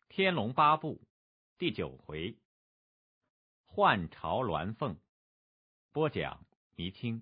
天龙八部第9回，换朝鸾凤。播讲倪清。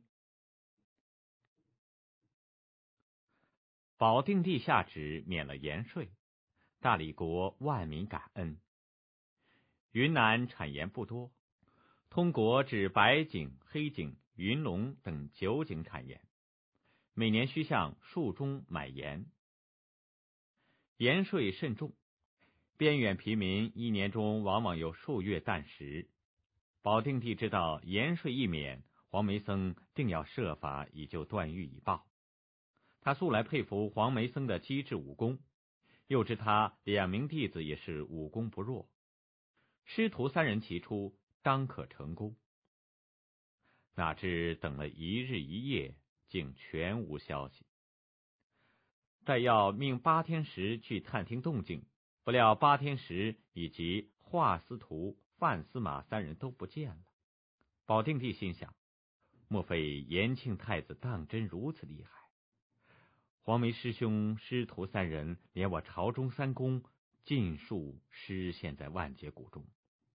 保定帝下旨免了盐税，大理国万民感恩。云南产盐不多，通国至白井、黑井、云龙等9井产盐，每年需向戍中买盐。盐税甚重，边远平民一年中往往有数月啖食。保定帝知道盐税一免，黄梅僧定要设法以救段誉以报。他素来佩服黄梅僧的机智武功，又知他2名弟子也是武功不弱，师徒3人齐出，当可成功。哪知等了1日1夜，竟全无消息。待要命八天石去探听动静，不料八天石以及华司徒、范司马3人都不见了。保定帝心想，莫非延庆太子当真如此厉害？黄梅师兄师徒3人，连我朝中3公尽数失陷在万劫谷中。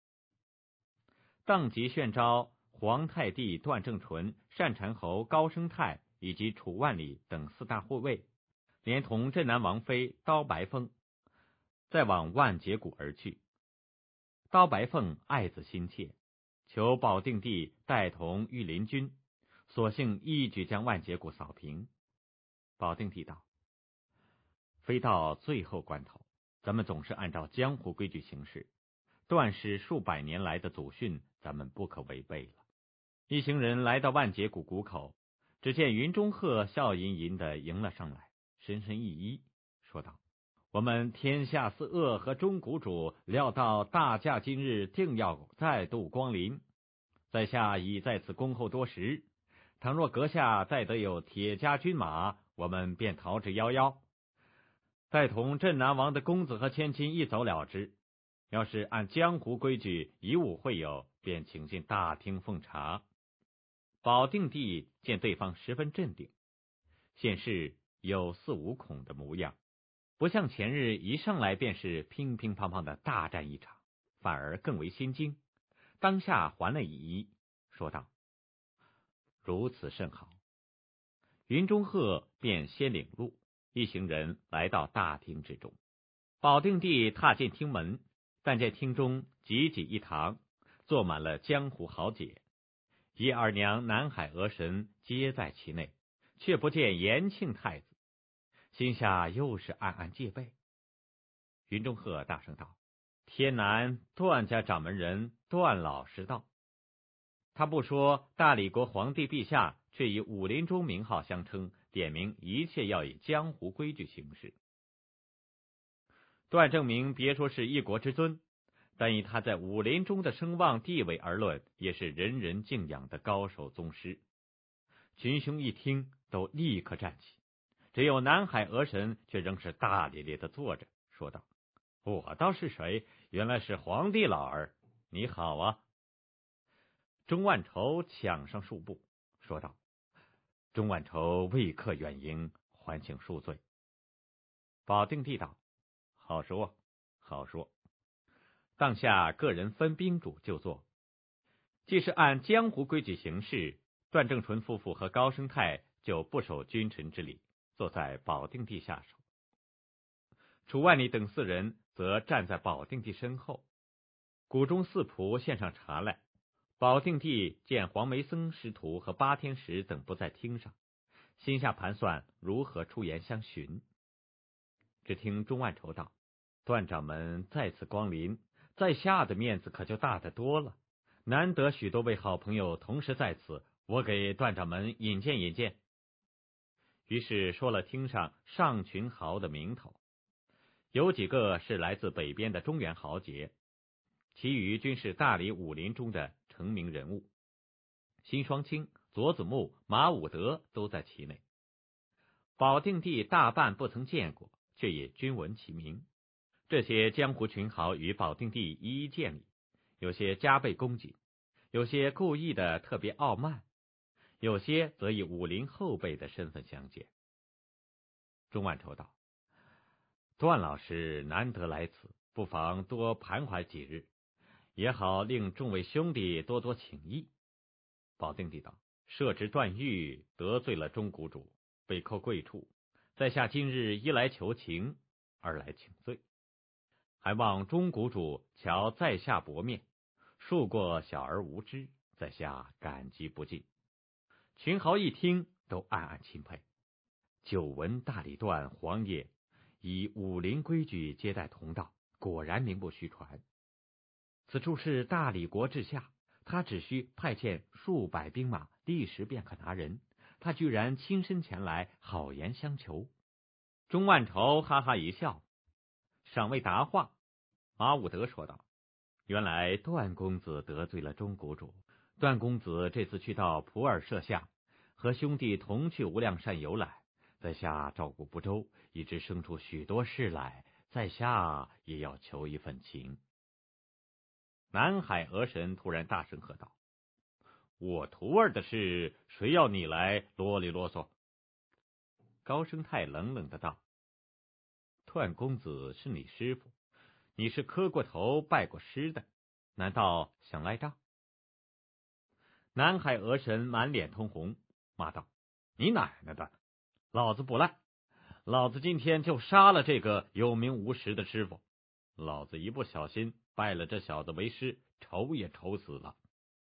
当即宣召皇太帝段正淳、单禅侯高升泰以及楚万里等4大护卫，连同镇南王妃刀白凤，再往万劫谷而去。刀白凤爱子心切，求保定帝带同御林军，索性一举将万劫谷扫平。保定帝道：非到最后关头，咱们总是按照江湖规矩行事，段氏数百年来的祖训，咱们不可违背了。一行人来到万劫谷谷口，只见云中鹤笑吟吟地迎了上来，深深一揖，说道：我们天下4恶和钟谷主料到大驾今日定要再度光临，在下已在此恭候多时，倘若阁下再得有铁家军马，我们便逃之夭夭，待同镇南王的公子和千金一走了之。要是按江湖规矩以武会友，便请进大厅奉茶。保定帝见对方十分镇定，显示有恃无恐的模样，不像前日一上来便是乒乒乓乓的大战一场，反而更为心惊。当下还了一揖，说道：如此甚好。云中鹤便先领路，一行人来到大厅之中。保定帝踏进厅门，但见厅中挤挤一堂，坐满了江湖豪杰，叶二娘、南海娥神皆在其内，却不见延庆太子，心下又是暗暗戒备。云中鹤大声道：天南段家掌门人段老师到。他不说大理国皇帝陛下，却以武林中名号相称，点明一切要以江湖规矩行事。段正明别说是一国之尊，但以他在武林中的声望地位而论，也是人人敬仰的高手宗师。群雄一听，都立刻站起，只有南海娥神却仍是大咧咧的坐着，说道：我倒是谁？原来是皇帝老儿，你好啊。钟万仇抢上数步，说道：钟万仇为客远迎，还请恕罪。保定帝道：好说好说。当下个人分宾主就坐。既是按江湖规矩行事，段正淳夫妇和高升泰就不守君臣之礼，坐在保定帝下手。楚万里等4人则站在保定帝身后。谷中4仆献上茶来。保定帝见黄梅僧师徒和8天石等不在厅上，心下盘算如何出言相询。只听钟万仇道：段掌门再次光临，在下的面子可就大得多了，难得许多位好朋友同时在此，我给段掌门引荐引荐。于是说了厅上上群豪的名头，有几个是来自北边的中原豪杰，其余均是大理武林中的成名人物，辛双清、左子木、马武德都在其内。保定帝大半不曾见过，却也均闻其名。这些江湖群豪与保定帝一一见礼，有些加倍恭谨，有些故意的特别傲慢，有些则以武林后辈的身份相见。钟万仇道：段老师难得来此， 不妨多盘桓几日，也好令众位兄弟多多请益。保定帝道：设职段誉得罪了钟谷主，被扣贵处，在下今日一来求情，二来请罪，还望钟谷主瞧在下薄面，恕过小儿无知，在下感激不尽。群豪一听，都暗暗钦佩。久闻大理段黄爷以武林规矩接待同道，果然名不虚传。此处是大理国治下，他只需派遣数百兵马，立时便可拿人。他居然亲身前来，好言相求。钟万仇哈哈一笑，尚未答话，马武德说道：原来段公子得罪了钟谷主。段公子这次去到普洱舍下，和兄弟同去无量山游览，在下照顾不周，以致生出许多事来，在下也要求一份情。南海鹅神突然大声喝道：我徒儿的事，谁要你来啰里啰嗦？高生泰冷冷的道：段公子是你师傅，你是磕过头拜过师的，难道想赖账？南海鹅神满脸通红，骂道：你奶奶的，老子不赖，老子今天就杀了这个有名无实的师傅，老子一不小心拜了这小子为师，愁也愁死了。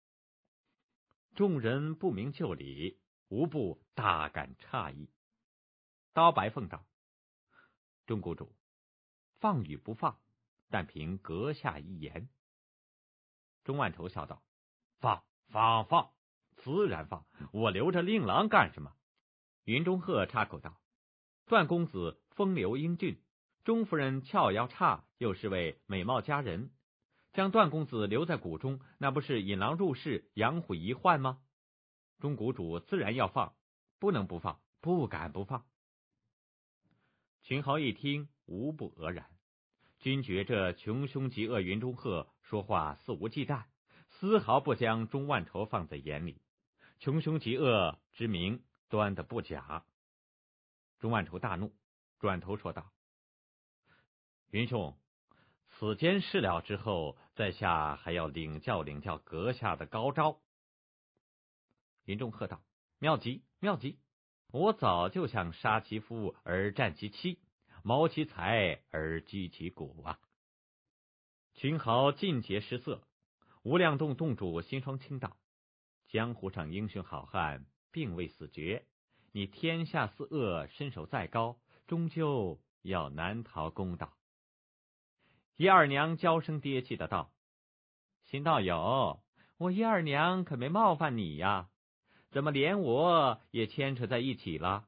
众人不明就里，无不大感诧异。刀白凤道：钟谷主，放与不放，但凭阁下一言。钟万仇笑道：放，自然放，我留着令郎干什么？云中鹤插口道：段公子风流英俊，钟夫人俏腰叉，又是位美貌佳人，将段公子留在谷中，那不是引狼入室，养虎遗患吗？钟谷主自然要放，不能不放，不敢不放。群豪一听，无不愕然，均觉这穷凶极恶云中鹤说话肆无忌惮，丝毫不将钟万仇放在眼里，穷凶极恶之名端得不假。钟万仇大怒，转头说道：云兄，此间事了之后，在下还要领教阁下的高招。云中喝道：妙极，我早就想杀其夫而战其妻，谋其财而击其骨啊！群豪尽皆失色。无量洞洞主辛双清道：江湖上英雄好汉并未死绝，你天下四恶身手再高，终究要难逃公道。一二娘娇声嗲气的道：辛道友，我一二娘可没冒犯你呀，怎么连我也牵扯在一起了？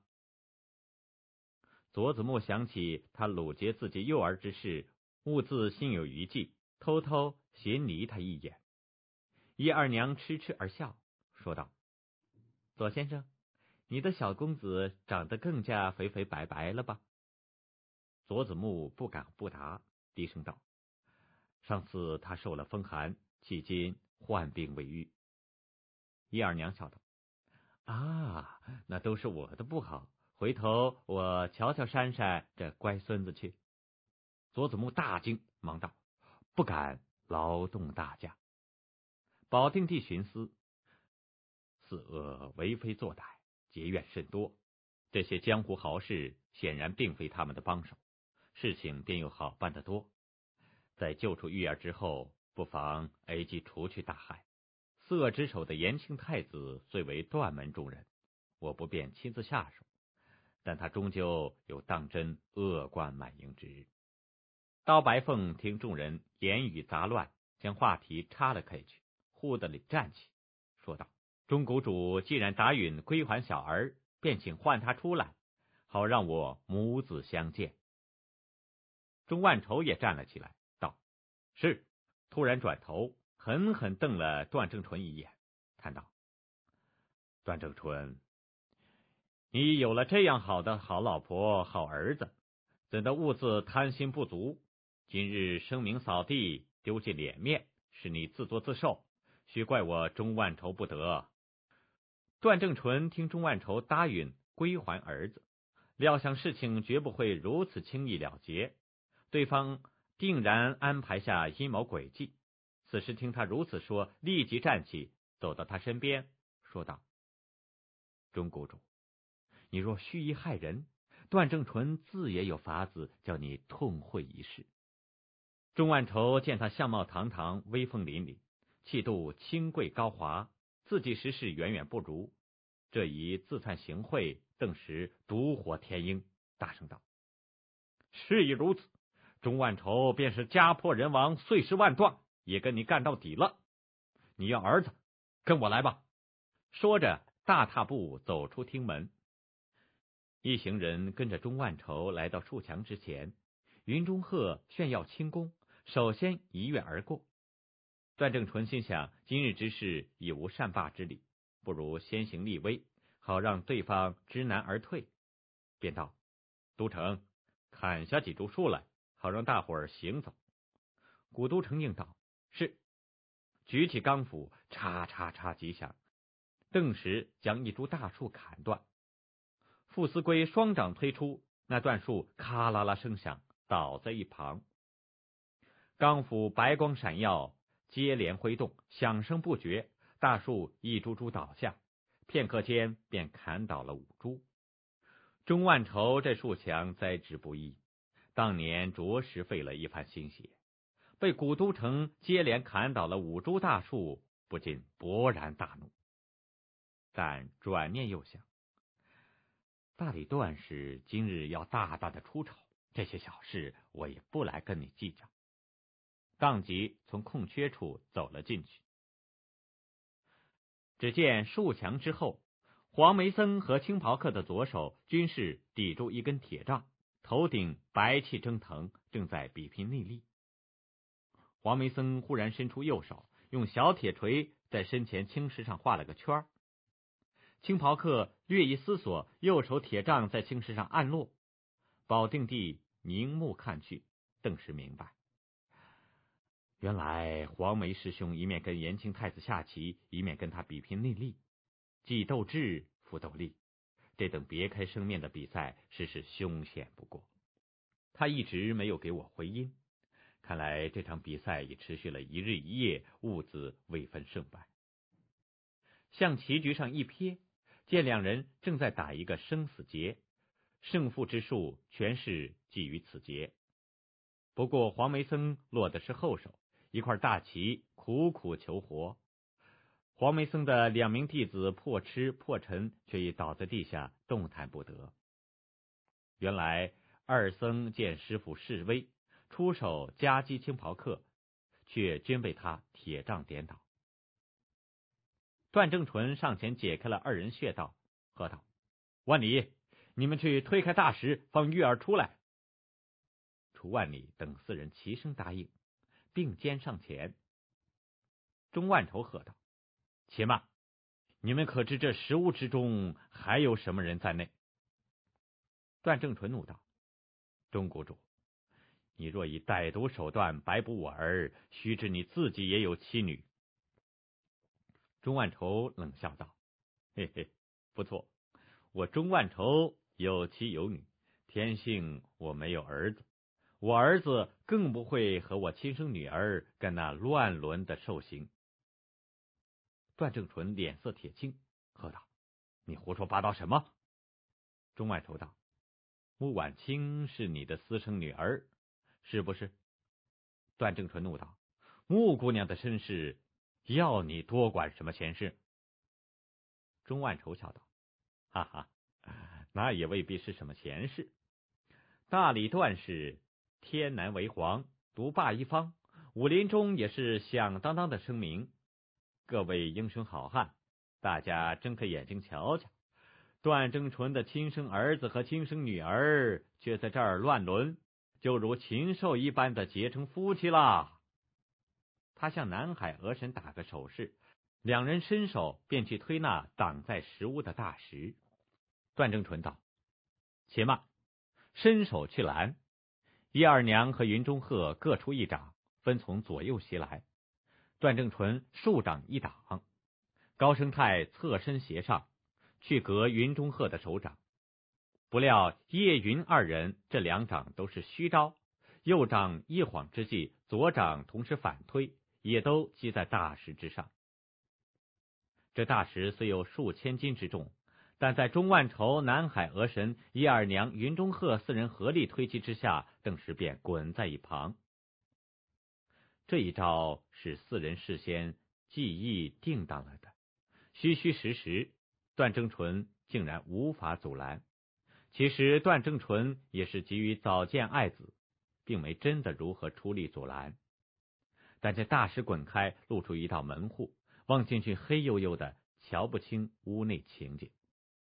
左子木想起他掳劫自己幼儿之事，兀自心有余悸，偷偷斜睨他一眼。一二娘痴痴而笑，说道：左先生，你的小公子长得更加肥肥白白了吧？左子木不敢不答，低声道：上次他受了风寒，迄今患病未愈。一二娘笑道：啊，那都是我的不好，回头我瞧瞧珊珊这乖孙子去。左子木大惊，忙道：不敢劳动大驾。保定帝寻思，四恶为非作歹，结怨甚多，这些江湖豪士显然并非他们的帮手，事情便又好办得多。在救出玉儿之后，不妨A即除去大害。四恶之首的延庆太子虽为段门中人，我不便亲自下手，但他终究有当真恶贯满盈之日。刀白凤听众人言语杂乱，将话题插了开去，忽地里站起，说道：钟谷主既然答允归还小儿，便请唤他出来，好让我母子相见。钟万仇也站了起来，道：是。突然转头狠狠瞪了段正淳一眼，叹道：段正淳，你有了这样好的好老婆好儿子，怎的兀自贪心不足？今日声名扫地，丢尽脸面，是你自作自受，须怪我钟万仇不得。段正淳听钟万仇答允归还儿子，料想事情绝不会如此轻易了结，对方定然安排下阴谋诡计。此时听他如此说，立即站起，走到他身边，说道：“钟谷主，你若蓄意害人，段正淳自也有法子叫你痛悔一世。”钟万仇见他相貌堂堂，威风凛凛，气度清贵高华，自己实事远远不如，这一自惭形秽，顿时妒火填膺，大声道：“事已如此，钟万仇便是家破人亡，碎尸万段，也跟你干到底了。你要儿子，跟我来吧。”说着，大踏步走出厅门。一行人跟着钟万仇来到树墙之前，云中鹤炫耀轻功，首先一跃而过。段正淳心想，今日之事已无善罢之理，不如先行立威，好让对方知难而退，便道：“都城，砍下几株树来，好让大伙儿行走。”古都城应道：“是。”举起钢斧，嚓嚓嚓几响，顿时将一株大树砍断。傅斯圭双掌推出，那断树咔啦啦声响，倒在一旁。钢斧白光闪耀，接连挥动，响声不绝，大树一株株倒下，片刻间便砍倒了5株。钟万仇这树墙栽植不易，当年着实费了一番心血，被古都城接连砍倒了5株大树，不禁勃然大怒。但转念又想，大理段氏今日要大大的出丑，这些小事我也不来跟你计较，当即从空缺处走了进去。只见树墙之后，黄梅僧和青袍客的左手均是抵住一根铁杖，头顶白气蒸腾，正在比拼力力。黄梅僧忽然伸出右手，用小铁锤在身前青石上画了个圈。青袍客略一思索，右手铁杖在青石上按落。保定帝凝目看去，顿时明白，原来黄梅师兄一面跟延庆太子下棋，一面跟他比拼力力，既斗智复斗力，这等别开生面的比赛实是凶险不过。他一直没有给我回音，看来这场比赛已持续了1日1夜，兀自未分胜败。向棋局上一瞥，见两人正在打一个生死劫，胜负之数全是基于此劫。不过黄梅僧落的是后手，一块大棋苦苦求活。黄梅僧的2名弟子破痴破沉，却已倒在地下动弹不得。原来二僧见师傅示威，出手夹击青袍客，却均被他铁杖点倒。段正淳上前解开了2人穴道，喝道：“万里，你们去推开大石，放玉儿出来。”楚万里等4人齐声答应，并肩上前。钟万仇喝道：“且慢，你们可知这石屋之中还有什么人在内？”段正淳怒道：“钟谷主，你若以歹毒手段摆捕我儿，须知你自己也有妻女。”钟万仇冷笑道：“嘿嘿，不错，我钟万仇有妻有女，天幸我没有儿子，我儿子更不会和我亲生女儿干那乱伦的兽行。”段正淳脸色铁青，喝道：“你胡说八道什么？”钟万仇道：“穆婉清是你的私生女儿，是不是？”段正淳怒道：“穆姑娘的身世，要你多管什么闲事？”钟万仇笑道：“哈哈，那也未必是什么闲事。大理段氏天南为皇，独霸一方，武林中也是响当当的声名。各位英雄好汉，大家睁开眼睛瞧瞧，段正淳的亲生儿子和亲生女儿却在这儿乱伦，就如禽兽一般的结成夫妻啦。”他向南海鹅神打个手势，2人伸手便去推那挡在石屋的大石。段正淳道：“且慢！”伸手去拦。叶二娘和云中鹤各出一掌，分从左右袭来。段正淳数掌一挡，高生泰侧身斜上，去隔云中鹤的手掌。不料叶云2人这2掌都是虚招， 右掌一晃之际，左掌同时反推，也都击在大石之上。这大石虽有数千斤之重，但在钟万筹、南海鹅神、叶二娘、云中鹤四人合力推击之下，顿时便滚在一旁。这一招是四人事先记忆定当了的，虚虚实实，段正淳竟然无法阻拦。其实段正淳也是急于早见爱子，并没真的如何出力阻拦。但这大石滚开，露出一道门户，望进去黑黝黝的，瞧不清屋内情景。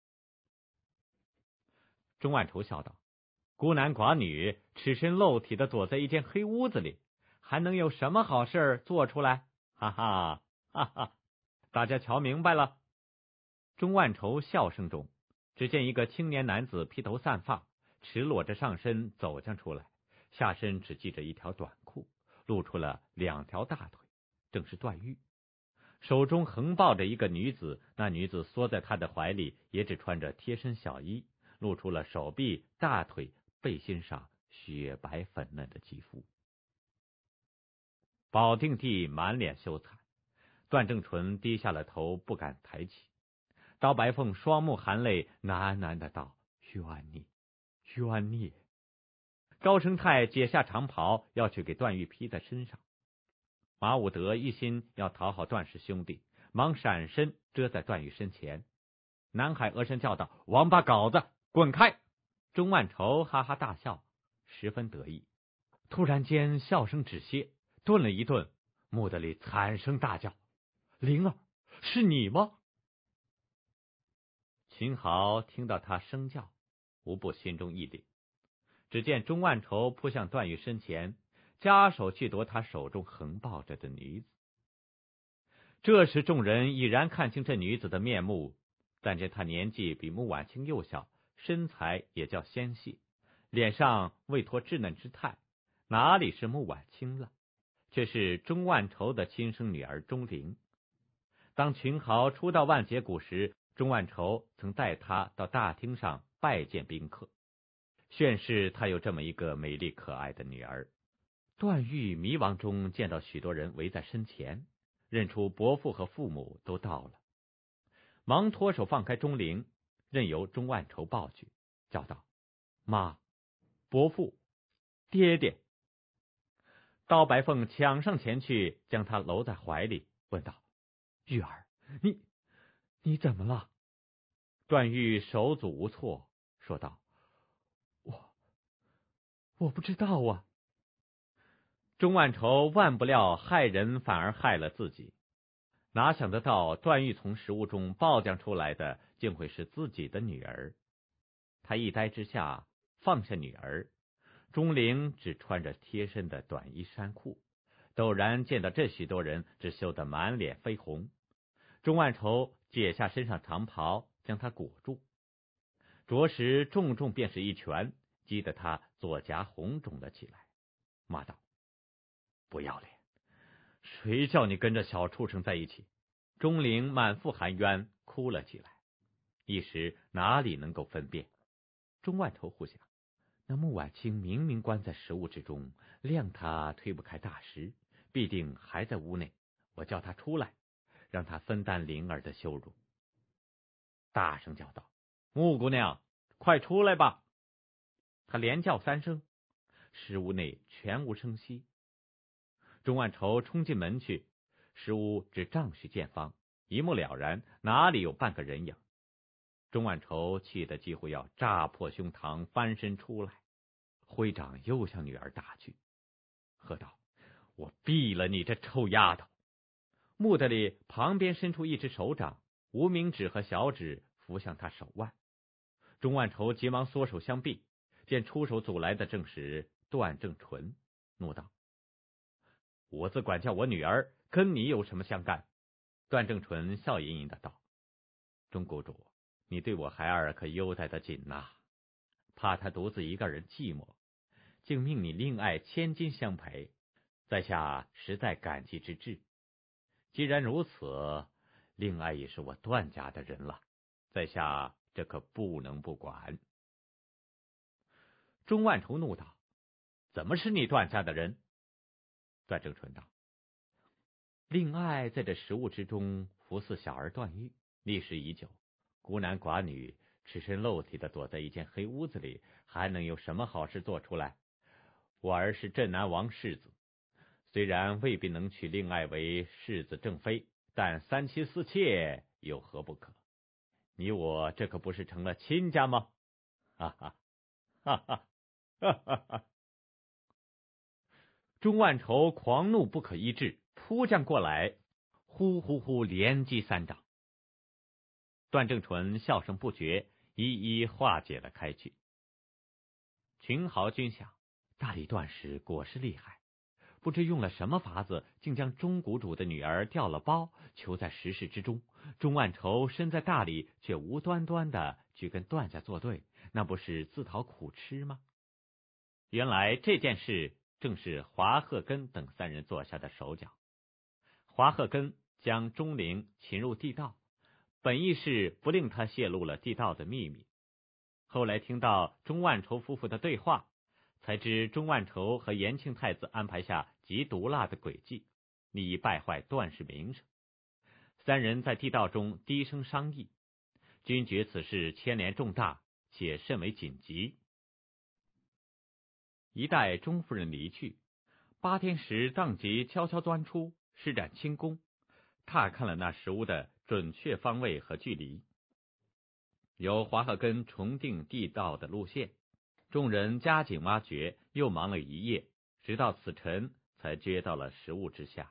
钟万筹笑道：“孤男寡女，赤身露体的躲在一间黑屋子里，还能有什么好事做出来？哈哈哈哈！大家瞧明白了。”钟万筹笑声中，只见一个青年男子披头散发，赤裸着上身走将出来，下身只系着一条短裤，露出了2条大腿，正是段誉。手中横抱着一个女子，那女子缩在他的怀里，也只穿着贴身小衣，露出了手臂、大腿、背心上雪白粉嫩的肌肤。保定帝满脸羞惭，段正淳低下了头，不敢抬起。刀白凤双目含泪，喃喃的道：“冤孽，冤孽！”高升泰解下长袍，要去给段誉披在身上。马武德一心要讨好段氏兄弟，忙闪身遮在段誉身前。南海鹅神叫道：“王八羔子，滚开！”钟万筹哈哈大笑，十分得意。突然间笑声止歇，顿了一顿，木德里惨声大叫：“灵儿，是你吗？”秦豪听到他声叫，无不心中一凛。只见钟万筹扑向段誉身前，夹手去夺他手中横抱着的女子。这时众人已然看清这女子的面目，但见她年纪比穆婉清幼小，身材也较纤细，脸上未脱稚嫩之态，哪里是穆婉清了，却是钟万筹的亲生女儿钟灵。当群豪初到万劫谷时，钟万筹曾带他到大厅上拜见宾客，宣示他有这么一个美丽可爱的女儿。段誉迷惘中见到许多人围在身前，认出伯父和父母都到了，忙脱手放开钟灵，任由钟万筹抱去，叫道：“妈，伯父，爹爹。”刀白凤抢上前去，将他搂在怀里，问道：“玉儿，你怎么了？”段誉手足无措，说道：“我不知道啊。”钟万筹万不料害人反而害了自己，哪想得到段誉从食物中爆将出来的竟会是自己的女儿。他一呆之下放下女儿，钟灵只穿着贴身的短衣衫裤，陡然见到这许多人，只羞得满脸绯红。钟万筹解下身上长袍，将他裹住，着实重重便是一拳，击得他左颊红肿了起来，骂道：“不要脸！谁叫你跟着小畜生在一起？”钟灵满腹含冤，哭了起来，一时哪里能够分辨。钟万筹忽想，那穆婉清明明关在食物之中，谅他推不开大石，必定还在屋内，我叫他出来，让他分担灵儿的羞辱。大声叫道：“穆姑娘，快出来吧！”他连叫3声，石屋内全无声息。钟万筹冲进门去，石屋只丈许见方，一目了然，哪里有半个人影？钟万筹气得几乎要炸破胸膛，翻身出来，挥掌又向女儿打去，喝道：“我毙了你这臭丫头！”木德里旁边伸出一只手掌，无名指和小指扶向他手腕。钟万筹急忙缩手相避，见出手阻来的正是段正淳，怒道：“我自管教我女儿，跟你有什么相干？”段正淳笑吟吟的道：“钟谷主，你对我孩儿可优待得紧呐，怕他独自一个人寂寞，竟命你令爱千金相陪，在下实在感激之至。既然如此，令爱也是我段家的人了，在下这可不能不管。”钟万筹怒道：“ 怎么是你段家的人？段正淳道：令爱在这食物之中服侍小儿段誉，历时已久，孤男寡女赤身露体的躲在一间黑屋子里，还能有什么好事做出来？我儿是镇南王世子，虽然未必能娶令爱为世子正妃，但三妻四妾有何不可？你我这可不是成了亲家吗？哈哈哈哈哈哈哈！钟万愁狂怒不可抑制，扑将过来，呼呼呼连击3掌。段正淳笑声不绝，一一化解了开去。群豪均想，大理段氏果是厉害，不知用了什么法子，竟将钟谷主的女儿调了包，囚在石室之中。钟万愁身在大理，却无端端的去跟段家作对，那不是自讨苦吃吗？原来这件事正是华鹤根等3人做下的手脚。华鹤根将钟灵擒入地道，本意是不令他泄露了地道的秘密。后来听到钟万愁夫妇的对话，才知钟万愁和延庆太子安排下极毒辣的诡计，利益败坏段氏名声。3人在地道中低声商议，均觉此事牵连重大，且甚为紧急。一待钟夫人离去，八天时当即悄悄钻出，施展轻功，踏看了那石屋的准确方位和距离。由华鹤根重定地道的路线，众人加紧挖掘，又忙了一夜，直到此晨才掘到了石屋之下。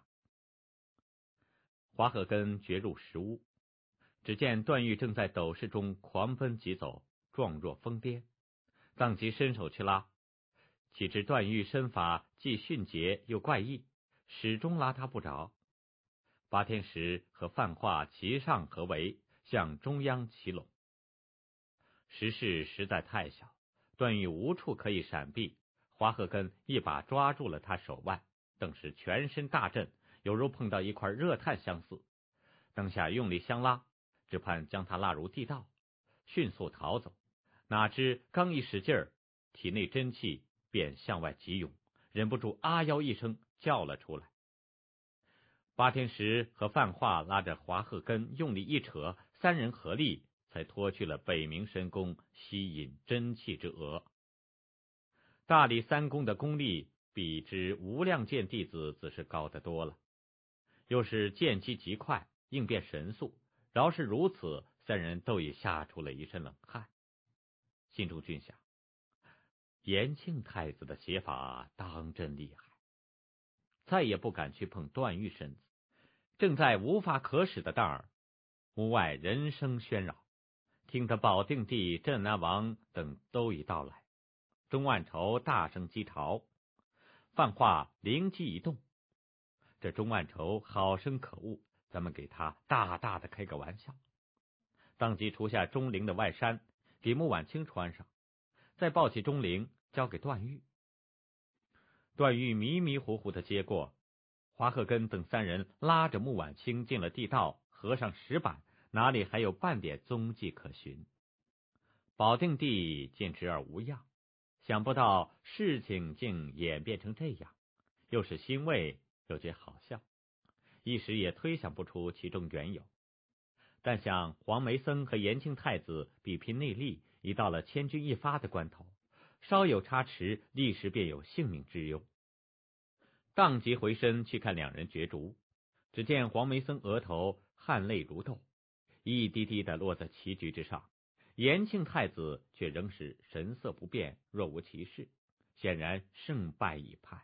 华鹤根掘入石屋，只见段誉正在斗室中狂奔疾走，状若疯癫，当即伸手去拉，岂知段誉身法既迅捷又怪异，始终拉他不着。八天石和范化齐上合围，向中央齐拢。石室实在太小，段誉无处可以闪避，华鹤根一把抓住了他手腕，顿时全身大震，犹如碰到一块热炭相似。当下用力相拉，只盼将他拉入地道，迅速逃走。哪知刚一使劲儿，体内真气便向外急涌，忍不住啊腰一声叫了出来。八天石和范化拉着华鹤根用力一扯，3人合力才脱去了北冥神功吸引真气之额。大理3公的功力比之无量剑弟子自是高得多了，又是剑击极快，应变神速，饶是如此，3人都已吓出了一身冷汗。心中均想，延庆太子的邪法当真厉害，再也不敢去碰段誉身子。正在无法可使的当儿，屋外人声喧扰，听得保定帝、镇南王等都已到来。钟万愁大声击朝，范化灵机一动，这钟万愁好生可恶，咱们给他大大的开个玩笑。当即除下钟灵的外衫，给穆婉清穿上，再抱起钟灵交给段誉。段誉迷迷糊糊的接过，华鹤根等3人拉着穆婉清进了地道，合上石板，哪里还有半点踪迹可寻？保定帝见侄儿无恙，想不到事情竟演变成这样，又是欣慰又觉好笑，一时也推想不出其中缘由。但想黄梅僧和延庆太子比拼内力，已到了千钧一发的关头，稍有差池，立时便有性命之忧。当即回身去看2人角逐，只见黄梅僧额头汗泪如豆，一滴滴的落在棋局之上，延庆太子却仍是神色不变，若无其事，显然胜败已判。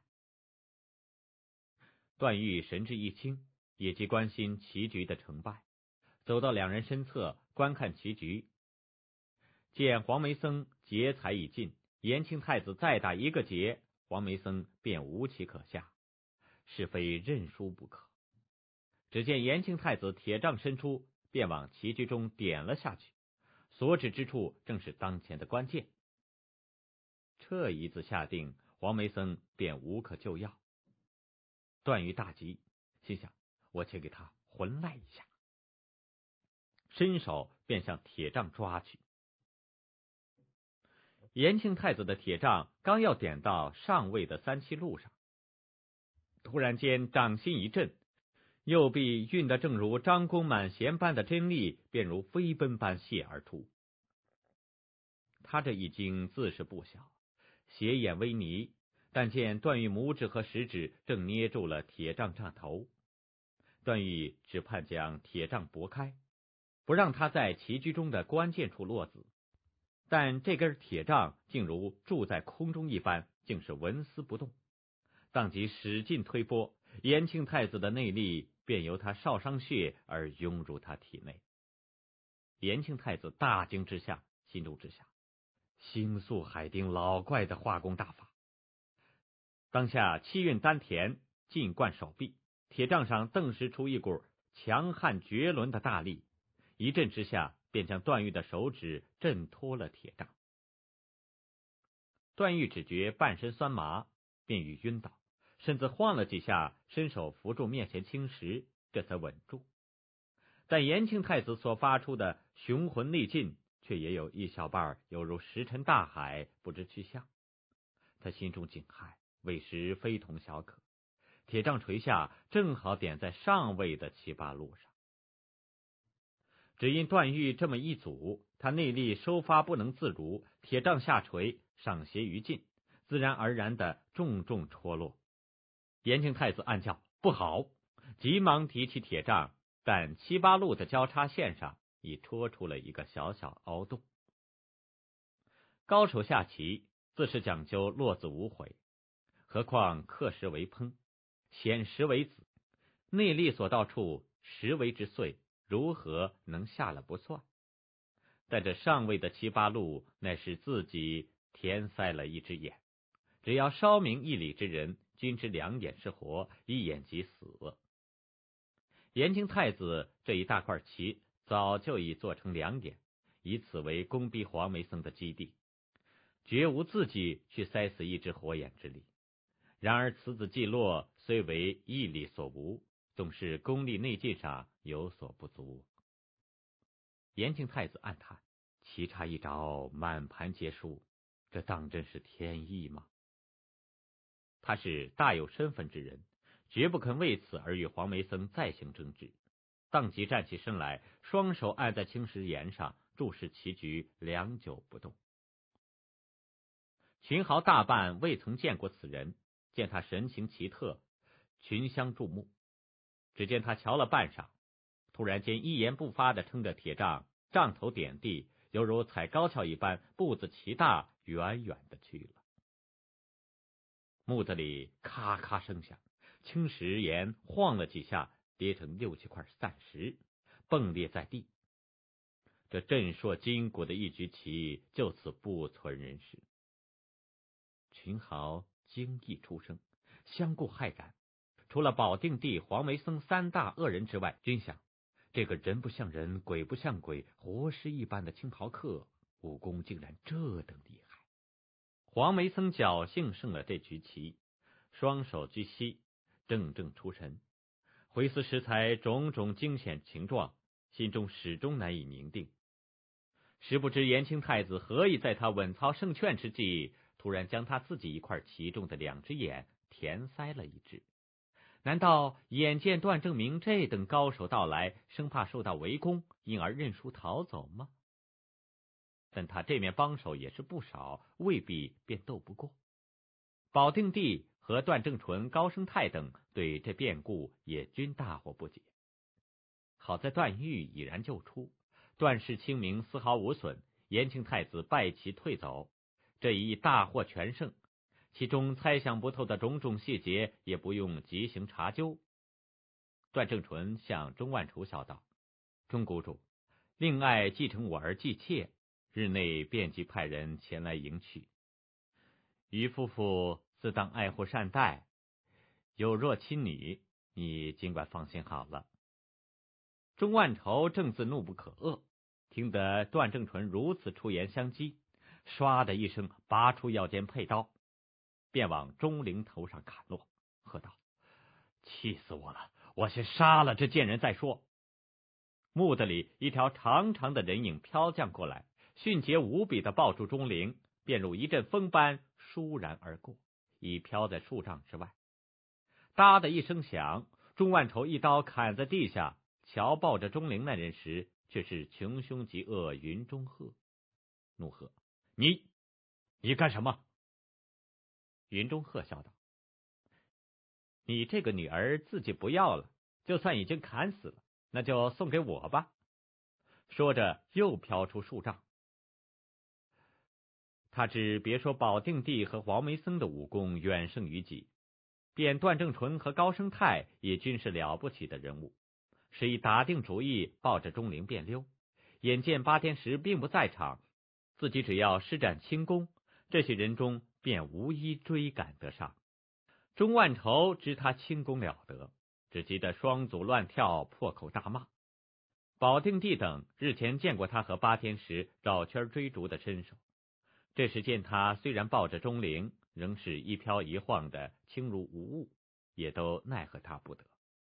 段誉神志一清，也即关心棋局的成败，走到2人身侧观看棋局，见黄梅僧劫财已尽，延庆太子再打一个劫，黄梅僧便无棋可下，是非认输不可。只见延庆太子铁杖伸出，便往棋局中点了下去，所指之处正是当前的关键。这一字下定，黄梅僧便无可救药。段誉大急，心想我且给他混赖一下，伸手便向铁杖抓去。 延庆太子的铁杖刚要点到上尉的三七路上，突然间掌心一震，右臂运得正如张弓满弦般的真力便如飞奔般泻而出。他这一惊自是不小，斜眼微睨，但见段誉拇指和食指正捏住了铁杖杖头。段誉只盼将铁杖拨开，不让他在棋局中的关键处落子，但这根铁杖竟如筑在空中一般，竟是纹丝不动。当即使劲推拨，延庆太子的内力便由他少商穴而涌入他体内。延庆太子大惊之下，心中知晓星宿海丁老怪的化功大法，当下气运丹田，尽灌手臂，铁杖上顿时出一股强悍绝伦的大力，一震之下便将段誉的手指震脱了铁杖。段誉只觉半身酸麻，便欲晕倒，身子晃了几下，伸手扶住面前青石，这才稳住。但延庆太子所发出的雄浑力劲，却也有一小半犹如石沉大海，不知去向。他心中惊骇，未时非同小可。铁杖垂下，正好点在上尉的七八路上。只因段誉这么一阻，他内力收发不能自如，铁杖下垂，上斜于尽，自然而然的重重戳落。延庆太子暗叫不好，急忙提起铁杖，但七八路的交叉线上已戳出了一个小小凹洞。高手下棋自是讲究落子无悔，何况克时为烹，显时为子，内力所到处，实为之碎，如何能下了不算？但这上尉的七八路乃是自己填塞了一只眼，只要稍明一理之人，均知两眼是活，一眼即死。延庆太子这一大块棋早就已做成两眼，以此为攻逼黄梅僧的基地，绝无自己去塞死一只火眼之力。然而此子既落，虽为毅力所无，总是功力内劲上有所不足。延庆太子暗叹，棋差一着，满盘皆输，这当真是天意吗？他是大有身份之人，绝不肯为此而与黄梅僧再行争执，当即站起身来，双手按在青石岩上，注视棋局，良久不动。群豪大半未曾见过此人，见他神情奇特，群相注目。只见他瞧了半晌，突然间一言不发的撑着铁杖，杖头点地，犹如踩高跷一般，步子奇大，远远的去了。木子里咔咔声响，青石岩晃了几下，跌成6、7块散石，崩裂在地。这震烁筋骨的一局棋就此不存人世。群豪惊异出声，相顾骇然。除了保定帝、黄梅僧3大恶人之外，均想这个人不像人，鬼不像鬼，活尸一般的青袍客，武功竟然这等厉害。黄梅僧侥幸胜了这局棋，双手居膝，怔怔出神，回思时才种种惊险情状，心中始终难以宁定。实不知延庆太子何以在他稳操胜券之际，突然将他自己一块棋中的2只眼填塞了一只。难道眼见段正明这等高手到来，生怕受到围攻，因而认输逃走吗？但他这面帮手也是不少，未必便斗不过。保定帝和段正淳、高升泰等对这变故也均大惑不解。好在段誉已然救出，段氏清明丝毫无损，延庆太子败棋退走，这一役大获全胜，其中猜想不透的种种细节也不用即行查究。段正淳向钟万楚笑道：“钟谷主，令爱继承我儿继妾，日内便即派人前来迎娶。于夫妇自当爱护善待，有若亲女，你尽管放心好了。”钟万愁正自怒不可遏，听得段正淳如此出言相讥，唰的一声拔出腰间佩刀，便往钟灵头上砍落，喝道：“气死我了！我先杀了这贱人再说。”木子里一条长长的人影飘降过来，迅捷无比的抱住钟灵， 便如一阵风般倏然而过，已飘在数丈之外。哒的一声响，钟万筹一刀砍在地下，瞧抱着钟灵那人时，却是穷凶极恶云中鹤。怒喝：“你干什么？”云中鹤笑道：“你这个女儿自己不要了，就算已经砍死了，那就送给我吧。”说着又飘出数丈。他知别说保定帝和黄梅僧的武功远胜于己，便段正淳和高生泰也均是了不起的人物，是已打定主意抱着钟灵便溜。眼见八天石并不在场，自己只要施展轻功，这些人中便无一追赶得上。钟万筹知他轻功了得，只急得双足乱跳，破口大骂。保定帝等日前见过他和八天石绕圈追逐的身手，这时见他虽然抱着钟灵，仍是一飘一晃的轻如无物，也都奈何他不得。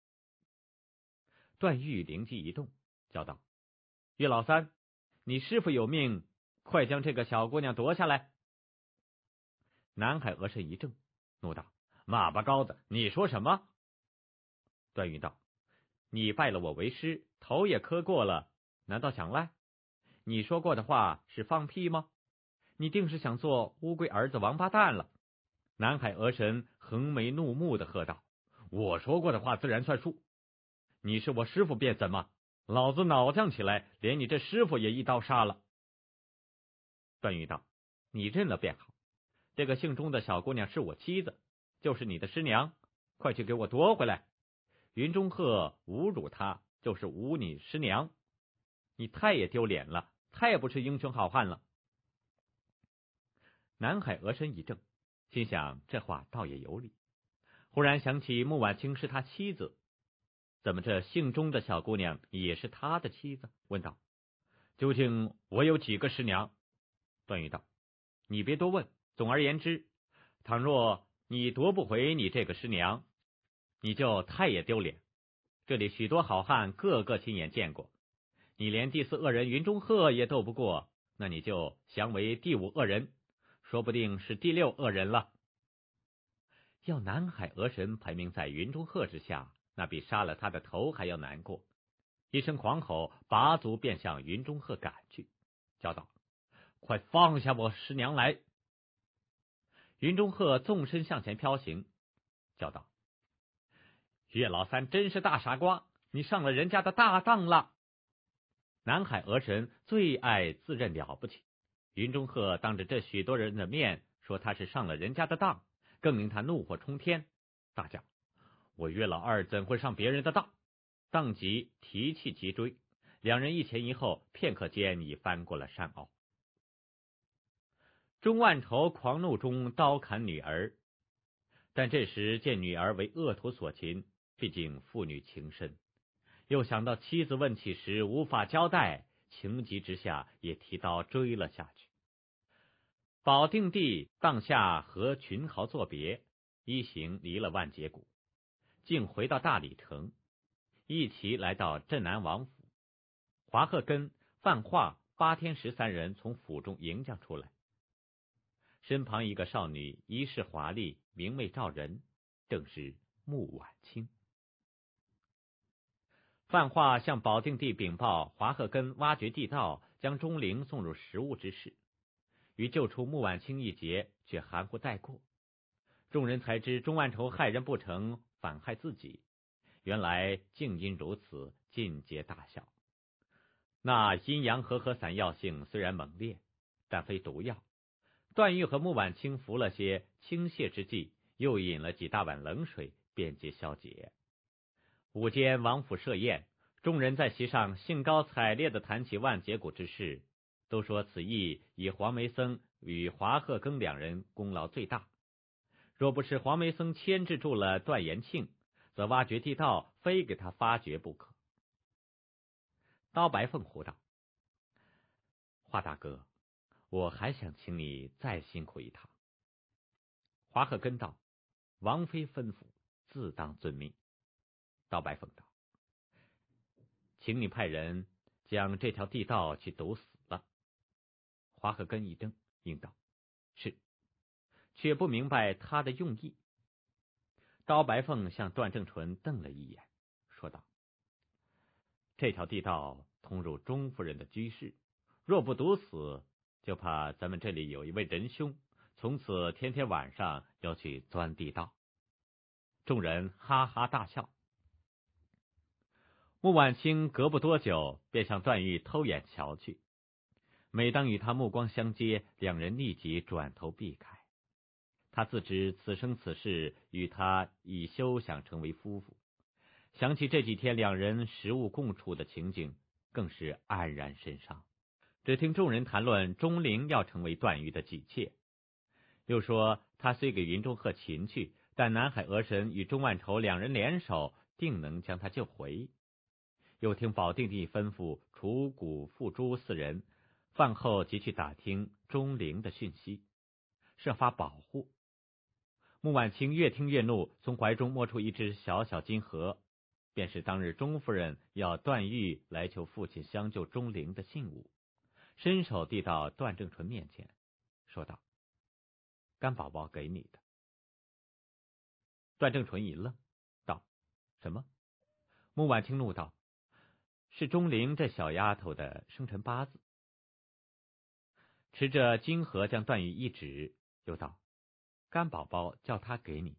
段誉灵机一动，叫道：“岳老三，你师傅有命，快将这个小姑娘夺下来。”南海额神一怔，怒道：“马八羔子，你说什么？”段誉道：“你拜了我为师，头也磕过了，难道想赖？你说过的话是放屁吗？你定是想做乌龟儿子王八蛋了。”南海额神横眉怒目的喝道：“我说过的话自然算数，你是我师傅便怎么？老子恼犟起来，连你这师傅也一刀杀了。”段誉道：“你认了便好，这个姓钟的小姑娘是我妻子，就是你的师娘，快去给我夺回来。云中鹤侮辱她，就是侮你师娘，你太也丢脸了，太不是英雄好汉了。”南海额神一怔，心想这话倒也有理，忽然想起穆婉清是他妻子，怎么这姓钟的小姑娘也是他的妻子？问道：“究竟我有几个师娘？”段誉道：“你别多问，总而言之，倘若你夺不回你这个师娘，你就太也丢脸。这里许多好汉个个亲眼见过，你连第四恶人云中鹤也斗不过，那你就降为第五恶人，说不定是第六恶人了。”要南海额神排名在云中鹤之下，那比杀了他的头还要难过。一声狂吼，拔足便向云中鹤赶去，叫道：“快放下我师娘来！”云中鹤纵身向前飘行，叫道：“岳老三真是大傻瓜，你上了人家的大当了。”南海额神最爱自认了不起，云中鹤当着这许多人的面说他是上了人家的当，更令他怒火冲天，大叫：“我岳老二怎会上别人的当？”当即提气急追，两人一前一后，片刻间已翻过了山坳。钟万筹狂怒中刀砍女儿，但这时见女儿为恶徒所擒，毕竟父女情深，又想到妻子问起时无法交代，情急之下也提刀追了下去。保定帝当下和群豪作别，一行离了万劫谷，竟回到大理城，一齐来到镇南王府。华鹤根、范化、八天石三人从府中迎将出来，身旁一个少女，衣饰华丽，明媚照人，正是穆婉清。范化向保定帝禀报华鹤根挖掘地道，将钟灵送入食物之事，于救出穆婉清一节却含糊带过。众人才知钟万筹害人不成，反害自己，原来竟因如此，尽皆大笑。那阴阳和合散药性虽然猛烈，但非毒药。段誉和穆婉清服了些清泻之剂，又饮了几大碗冷水，便皆消解。午间王府设宴，众人在席上兴高采烈地谈起万劫谷之事，都说此役以黄梅僧与华鹤庚两人功劳最大。若不是黄梅僧牵制住了段延庆，则挖掘地道非给他发掘不可。刀白凤胡道：“华大哥，我还想请你再辛苦一趟。”华鹤根道：“王妃吩咐，自当遵命。”刀白凤道：“请你派人将这条地道去堵死了。”华鹤根一怔，应道：“ 是，却不明白他的用意。刀白凤向段正淳瞪了一眼，说道：“这条地道通入钟夫人的居室，若不堵死，就怕咱们这里有一位仁兄，从此天天晚上要去钻地道。”众人哈哈大笑。穆婉清隔不多久便向段誉偷眼瞧去，每当与他目光相接，两人立即转头避开。他自知此生此世与他已休想成为夫妇，想起这几天两人食物共处的情景，更是黯然神伤。只听众人谈论钟灵要成为段誉的己妾，又说他虽给云中鹤擒去，但南海鹅神与钟万仇两人联手，定能将他救回。又听保定帝吩咐楚谷、傅朱四人饭后即去打听钟灵的讯息，设法保护。穆婉清越听越怒，从怀中摸出一只小小金盒，便是当日钟夫人要段誉来求父亲相救钟灵的信物，伸手递到段正淳面前，说道：“干宝宝给你的。”段正淳一愣，道：“什么？”穆婉清怒道：“是钟灵这小丫头的生辰八字。”持着金盒将段誉一指，又道：“干宝宝叫他给你。”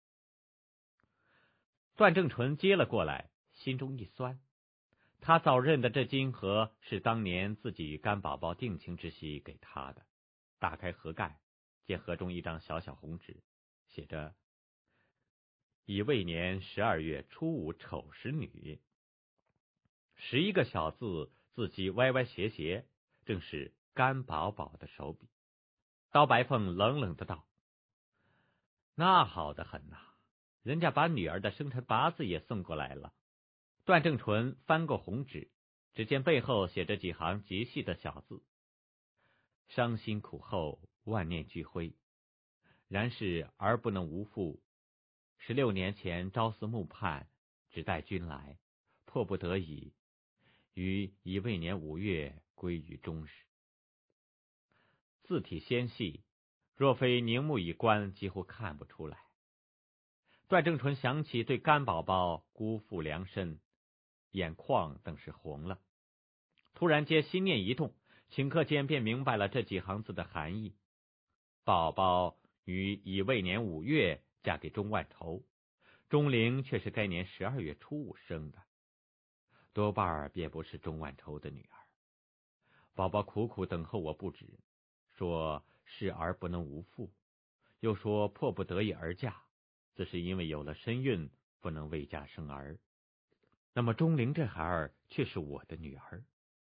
段正淳接了过来，心中一酸。他早认得这金盒是当年自己与干宝宝定情之夕给他的。打开盒盖，见盒中一张小小红纸，写着乙未年12月初5丑时女，11个小字，字迹歪歪斜斜，正是干宝宝的手笔。刀白凤冷冷的道：“那好得很呐，人家把女儿的生辰八字也送过来了。”段正淳翻过红纸，只见背后写着几行极细的小字：“伤心苦后，万念俱灰。然是儿不能无父，16年前朝思暮盼，只待君来，迫不得已，于乙未年5月归于终始。”字体纤细，若非凝目以观，几乎看不出来。段正淳想起对干宝宝辜负良深，眼眶等是红了。突然间心念一动，顷刻间便明白了这几行字的含义。宝宝于乙未年5月嫁给钟万仇，钟灵却是该年12月初5生的，多半便不是钟万仇的女儿。宝宝苦苦等候我不止，说是儿不能无父，又说迫不得已而嫁，自是因为有了身孕，不能为家生儿。那么钟灵这孩儿却是我的女儿，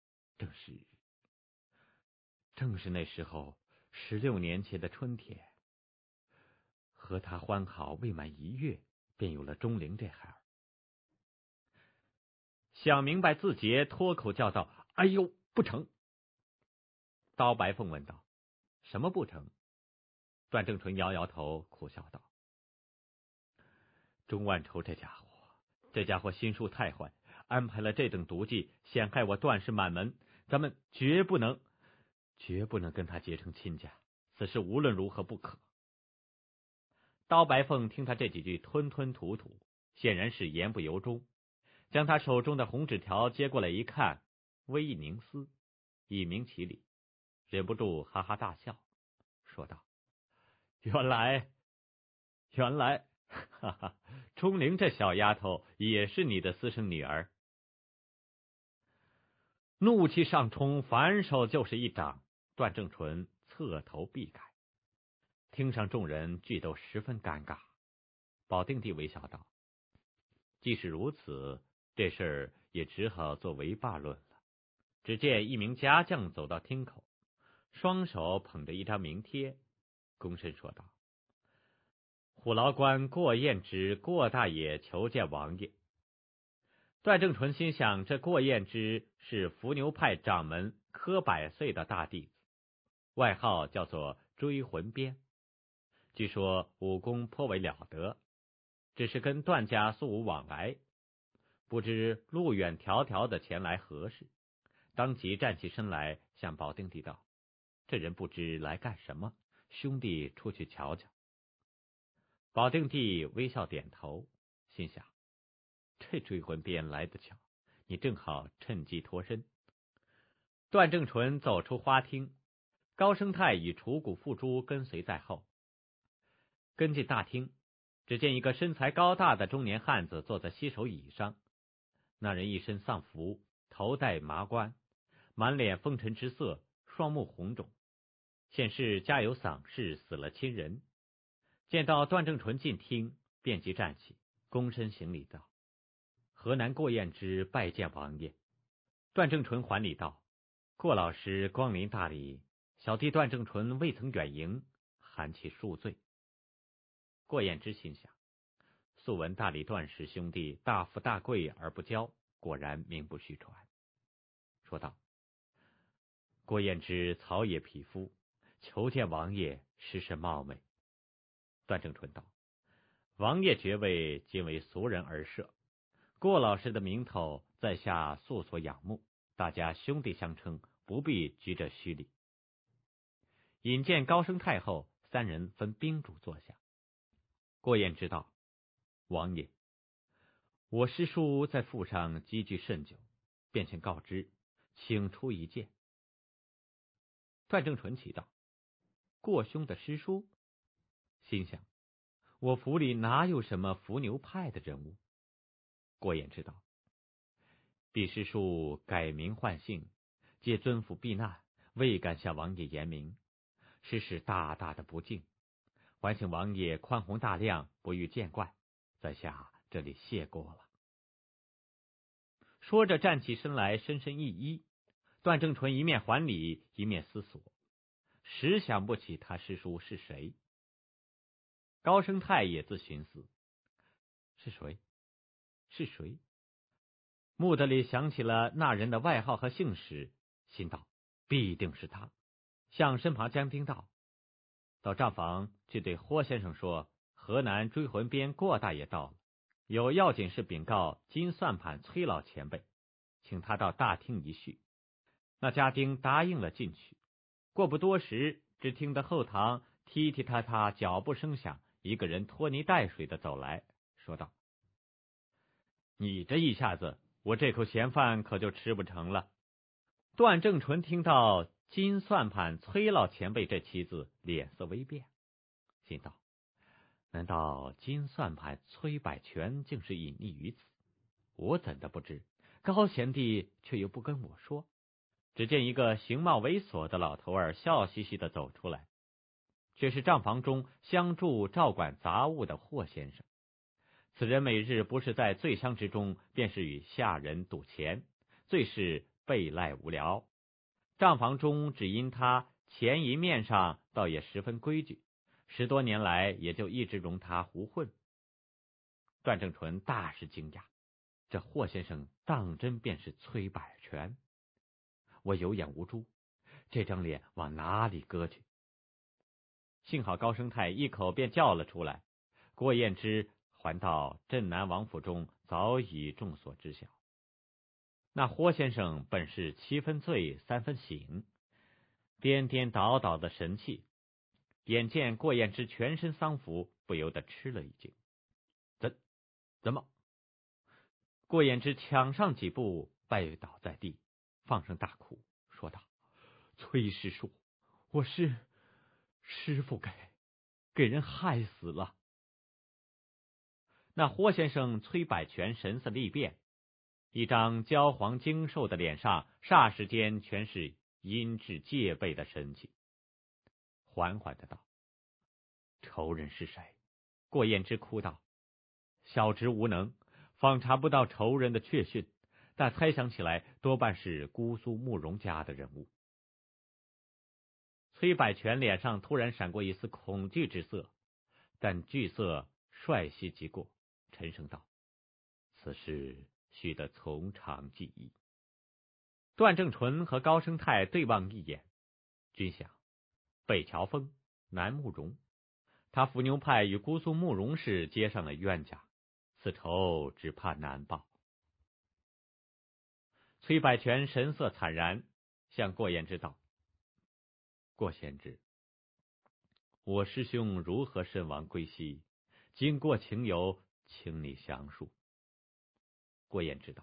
正是那时候16年前的春天，和他欢好未满1月，便有了钟灵这孩儿。想明白自节，脱口叫道：“哎呦，不成！”刀白凤问道：“什么不成？”段正淳摇摇头，苦笑道：“钟万仇这家伙心术太坏，安排了这等毒计，陷害我段氏满门。咱们绝不能跟他结成亲家，此事无论如何不可。”刀白凤听他这几句吞吞吐吐，显然是言不由衷，将他手中的红纸条接过来一看，微一凝思，以明其理，忍不住哈哈大笑，说道：“原来，哈哈，钟灵这小丫头也是你的私生女儿。”怒气上冲，反手就是一掌。段正淳侧头避开。厅上众人俱都十分尴尬。保定帝微笑道：“即使如此，这事儿也只好作为罢论了。”只见一名家将走到厅口，双手捧着一张名帖，躬身说道：“虎牢关过彦之过大爷求见王爷。”段正淳心想，这过彦之是伏牛派掌门柯百岁的大弟子，外号叫做追魂鞭，据说武功颇为了得，只是跟段家素无往来，不知路远迢迢的前来何事。当即站起身来，向保定帝道：“这人不知来干什么， 兄弟出去瞧瞧。保定帝微笑点头，心想：这追魂鞭来得巧，你正好趁机脱身。段正淳走出花厅，高生泰与楚谷父珠跟随在后。跟进大厅，只见一个身材高大的中年汉子坐在洗手椅上。那人一身丧服，头戴麻冠，满脸风尘之色，双目红肿，显示家有丧事，死了亲人。见到段正淳进厅，便即站起，躬身行礼道：河南过彦之拜见王爷。段正淳还礼道：过老师光临大礼，小弟段正淳未曾远迎，含其恕罪。过彦之心想：素闻大理段氏兄弟大富大贵而不骄，果然名不虚传。说道：过彦之草野匹夫，求见王爷，实是冒昧。段正淳道：王爷爵位今为俗人而设，过老师的名头在下素所仰慕，大家兄弟相称，不必拘着虚礼。引见高升太后，三人分宾主坐下。过彦之道：王爷，我师叔在府上积聚甚久，便请告知，请出一见。段正淳奇道：过兄的师叔？心想：我府里哪有什么伏牛派的人物？过彦之道：彼师叔改名换姓，皆尊府避难，未敢向王爷言明，实是大大的不敬，还请王爷宽宏大量，不予见怪，在下这里谢过了。说着站起身来，深深一揖。段正淳一面还礼，一面思索，实想不起他师叔是谁。高升泰也自寻思：是谁？是谁？蓦地里想起了那人的外号和姓氏，心道：必定是他。向身旁将兵道：到账房去对霍先生说，河南追魂鞭过大爷到了，有要紧事禀告金算盘崔老前辈，请他到大厅一叙。那家丁答应了进去。过不多时，只听得后堂踢踢踏踏脚步声响，一个人拖泥带水的走来，说道：你这一下子，我这口闲饭可就吃不成了。段正淳听到金算盘崔老前辈这七字，脸色微变，心道：难道金算盘崔百全竟是隐匿于此？我怎的不知？高贤弟却又不跟我说。只见一个形貌猥琐的老头儿笑嘻嘻的走出来，却是账房中相助照管杂物的霍先生。此人每日不是在醉乡之中，便是与下人赌钱，最是备赖无聊。账房中只因他钱银面上倒也十分规矩，10多年来也就一直容他胡混。段正淳大是惊讶，这霍先生当真便是崔百全？我有眼无珠，这张脸往哪里搁去？幸好高升泰一口便叫了出来，郭彦之还到镇南王府中，早已众所知晓。那霍先生本是7分醉3分醒，颠颠倒倒的神气，眼见郭彦之全身丧服，不由得吃了一惊。怎么？郭彦之抢上几步，拜倒在地，放声大哭，说道：崔师叔，我是师傅给人害死了。那霍先生崔百全神色厉变，一张焦黄精瘦的脸上霎时间全是阴鸷戒备的神情，缓缓的道：仇人是谁？郭彦之哭道：小侄无能，访查不到仇人的确讯，但猜想起来多半是姑苏慕容家的人物。崔百全脸上突然闪过一丝恐惧之色，但惧色率息即过，沉声道：此事须得从长计议。段正淳和高升泰对望一眼，均想北乔峰，南慕容，他伏牛派与姑苏慕容氏结上了冤家，此仇只怕难报。崔百全神色惨然，向过彦之道：过贤之， 我师兄如何身亡归西，经过情由，请你详述。郭衍知道，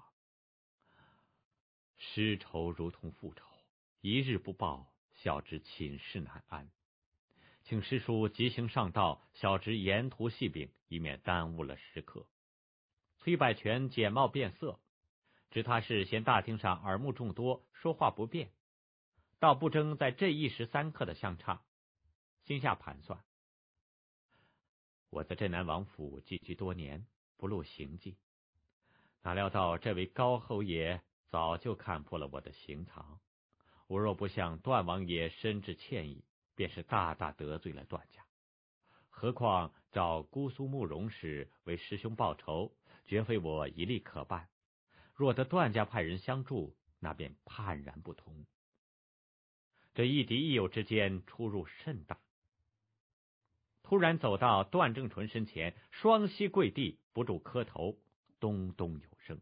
师仇如同父仇，一日不报，小侄寝食难安。请师叔急行上道，小侄沿途细禀，以免耽误了时刻。崔百全简貌变色，知他是嫌大厅上耳目众多，说话不便，倒不争在这一时三刻的相差，心下盘算：我在镇南王府寄居多年，不露行迹，哪料到这位高侯爷早就看破了我的行藏，我若不向段王爷深致歉意，便是大大得罪了段家。何况找姑苏慕容时为师兄报仇，绝非我一力可办。若得段家派人相助，那便判然不同。这亦敌亦友之间出入甚大。突然走到段正淳身前，双膝跪地，不住磕头，咚咚有声。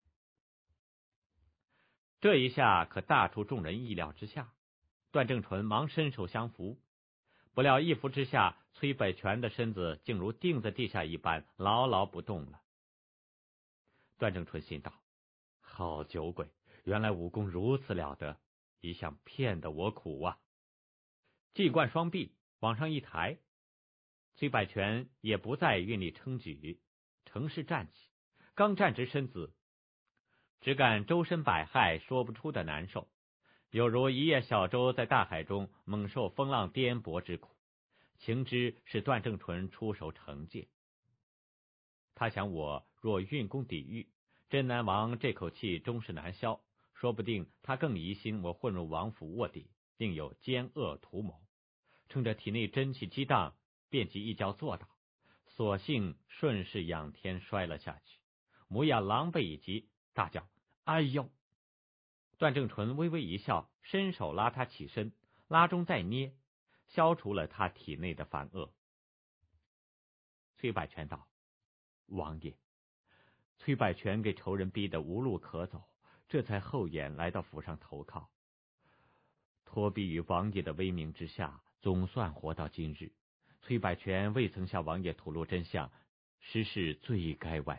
这一下可大出众人意料之下，段正淳忙伸手相扶，不料一扶之下，崔百全的身子竟如钉在地下一般，牢牢不动了。段正淳心道：好酒鬼，原来武功如此了得，一向骗得我苦啊！系惯双臂，往上一抬，崔百全也不再运力撑举，乘势站起，刚站直身子，只感周身百骸，说不出的难受，有如一叶小舟在大海中猛受风浪颠簸之苦，情知是段正淳出手惩戒。他想，我若运功抵御，镇南王这口气终是难消，说不定他更疑心我混入王府卧底，另有奸恶图谋，趁着体内真气激荡，便即一跤坐倒，索性顺势仰天摔了下去，模样狼狈以极，大叫：哎呦！段正淳微微一笑，伸手拉他起身，拉中再捏，消除了他体内的烦恶。崔百全道：王爷，崔百全给仇人逼得无路可走，这才厚颜来到府上投靠。托庇于王爷的威名之下，总算活到今日。崔百全未曾向王爷吐露真相，实是罪该万死。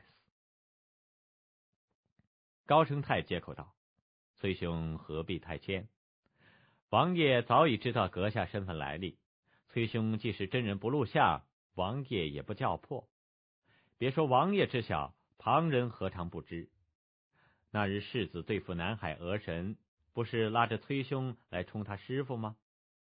高生泰接口道：崔兄何必太谦？王爷早已知道阁下身份来历，崔兄即使真人不露相，王爷也不叫破。别说王爷知晓，旁人何尝不知？那日世子对付南海鹅神，不是拉着崔兄来充他师傅吗？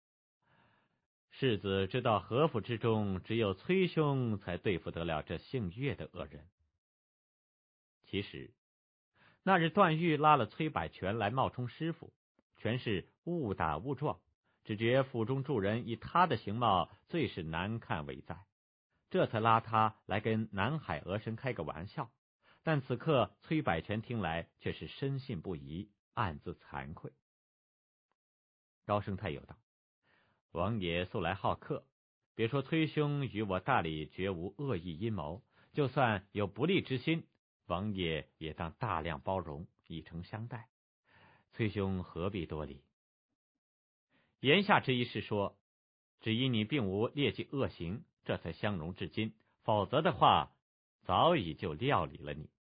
世子知道何府之中只有崔兄才对付得了这姓岳的恶人。其实那日段誉拉了崔百全来冒充师傅，全是误打误撞，只觉府中诸人以他的形貌最是难看伟在，这才拉他来跟南海鹅神开个玩笑。但此刻崔百全听来却是深信不疑，暗自惭愧。高生泰又道：王爷素来好客，别说崔兄与我大理绝无恶意阴谋，就算有不利之心，王爷也当大量包容，以诚相待。崔兄何必多礼？言下之意是说，只因你并无劣迹恶行，这才相容至今，否则的话，早已就料理了你。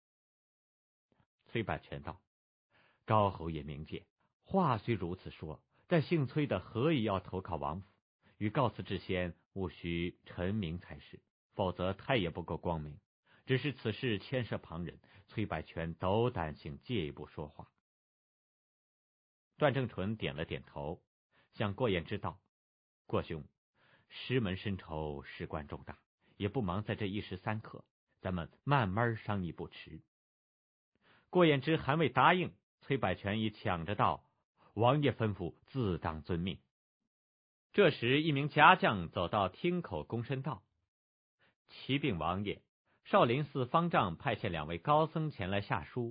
崔百全道：高侯爷明鉴，话虽如此说，但姓崔的何以要投靠王府？与告辞之先，务须陈明才是，否则他也不够光明。只是此事牵涉旁人，崔百全斗胆请借一步说话。段正淳点了点头，向郭衍知道：郭兄，师门深仇，事关重大，也不忙在这一时三刻，咱们慢慢商议不迟。郭衍之还未答应，崔百全已抢着道：王爷吩咐，自当遵命。这时一名家将走到厅口躬身道：启禀王爷，少林寺方丈派遣2位高僧前来下书。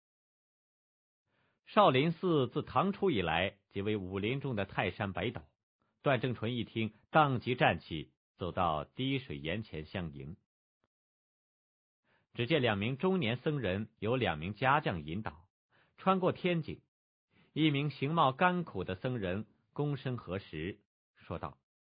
少林寺自唐初以来即为武林中的泰山北斗。段正淳一听，当即站起，走到滴水岩前相迎。只见2名中年僧人由2名家将引导，穿过天井。一名形貌甘苦的僧人躬身合十，说道：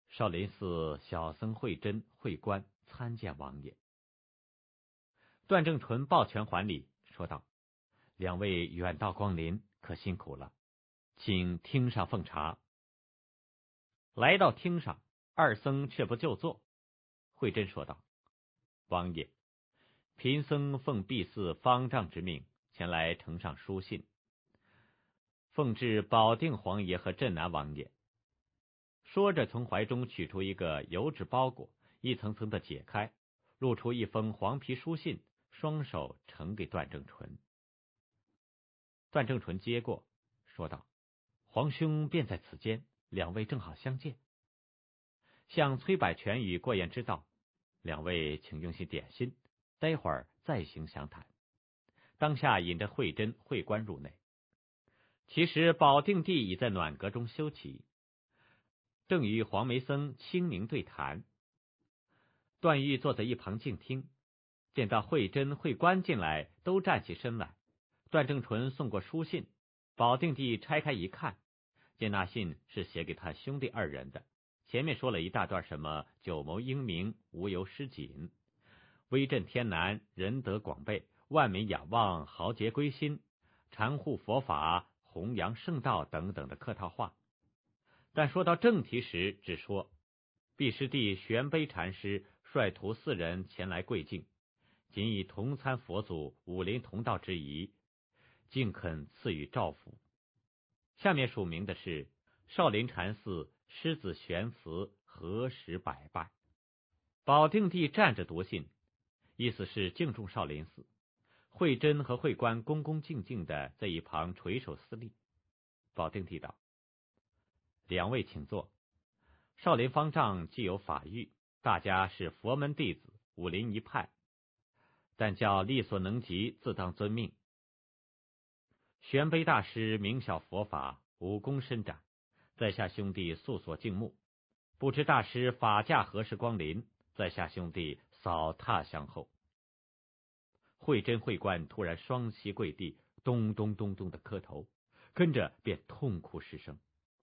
少林寺小僧慧真、慧观参见王爷。段正淳抱拳还礼，说道：“两位远道光临，可辛苦了，请厅上奉茶。”来到厅上，二僧却不就坐。慧真说道：“王爷，贫僧奉毕寺方丈之命，前来呈上书信，奉至保定皇爷和镇南王爷。”说着，从怀中取出一个油纸包裹，一层层的解开，露出一封黄皮书信，双手呈给段正淳。段正淳接过，说道：“皇兄便在此间，两位正好相见。”向崔百全与过言之道：“两位请用心点心，待会儿再行详谈。”当下引着慧真、慧观入内。其实保定帝已在暖阁中休息，正与黄梅僧清明对谈。段誉坐在一旁静听，见到慧真、慧观进来，都站起身来。段正淳送过书信，保定帝拆开一看，见那信是写给他兄弟二人的，前面说了一大段什么九谋英明，无由失谨，威震天南，仁德广备，万民仰望，豪杰归心，禅护佛法，弘扬圣道等等的客套话。但说到正题时，只说毕师弟玄悲禅师率徒4人前来贵境，仅以同参佛祖武林同道之谊，竟肯赐予诏符。下面署名的是少林禅寺狮子玄慈何时百拜。保定帝站着读信，意思是敬重少林寺。慧真和慧观恭恭敬敬的在一旁垂手施礼。保定帝道：“两位请坐。少林方丈既有法域，大家是佛门弟子，武林一派，但叫力所能及，自当遵命。玄悲大师明晓佛法，武功深展，在下兄弟素所敬慕。不知大师法驾何时光临，在下兄弟扫榻相候。”慧真、慧观突然双膝跪地，咚咚咚咚的磕头，跟着便痛哭失声。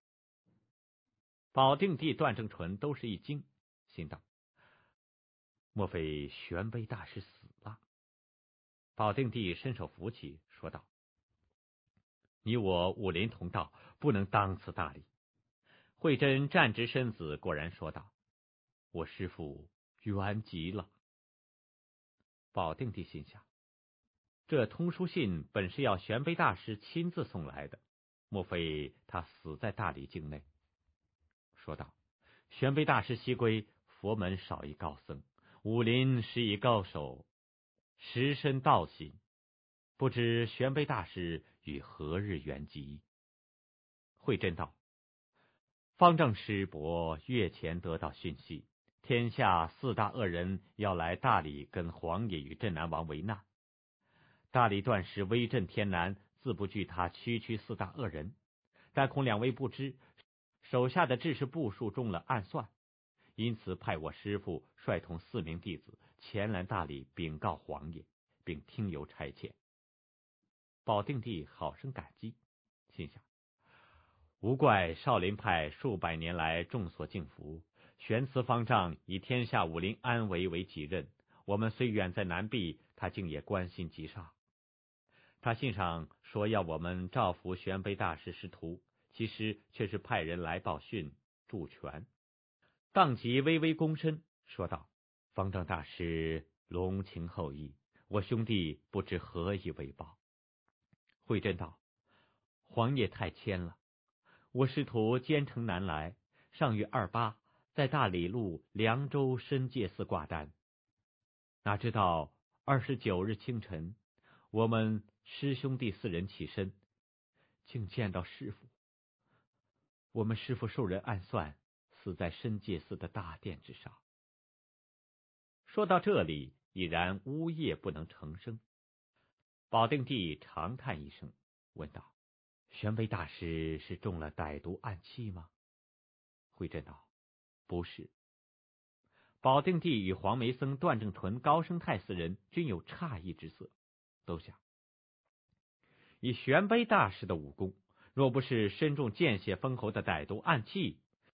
保定帝、段正淳都是一惊，心道：莫非玄悲大师死了？保定帝伸手扶起，说道：“你我武林同道，不能当此大礼。”慧真站直身子，果然说道：“我师父圆寂了。”保定帝心想，这通书信本是要玄悲大师亲自送来的，莫非他死在大理境内？说道：“玄悲大师西归，佛门少一高僧，武林失一高手，实身道心，不知玄悲大师于何日圆寂？”慧真道：“方丈师伯月前得到讯息，天下4大恶人要来大理跟皇爷与镇南王为难。大理段师威震天南，自不惧他区区4大恶人，但恐两位不知，手下的智士部署中了暗算，因此派我师父率同4名弟子前来大理禀告皇爷，并听由差遣。”保定帝好生感激，心想：无怪少林派数百年来众所敬服，玄慈方丈以天下武林安危为己任，我们虽远在南壁，他竟也关心极上。他信上说要我们照拂玄悲大师师徒，其实却是派人来报讯助拳。当即微微躬身，说道：“方丈大师隆情厚谊，我兄弟不知何以为报。”慧真道：“皇爷太谦了，我师徒兼程南来，上月28在大理路凉州深界寺挂单，哪知道29日清晨，我们师兄弟4人起身，竟见到师父。我们师父受人暗算，死在深界寺的大殿之上。”说到这里，已然呜咽不能成声。保定帝长叹一声，问道：“玄悲大师是中了歹毒暗器吗？”慧真道：“不是。”保定帝与黄梅僧、段正淳、高生泰4人均有诧异之色，都想：以玄悲大师的武功，若不是身中见血封喉的歹毒暗器，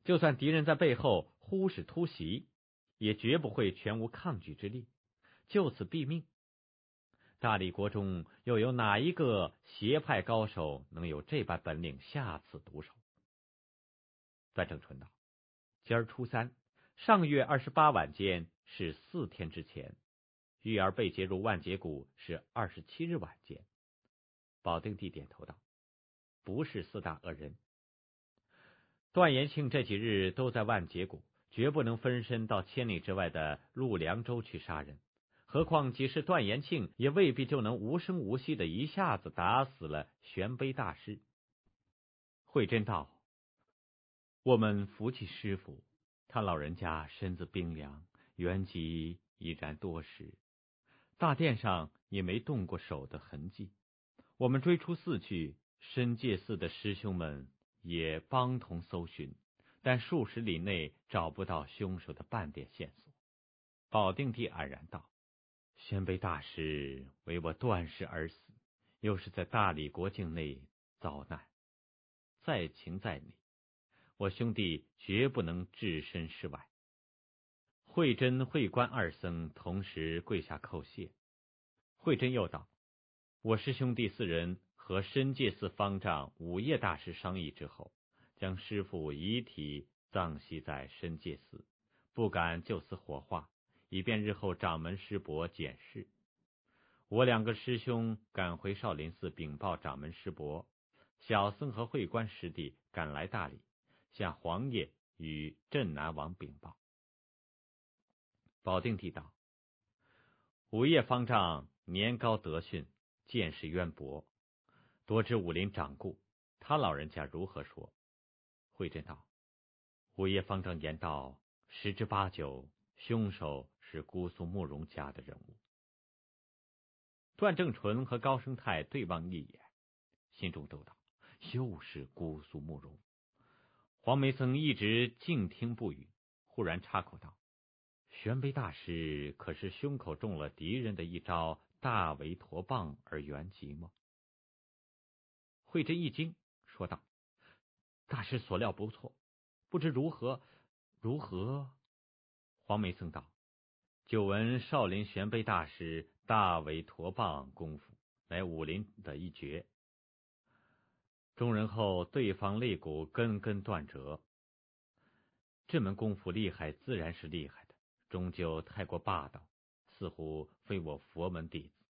就算敌人在背后忽使突袭，也绝不会全无抗拒之力，就此毙命。大理国中又有哪一个邪派高手能有这般本领下此毒手？段正淳道：今儿初三，上月28晚间是4天之前，玉儿被劫入万劫谷是27日晚间。保定帝点头道：不是4大恶人。段延庆这几日都在万劫谷，绝不能分身到千里之外的陆凉州去杀人。何况即使段延庆，也未必就能无声无息的一下子打死了玄卑大师。慧真道：我们扶起师傅，他老人家身子冰凉，原籍已然多时，大殿上也没动过手的痕迹。我们追出寺去，深界寺的师兄们也帮同搜寻，但数十里内找不到凶手的半点线索。保定帝黯然道：玄卑大师为我段氏而死，又是在大理国境内遭难，在情在理，我兄弟绝不能置身事外。慧真、慧观二僧同时跪下叩谢。慧真又道：我师兄弟4人和深界寺方丈午夜大师商议之后，将师父遗体葬息在深界寺，不敢就此火化，以便日后掌门师伯检视。我2个师兄赶回少林寺禀报掌门师伯，小僧和慧观师弟赶来大理，向皇爷与镇南王禀报。保定帝道：午夜方丈年高德训，见识渊博，多知武林掌故，他老人家如何说？慧真道：午夜方丈言道，10之8九，凶手是姑苏慕容家的人物。段正淳和高生泰对望一眼，心中都道：又是姑苏慕容。黄梅僧一直静听不语，忽然插口道：玄卑大师可是胸口中了敌人的一招大围陀棒而圆寂吗？慧真一惊，说道：大师所料不错，不知如何？黄梅僧道：久闻少林玄卑大师大围陀棒功夫，乃武林的一绝。中人后对方肋骨根根断折，这门功夫厉害自然是厉害的，终究太过霸道，似乎非我佛门弟子。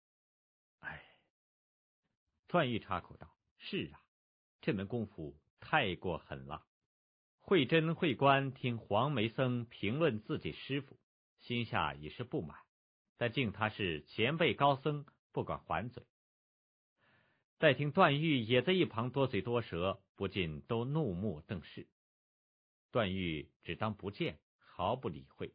段誉插口道：是啊，这门功夫太过狠辣。慧真、慧观听黄梅僧评论自己师傅，心下已是不满，但敬他是前辈高僧，不管还嘴。再听段誉也在一旁多嘴多舌，不禁都怒目瞪视。段誉只当不见，毫不理会。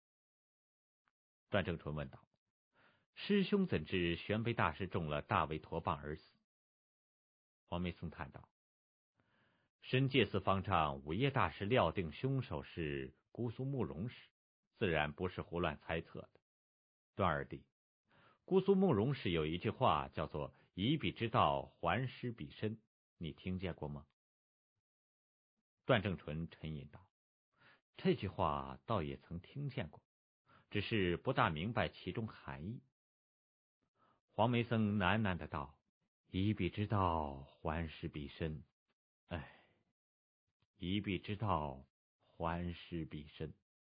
段正淳问道：师兄怎知玄卑大师中了大围陀棒而死？黄梅僧叹道：深界寺方丈午夜大师料定凶手是姑苏慕容时，自然不是胡乱猜测的。段二弟，姑苏慕容时有一句话叫做以彼之道还施彼身，你听见过吗？段正淳沉吟道：这句话倒也曾听见过，只是不大明白其中含义。黄梅僧喃喃的道：以彼之道还施彼身，以彼之道还施彼身。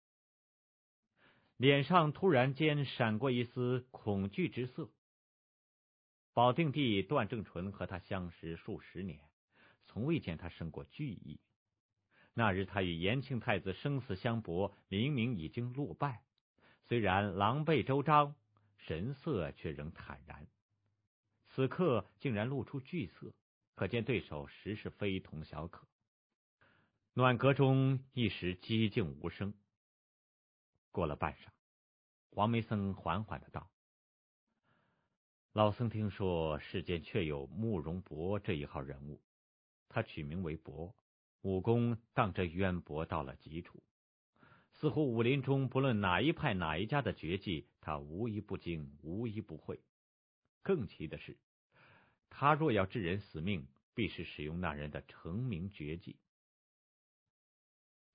脸上突然间闪过一丝恐惧之色。保定帝段正淳和他相识数十年，从未见他生过惧意。那日他与延庆太子生死相搏，明明已经落败，虽然狼狈周章，神色却仍坦然。此刻竟然露出惧色，可见对手实是非同小可。暖阁中一时寂静无声。过了半晌，黄梅僧缓缓的道：老僧听说世间确有慕容博这一号人物，他取名为博，武功当这渊博到了极处，似乎武林中不论哪一派哪一家的绝技，他无一不精，无一不会。更奇的是，他若要致人死命，必是使用那人的成名绝技。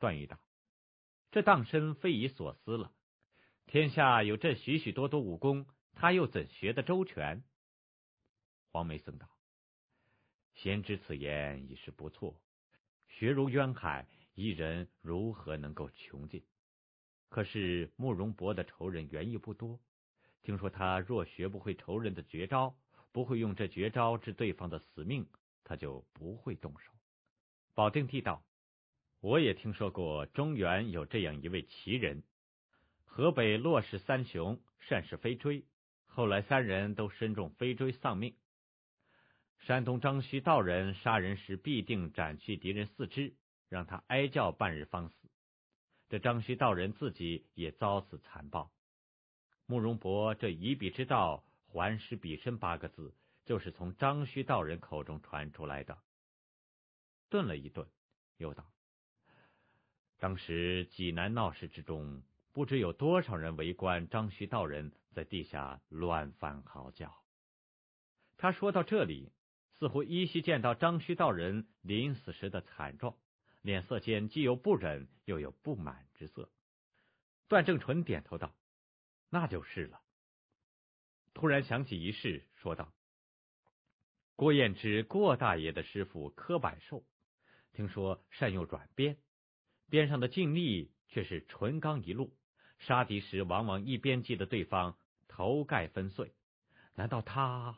段誉道：“这当真匪夷所思了。天下有这许许多多武功，他又怎学得周全？”黄梅僧道：“贤知此言已是不错，学如渊海，一人如何能够穷尽？可是慕容博的仇人原意不多，听说他若学不会仇人的绝招，不会用这绝招治对方的死命，他就不会动手。”保定帝道：“我也听说过中原有这样一位奇人，河北骆氏三雄善使飞锥，后来3人都身中飞锥丧命。山东张须道人杀人时必定斩去敌人4肢，让他哀叫半日方死。这张须道人自己也遭此残报。慕容博这以彼之道还施彼身8个字，就是从张须道人口中传出来的。”顿了一顿，又道：“当时济南闹事之中，不知有多少人围观张须道人在地下乱翻嚎叫。”他说到这里，似乎依稀见到张须道人临死时的惨状，脸色间既有不忍又有不满之色。段正淳点头道：“那就是了。”突然想起一事，说道：“郭彦之郭大爷的师傅柯百寿，听说善用软鞭，鞭上的劲力却是纯钢一路，杀敌时往往一鞭击得对方头盖分碎。难道他……”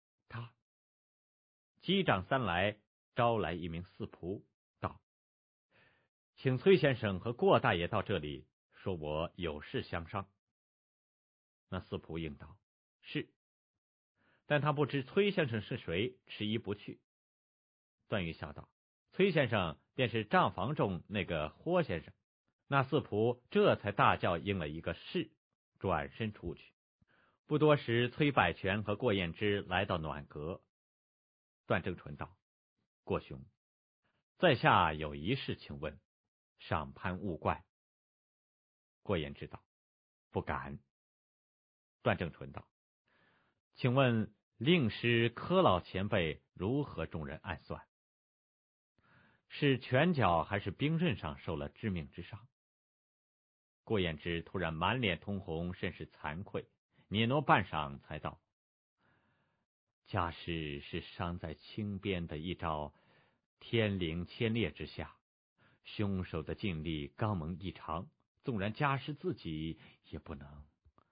击掌3来，招来一名四仆，道：“请崔先生和郭大爷到这里，说我有事相商。”那四仆应道：“是。”但他不知崔先生是谁，迟疑不去。段誉笑道：“崔先生便是账房中那个霍先生。”那四仆这才大叫应了一个是，转身出去。不多时，崔百全和郭彦之来到暖阁。段正淳道：“郭兄，在下有一事请问，上攀勿怪。”郭彦之道：“不敢。”段正淳道：“请问令师柯老前辈如何中人暗算？是拳脚还是兵刃上受了致命之伤？”郭彦之突然满脸通红，甚是惭愧，嗫嚅半晌才道：“家师是伤在轻鞭的一招天灵千裂之下，凶手的劲力刚猛异常，纵然家师自己也不能。”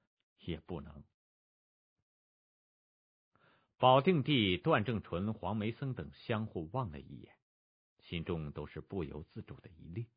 保定帝、段正淳、黄梅僧等相互望了一眼，心中都是不由自主的一厉。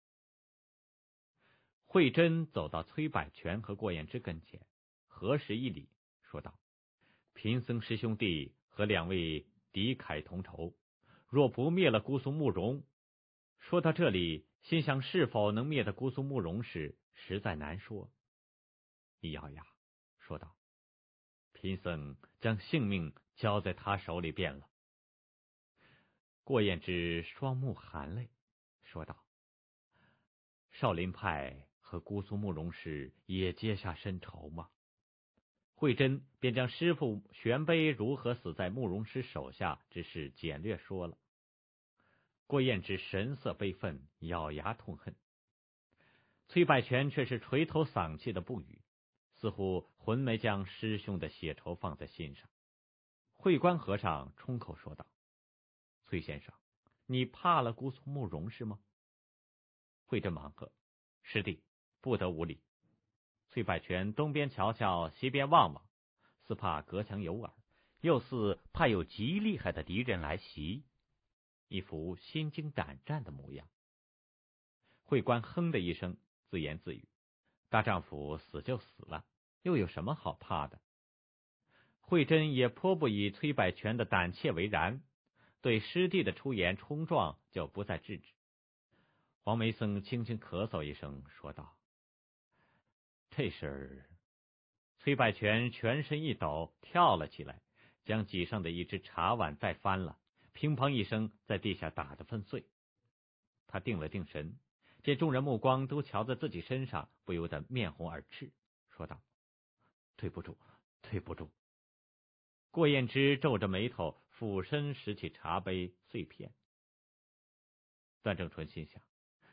慧真走到崔百全和郭彦之跟前，合十一礼，说道：“贫僧师兄弟和2位敌忾同仇，若不灭了姑苏慕容……”说到这里，心想是否能灭得姑苏慕容时，实在难说。一咬牙，说道：“贫僧将性命交在他手里便了。”郭彦之双目含泪，说道：“少林派和姑苏慕容氏也结下深仇吗？”慧真便将师傅玄悲如何死在慕容师手下之事简略说了。郭彦之神色悲愤，咬牙痛恨。崔百全却是垂头丧气的不语，似乎浑没将师兄的血仇放在心上。慧观和尚冲口说道：“崔先生，你怕了姑苏慕容是吗？”慧真忙喝：“师弟不得无礼。”崔百全东边瞧瞧，西边望望，似怕隔墙有耳，又似怕有极厉害的敌人来袭，一副心惊胆战的模样。慧观哼的一声，自言自语：“大丈夫死就死了，又有什么好怕的？”慧真也颇不以崔百全的胆怯为然，对师弟的出言冲撞就不再制止。黄梅僧轻轻咳嗽一声，说道：“这事儿……”崔百全全身一抖，跳了起来，将几上的一只茶碗带翻了，乒乓一声在地下打得粉碎。他定了定神，见众人目光都瞧在自己身上，不由得面红耳赤，说道：“对不住，对不住。”郭彦之皱着眉头，俯身拾起茶杯碎片。段正淳心想：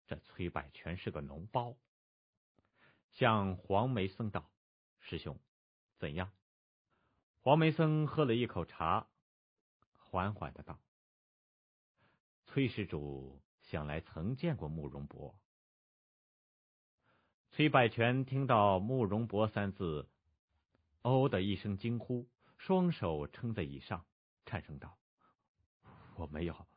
这崔百全是个脓包。向黄梅僧道：“师兄，怎样？”黄梅僧喝了一口茶，缓缓的道：“崔施主想来曾见过慕容博。”崔百全听到慕容博三字，哦的一声惊呼，双手撑在椅上，颤声道：“我没有，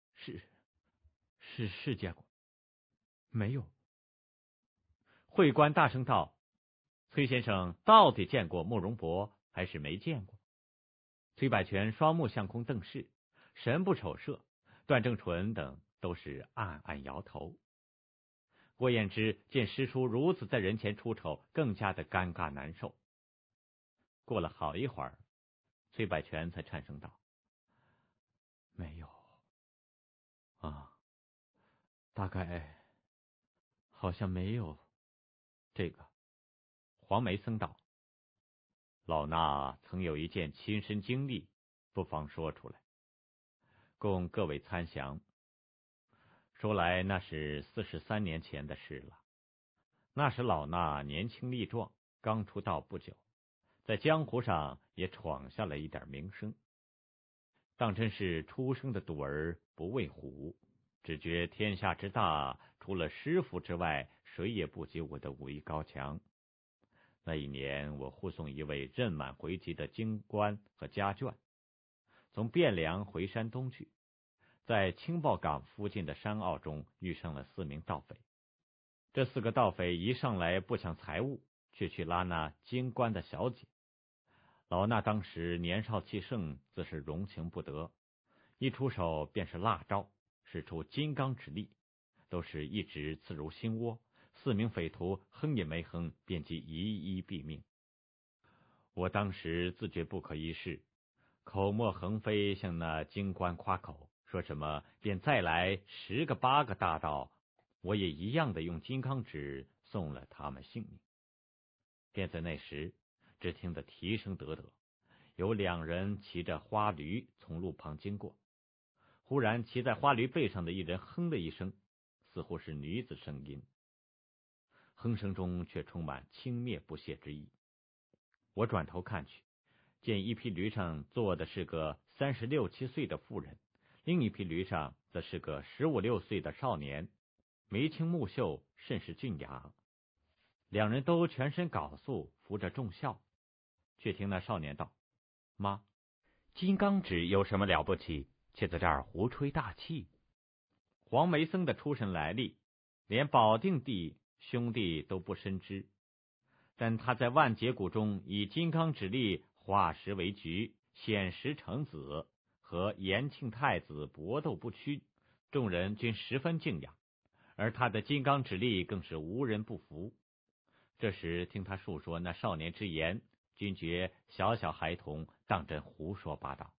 是见过，没有。”会官大声道：“崔先生到底见过慕容博，还是没见过？”崔百全双目向空瞪视，神不守舍。段正淳等都是暗暗摇头。郭彦之见师叔如此在人前出丑，更加的尴尬难受。过了好一会儿，崔百全才颤声道：“没有啊，大概好像没有这个。”黄梅僧道：“老衲曾有一件亲身经历，不妨说出来，供各位参详。说来那是43年前的事了。那时老衲年轻力壮，刚出道不久，在江湖上也闯下了一点名声。当真是初生的犊儿不畏虎，只觉天下之大，除了师傅之外，谁也不及我的武艺高强。那一年，我护送一位任满回籍的京官和家眷，从汴梁回山东去，在青豹港附近的山坳中遇上了4名盗匪。这4个盗匪一上来不抢财物，却去拉那京官的小姐。老衲当时年少气盛，自是容情不得，一出手便是辣招，使出金刚指力，都是一指刺入心窝。4名匪徒哼也没哼，便即一一毙命。我当时自觉不可一世，口沫横飞，向那京官夸口，说什么便再来10个8个大盗，我也一样的用金刚指送了他们性命。便在那时，只听得蹄声得得，有2人骑着花驴从路旁经过。忽然骑在花驴背上的一人哼了一声，似乎是女子声音，哼声中却充满轻蔑不屑之意。我转头看去，见一匹驴上坐的是个36、7岁的妇人，另一匹驴上则是个15、16岁的少年，眉清目秀，甚是俊雅。2人都全身缟素，扶着重孝。却听那少年道：“妈，金刚指有什么了不起？却在这儿胡吹大气。”黄梅僧的出身来历，连保定帝兄弟都不深知，但他在万劫谷中以金刚指力化石为局，显石成子，和延庆太子搏斗不屈，众人均十分敬仰，而他的金刚指力更是无人不服。这时听他述说那少年之言，均觉小小孩童当真胡说八道。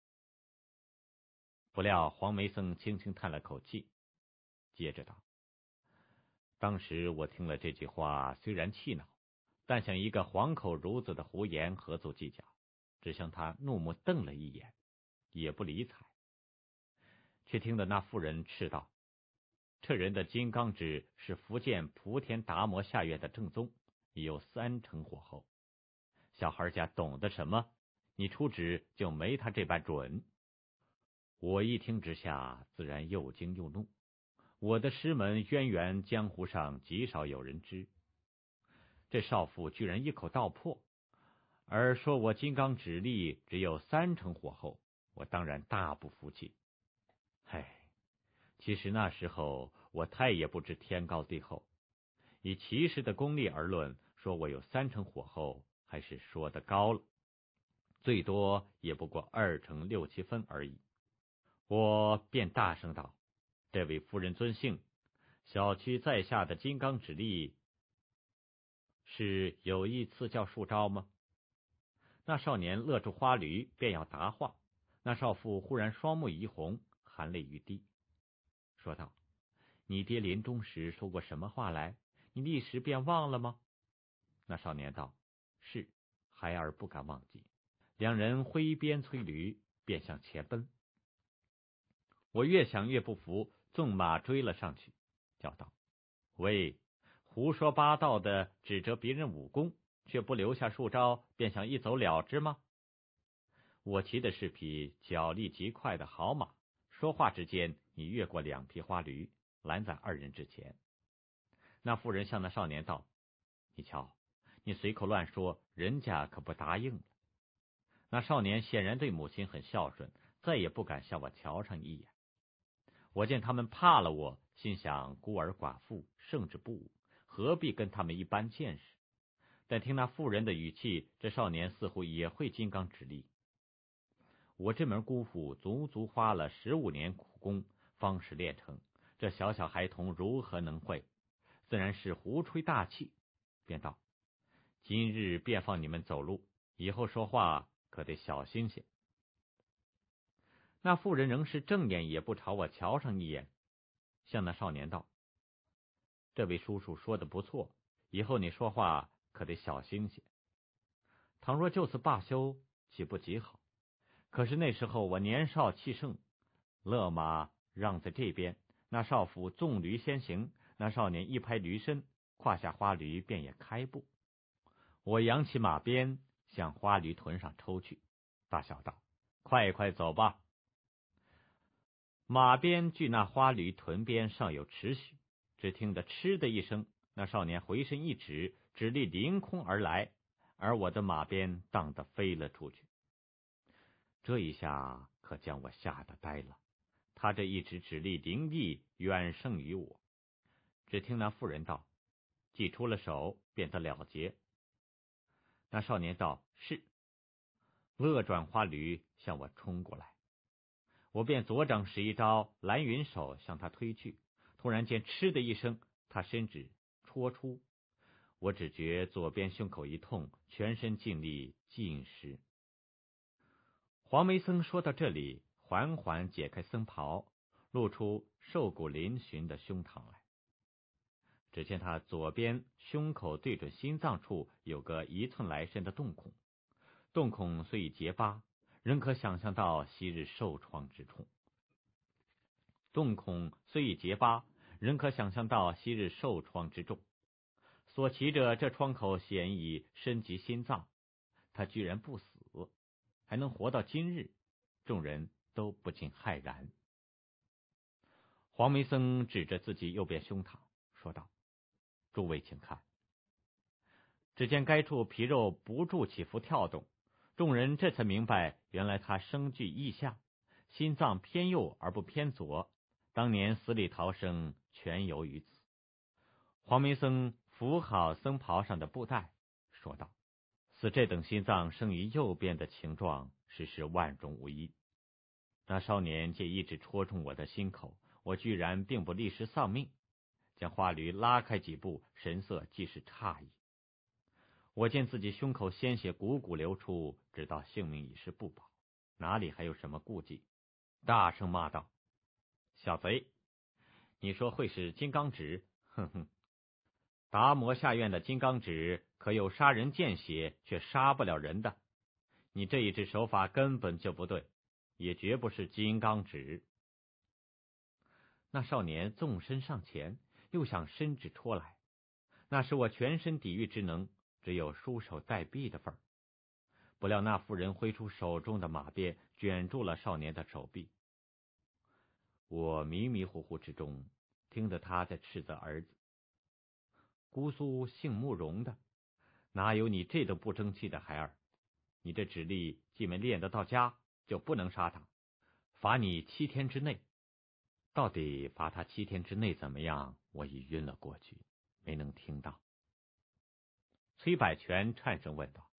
不料黄梅僧轻轻叹了口气，接着道：“当时我听了这句话，虽然气恼，但想一个黄口孺子的胡言何足计较，只向他怒目瞪了一眼，也不理睬。却听得那妇人斥道：“这人的金刚指是福建莆田达摩下院的正宗，已有3成火候。小孩家懂得什么？你出指就没他这般准。”我一听之下，自然又惊又怒。我的师门渊源，江湖上极少有人知。这少妇居然一口道破，而说我金刚指力只有3成火候，我当然大不服气。其实那时候我太也不知天高地厚，以其实的功力而论，说我有3成火候，还是说得高了，最多也不过2成6、7分而已。我便大声道：“这位夫人尊姓？小区在下的金刚指力是有意赐教数招吗？”那少年勒住花驴，便要答话。那少妇忽然双目一红，含泪欲滴，说道：“你爹临终时说过什么话来？你立时便忘了吗？”那少年道：“是，孩儿不敢忘记。”2人挥鞭催驴，便向前奔。我越想越不服，纵马追了上去， 叫道：“喂，胡说八道的指责别人武功，却不留下数招，便想一走了之吗？我骑的是匹脚力极快的好马，说话之间，你越过2匹花驴，拦在2人之前。”那妇人向那少年道：“你瞧，你随口乱说，人家可不答应了。”那少年显然对母亲很孝顺，再也不敢向我瞧上一眼。我见他们怕了我，心想孤儿寡妇，胜之不武，何必跟他们一般见识？但听那妇人的语气，这少年似乎也会金刚指力。我这门功夫足足花了15年苦功，方是练成，这小小孩童如何能会？自然是胡吹大气，便道：“今日便放你们走路，以后说话可得小心些。”那妇人仍是正眼也不朝我瞧上一眼，向那少年道：“这位叔叔说的不错，以后你说话可得小心些。倘若就此罢休，岂不极好？可是那时候我年少气盛，勒马让在这边，那少妇纵驴先行，那少年一拍驴身，胯下花驴便也开步。我扬起马鞭，向花驴臀上抽去，大笑道：“快快走吧！”马鞭距那花驴臀边尚有10许，只听得嗤的一声，那少年回身一指，指力凌空而来，而我的马鞭荡得飞了出去。这一下可将我吓得呆了，他这一指指力凌厉，远胜于我。只听那妇人道：“既出了手，便得了结。”那少年道：“是。”勒转花驴向我冲过来，我便左掌使一招蓝云手向他推去，突然间嗤的一声，他伸指戳出，我只觉左边胸口一痛，全身尽力尽失。黄梅僧说到这里，缓缓解开僧袍，露出瘦骨嶙峋的胸膛来。只见他左边胸口对准心脏处有个1寸来深的洞孔，洞孔虽已结疤，仍可想象到昔日受创之重。所骑着这创口显已深及心脏，他居然不死，还能活到今日，众人都不禁骇然。黄梅僧指着自己右边胸膛说道：“诸位请看。”只见该处皮肉不住起伏跳动，众人这才明白，原来他生具异象，心脏偏右而不偏左，当年死里逃生全由于此。黄梅僧扶好僧袍上的布带，说道：“似这等心脏生于右边的情状，实是万中无一。那少年借一指戳中我的心口，我居然并不立时丧命，将花驴拉开几步，神色既是诧异。我见自己胸口鲜血汩汩流出，知道性命已是不保，哪里还有什么顾忌？大声骂道：“小贼，你说会是金刚指？哼哼！达摩下院的金刚指可有杀人见血却杀不了人的？你这一支手法根本就不对，也绝不是金刚指。”那少年纵身上前，又想伸指戳来，那是我全身抵御之能，只有束手待毙的份儿。不料那妇人挥出手中的马鞭，卷住了少年的手臂。我迷迷糊糊之中，听得他在斥责儿子：“姑苏姓慕容的，哪有你这等不争气的孩儿？你这指力既没练得到家，就不能杀他，罚你7天之内。”到底罚他7天之内怎么样，我已晕了过去，没能听到。崔百全颤声问道：“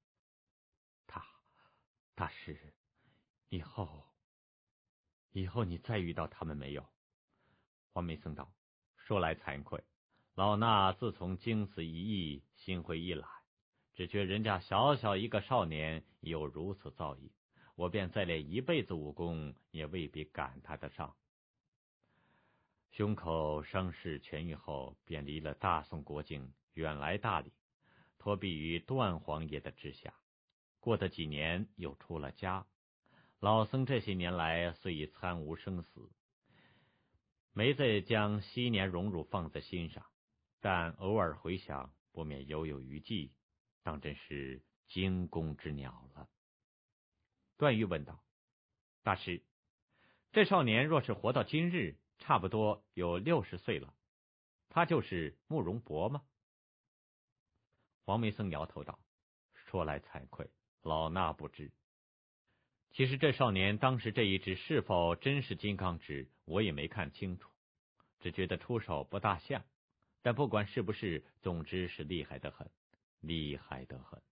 他是以后你再遇到他们没有？”黄梅僧道：“说来惭愧，老衲自从经此一役，心灰意懒，只觉人家小小一个少年有如此造诣，我便再练一辈子武功，也未必赶他得上。”胸口伤势痊愈后，便离了大宋国境，远来大理，托庇于段皇爷的治下。过得几年，又出了家。老僧这些年来，虽已参无生死， 没再将昔年荣辱放在心上，但偶尔回想，不免犹有余悸，当真是惊弓之鸟了。段誉问道：大师，这少年若是活到今日，差不多有60岁了，他就是慕容博吗？黄梅僧摇头道：说来惭愧，老衲不知。其实这少年当时这一只是否真是金刚指，我也没看清楚，只觉得出手不大像，但不管是不是，总之是厉害得很，厉害得很。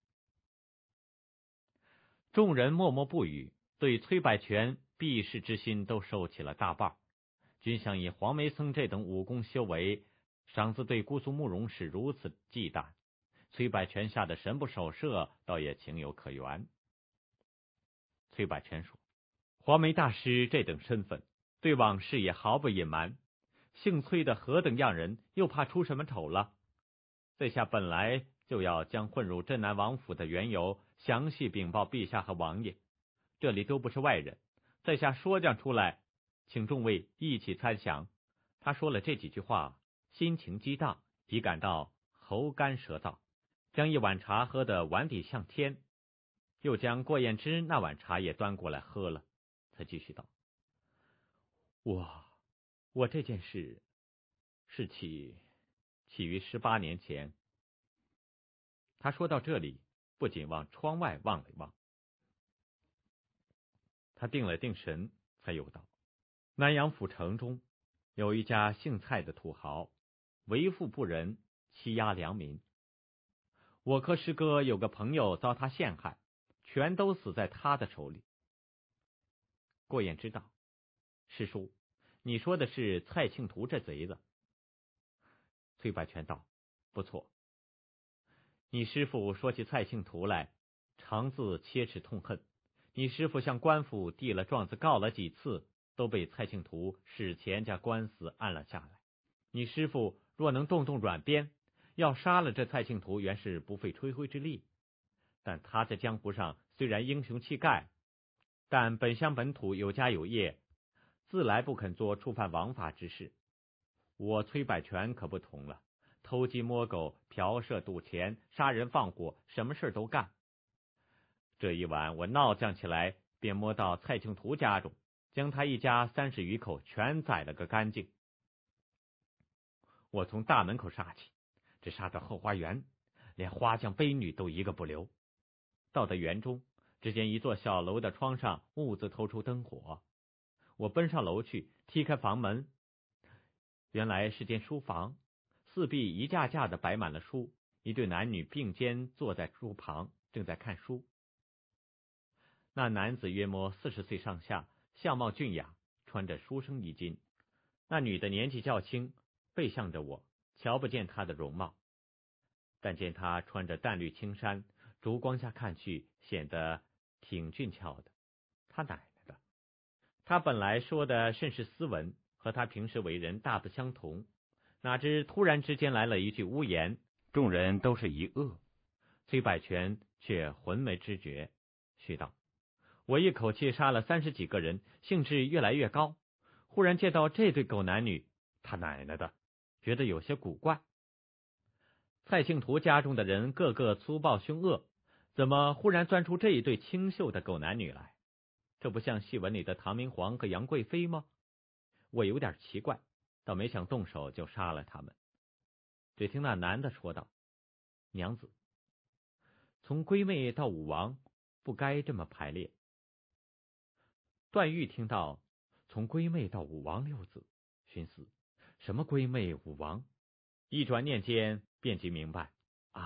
众人默默不语，对崔百全避世之心都收起了大半，均想以黄梅僧这等武功修为，赏自对姑苏慕容是如此忌惮，崔百全下的神不守舍，倒也情有可原。崔百全说：黄梅大师这等身份，对往事也毫不隐瞒，姓崔的何等样人，又怕出什么丑了？在下本来就要将混入镇南王府的缘由详细禀报陛下和王爷，这里都不是外人，在下说将出来，请众位一起参详。他说了这几句话，心情激荡，已感到喉干舌燥，将一碗茶喝得碗底向天，又将郭彦之那碗茶也端过来喝了，才继续道：我这件事是起于18年前。他说到这里，不仅往窗外望了望，他定了定神，才又道：南阳府城中有一家姓蔡的土豪，为富不仁，欺压良民。我科师哥有个朋友遭他陷害，全都死在他的手里。郭彦之道：师叔，你说的是蔡庆图这贼子？崔百全道：不错。你师父说起蔡庆图来，常自切齿痛恨。你师父向官府递了状子，告了几次，都被蔡庆图使钱家官司按了下来。你师父若能动软鞭，要杀了这蔡庆图，原是不费吹灰之力。但他在江湖上虽然英雄气概，但本乡本土有家有业，自来不肯做触犯王法之事。我崔百全可不同了，偷鸡摸狗、嫖舍赌钱、杀人放火，什么事都干。这一晚我闹犟起来，便摸到蔡庆图家中，将他一家30余口全宰了个干净。我从大门口杀起，只杀到后花园，连花匠婢女都一个不留。到了园中，只见一座小楼的窗上兀自透出灯火。我奔上楼去，踢开房门，原来是间书房，四壁一架架的摆满了书，一对男女并肩坐在书旁，正在看书。那男子约摸40岁上下，相貌俊雅，穿着书生衣襟；那女的年纪较轻，背向着我，瞧不见她的容貌，但见她穿着淡绿青衫，烛光下看去显得挺俊俏的。他奶奶的！他本来说的甚是斯文，和他平时为人大不相同，哪知突然之间来了一句污言，众人都是一愕。崔百全却浑没知觉，续道：我一口气杀了30几个人，兴致越来越高，忽然见到这对狗男女，他奶奶的，觉得有些古怪。蔡庆图家中的人个个粗暴凶恶，怎么忽然钻出这一对清秀的狗男女来？这不像戏文里的唐明皇和杨贵妃吗？我有点奇怪，倒没想动手就杀了他们。只听那男的说道：娘子，从闺妹到武王，不该这么排列。段誉听到从闺妹到武王6字，寻思什么闺妹武王，一转念间便即明白，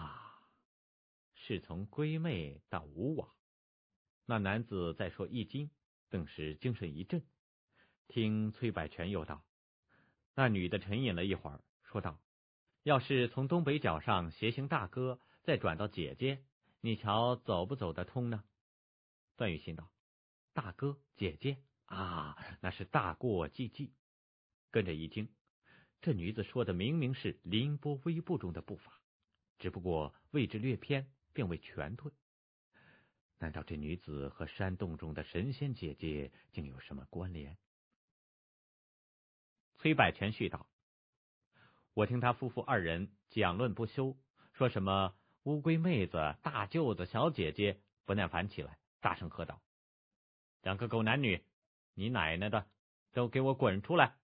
是从闺妹到武王。那男子再说易经，顿时精神一振。听崔百全又道：那女的沉吟了一会儿，说道：要是从东北角上斜行大哥，再转到姐姐，你瞧走不走得通呢？段誉心道：大哥姐姐那是大过继继。跟着一惊，这女子说的明明是凌波微步中的步伐，只不过位置略偏，并未全退。难道这女子和山洞中的神仙姐姐竟有什么关联？ 崔百全续道：我听他夫妇二人讲论不休，说什么乌龟妹子、大舅子、小姐姐，不耐烦起来，大声喝道：两个狗男女，你奶奶的，都给我滚出来！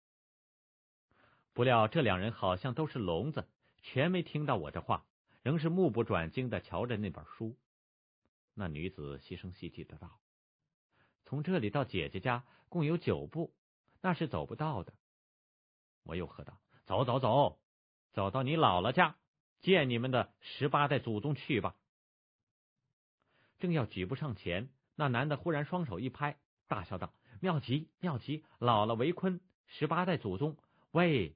不料这两人好像都是聋子，全没听到我的话，仍是目不转睛地瞧着那本书。那女子细声细气的道：从这里到姐姐家共有9步，那是走不到的。我又喝道：走走走，走到你姥姥家，见你们的18代祖宗去吧。正要举步上前，那男的忽然双手一拍，大笑道：妙极妙极，姥姥为坤，18代祖宗，喂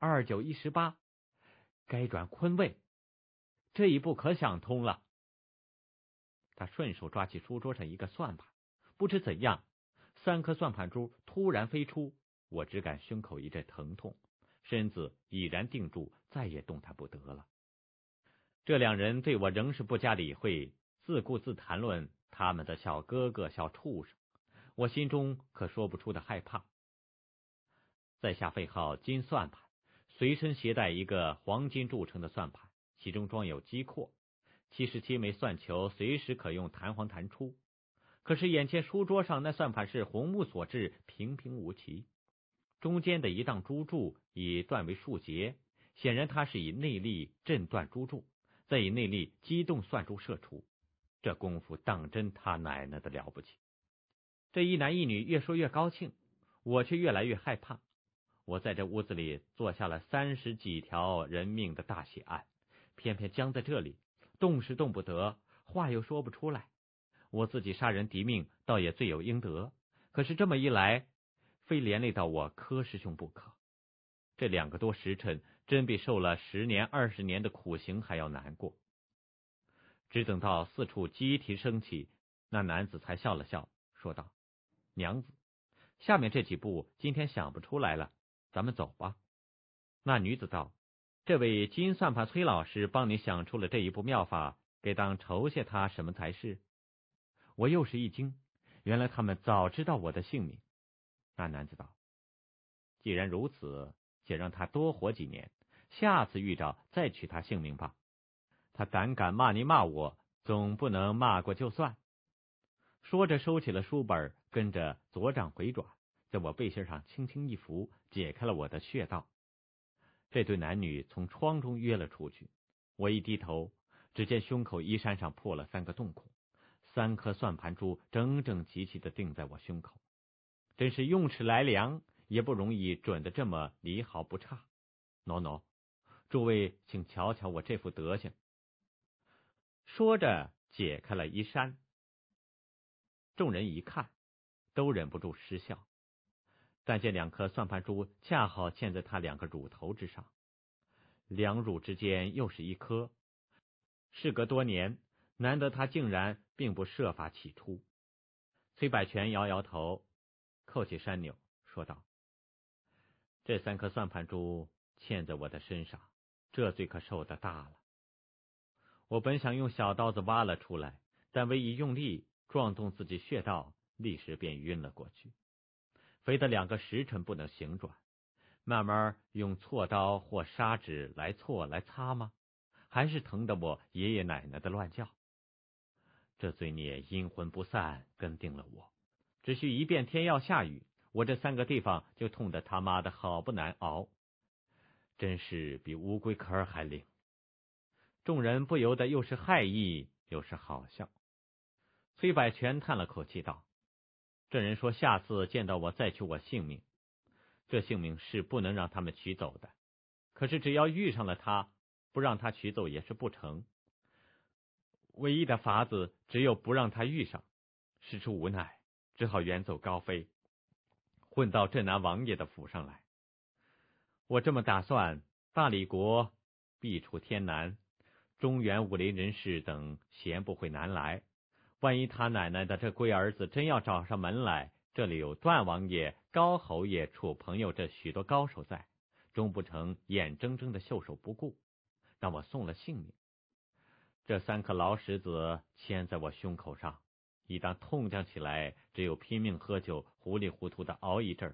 ，2918，该转坤位，这一步可想通了。他顺手抓起书桌上一个算盘，不知怎样，3颗算盘珠突然飞出，我只感胸口一阵疼痛，身子已然定住，再也动弹不得了。这两人对我仍是不加理会，自顾自谈论他们的小哥哥、小畜生，我心中可说不出的害怕。在下费号金算盘，随身携带一个黄金铸成的算盘，其中装有机括，77枚算球随时可用弹簧弹出。可是眼前书桌上那算盘是红木所制，平平无奇，中间的一档珠柱已断为数节，显然它是以内力震断珠柱，再以内力激动算珠射出。这功夫当真他奶奶的了不起。这一男一女越说越高兴，我却越来越害怕。我在这屋子里做下了30几条人命的大血案，偏偏僵在这里，动是动不得，话又说不出来。我自己杀人敌命，倒也罪有应得，可是这么一来，非连累到我柯师兄不可。这2个多时辰，真比受了10年20年的苦刑还要难过。只等到4处鸡啼声起，那男子才笑了笑，说道：娘子，下面这几步今天想不出来了，咱们走吧。那女子道：这位金算盘崔老师帮你想出了这一步妙法，该当酬谢他什么才是？我又是一惊，原来他们早知道我的姓名。那男子道：既然如此，且让他多活几年，下次遇着再取他性命吧。他胆敢骂你骂我，总不能骂过就算。说着收起了书本，跟着左掌回转，在我背心上轻轻一拂，解开了我的穴道。这对男女从窗中跃了出去。我一低头，只见胸口衣衫上破了3个洞孔，3颗算盘珠整整齐齐地定在我胸口。真是用尺来量，也不容易准得这么离毫不差。喏，诸位请瞧瞧我这副德行。说着解开了衣衫，众人一看，都忍不住失笑。但见2颗算盘珠恰好嵌在他2个乳头之上，2乳之间又是1颗。事隔多年，难得他竟然并不设法起出。崔百全摇摇头，扣起衫纽，说道：这3颗算盘珠嵌在我的身上，这罪可受得大了。我本想用小刀子挖了出来，但为一用力撞动自己穴道，立时便晕了过去。非得2个时辰不能行转，慢慢用锉刀或砂纸来锉来擦吗？还是疼得我爷爷奶奶的乱叫？这罪孽阴魂不散，跟定了我。只需一遍天要下雨，我这3个地方就痛得他妈的好不难熬，真是比乌龟壳还灵。众人不由得又是骇异又是好笑。崔百全叹了口气道：这人说下次见到我再取我性命，这性命是不能让他们取走的，可是只要遇上了他，不让他取走也是不成。唯一的法子只有不让他遇上，事出无奈，只好远走高飞，混到镇南王爷的府上来。我这么打算，大理国必处天南，中原武林人士等闲不会南来。万一他奶奶的这龟儿子真要找上门来，这里有段王爷、高侯爷、楚朋友这许多高手在，终不成眼睁睁的袖手不顾，让我送了性命。这3颗牢石子牵在我胸口上，一旦痛将起来，只有拼命喝酒，糊里糊涂的熬一阵儿，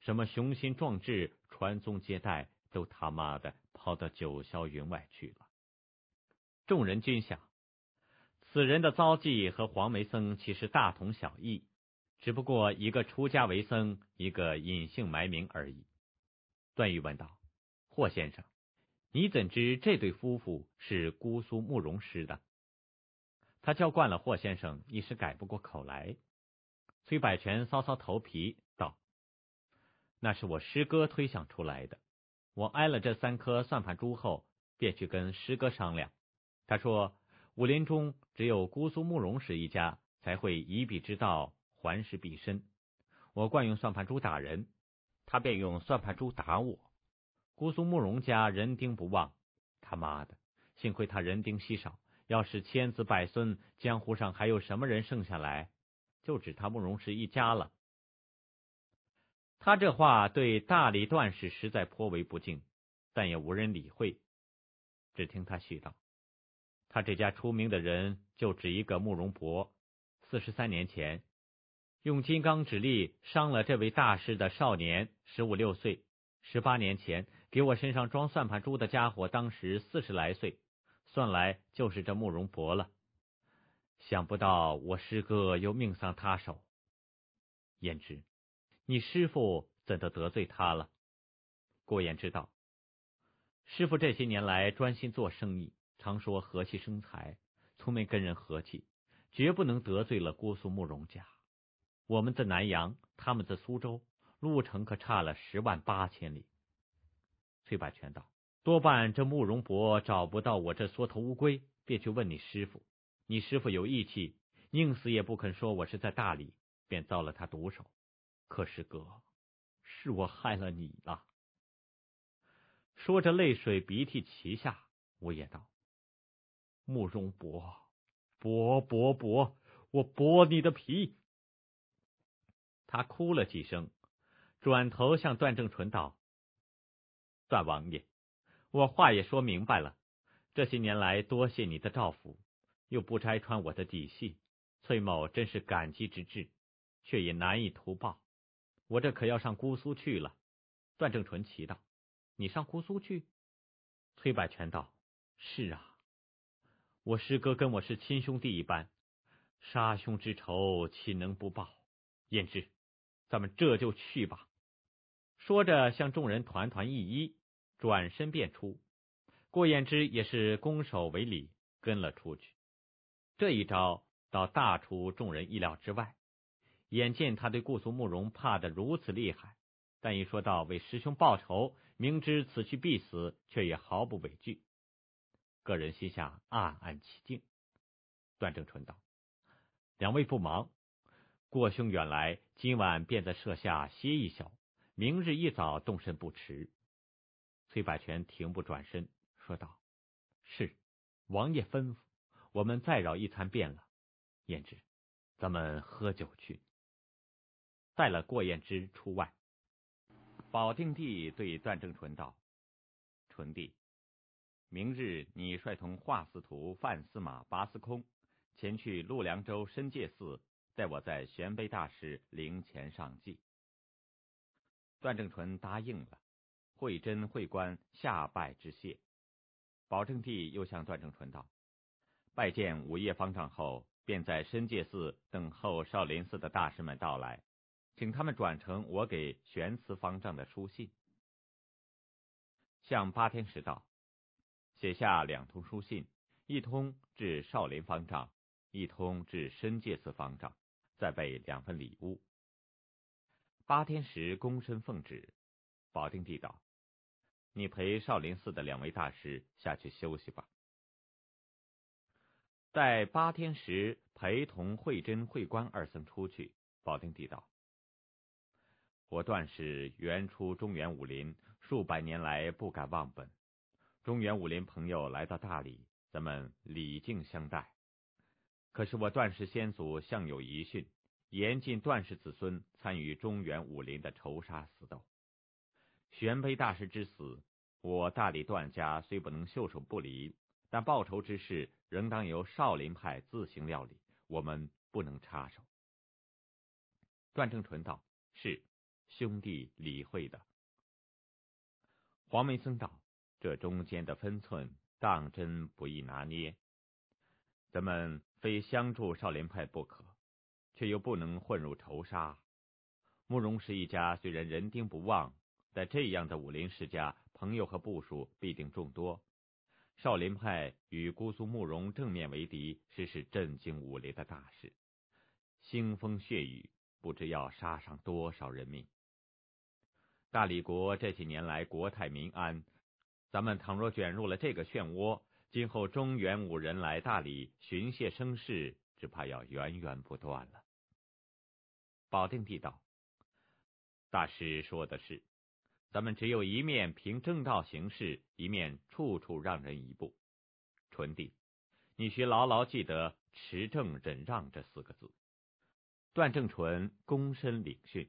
什么雄心壮志、传宗接代，都他妈的跑到九霄云外去了。众人均想，此人的遭际和黄梅僧其实大同小异，只不过一个出家为僧，一个隐姓埋名而已。段誉问道：霍先生，你怎知这对夫妇是姑苏慕容师的？他叫惯了霍先生，一时改不过口来。崔百全搔搔头皮道：那是我师哥推想出来的。我挨了这3颗算盘珠后，便去跟师哥商量。他说武林中只有姑苏慕容氏一家才会以彼之道还施彼身。我惯用算盘珠打人，他便用算盘珠打我。姑苏慕容家人丁不旺，他妈的，幸亏他人丁稀少，要是千子百孙，江湖上还有什么人剩下来？就指他慕容氏一家了。他这话对大理段氏实在颇为不敬，但也无人理会。只听他续道：他这家出名的人就只一个慕容博，43年前用金刚指力伤了这位大师的少年15、16岁，18年前给我身上装算盘珠的家伙当时40来岁，算来就是这慕容博了。想不到我师哥又命丧他手。言之，你师父怎的得罪他了？郭衍知道，师父这些年来专心做生意，常说和气生财，从没跟人和气，绝不能得罪了姑苏慕容家。我们在南阳，他们在苏州，路程可差了10万8千里。崔百全道：多半这慕容博找不到我这缩头乌龟，便去问你师父。你师父有义气，宁死也不肯说我是在大理，便遭了他毒手。可是哥，是我害了你了。说着泪水鼻涕齐下，我也道：慕容博，博，我剥你的皮。他哭了几声，转头向段正淳道：段王爷，我话也说明白了，这些年来多谢你的照拂，又不拆穿我的底细，崔某真是感激之至，却也难以图报。我这可要上姑苏去了。段正淳奇道：你上姑苏去？崔百全道：是啊，我师哥跟我是亲兄弟一般，杀兄之仇岂能不报？燕之，咱们这就去吧。说着向众人团团一揖，转身便出。郭彦之也是拱手为礼，跟了出去。这一招倒大出众人意料之外。眼见他对姑苏慕容怕得如此厉害，但一说到为师兄报仇，明知此去必死，却也毫不畏惧。个人心下暗暗起敬。段正淳道：两位不忙，郭兄远来，今晚便在舍下歇一宿，明日一早动身不迟。崔百全停步转身说道：是，王爷吩咐，我们再扰一餐便了。燕之，咱们喝酒去。带了郭彦之出外。保定帝对段正淳道：淳弟，明日你率同华司徒范司马拔司空前去陆凉州申界寺，待我在玄卑大师灵前上祭。段正淳答应了，会真会官下拜致谢。保正帝又向段正淳道：拜见午夜方丈后，便在申界寺等候少林寺的大师们到来，请他们转呈我给玄慈方丈的书信。向八天石道：写下2通书信，一通至少林方丈，一通至申界寺方丈，再备2份礼物。八天石躬身奉旨。保定帝道：你陪少林寺的2位大师下去休息吧。待八天石陪同慧真、慧观2僧出去，保定帝道：我段氏原出中原武林，数百年来不敢忘本。中原武林朋友来到大理，咱们礼敬相待。可是我段氏先祖向有遗训，严禁段氏子孙参与中原武林的仇杀死斗。玄卑大师之死，我大理段家虽不能袖手不离，但报仇之事仍当由少林派自行料理，我们不能插手。段正淳道：是， 兄弟理会的。黄梅僧道：这中间的分寸当真不易拿捏，咱们非相助少林派不可，却又不能混入仇杀。慕容氏一家虽然人丁不旺，在这样的武林世家，朋友和部属必定众多。少林派与姑苏慕容正面为敌，是震惊武林的大事，腥风血雨，不知要杀上多少人命。大理国这几年来国泰民安，咱们倘若卷入了这个漩涡，今后中原武人来大理寻衅生事，只怕要源源不断了。保定帝道：大师说的是，咱们只有一面凭正道行事，一面处处让人一步。纯帝，你需牢牢记得持正忍让这4个字。段正淳躬身领训。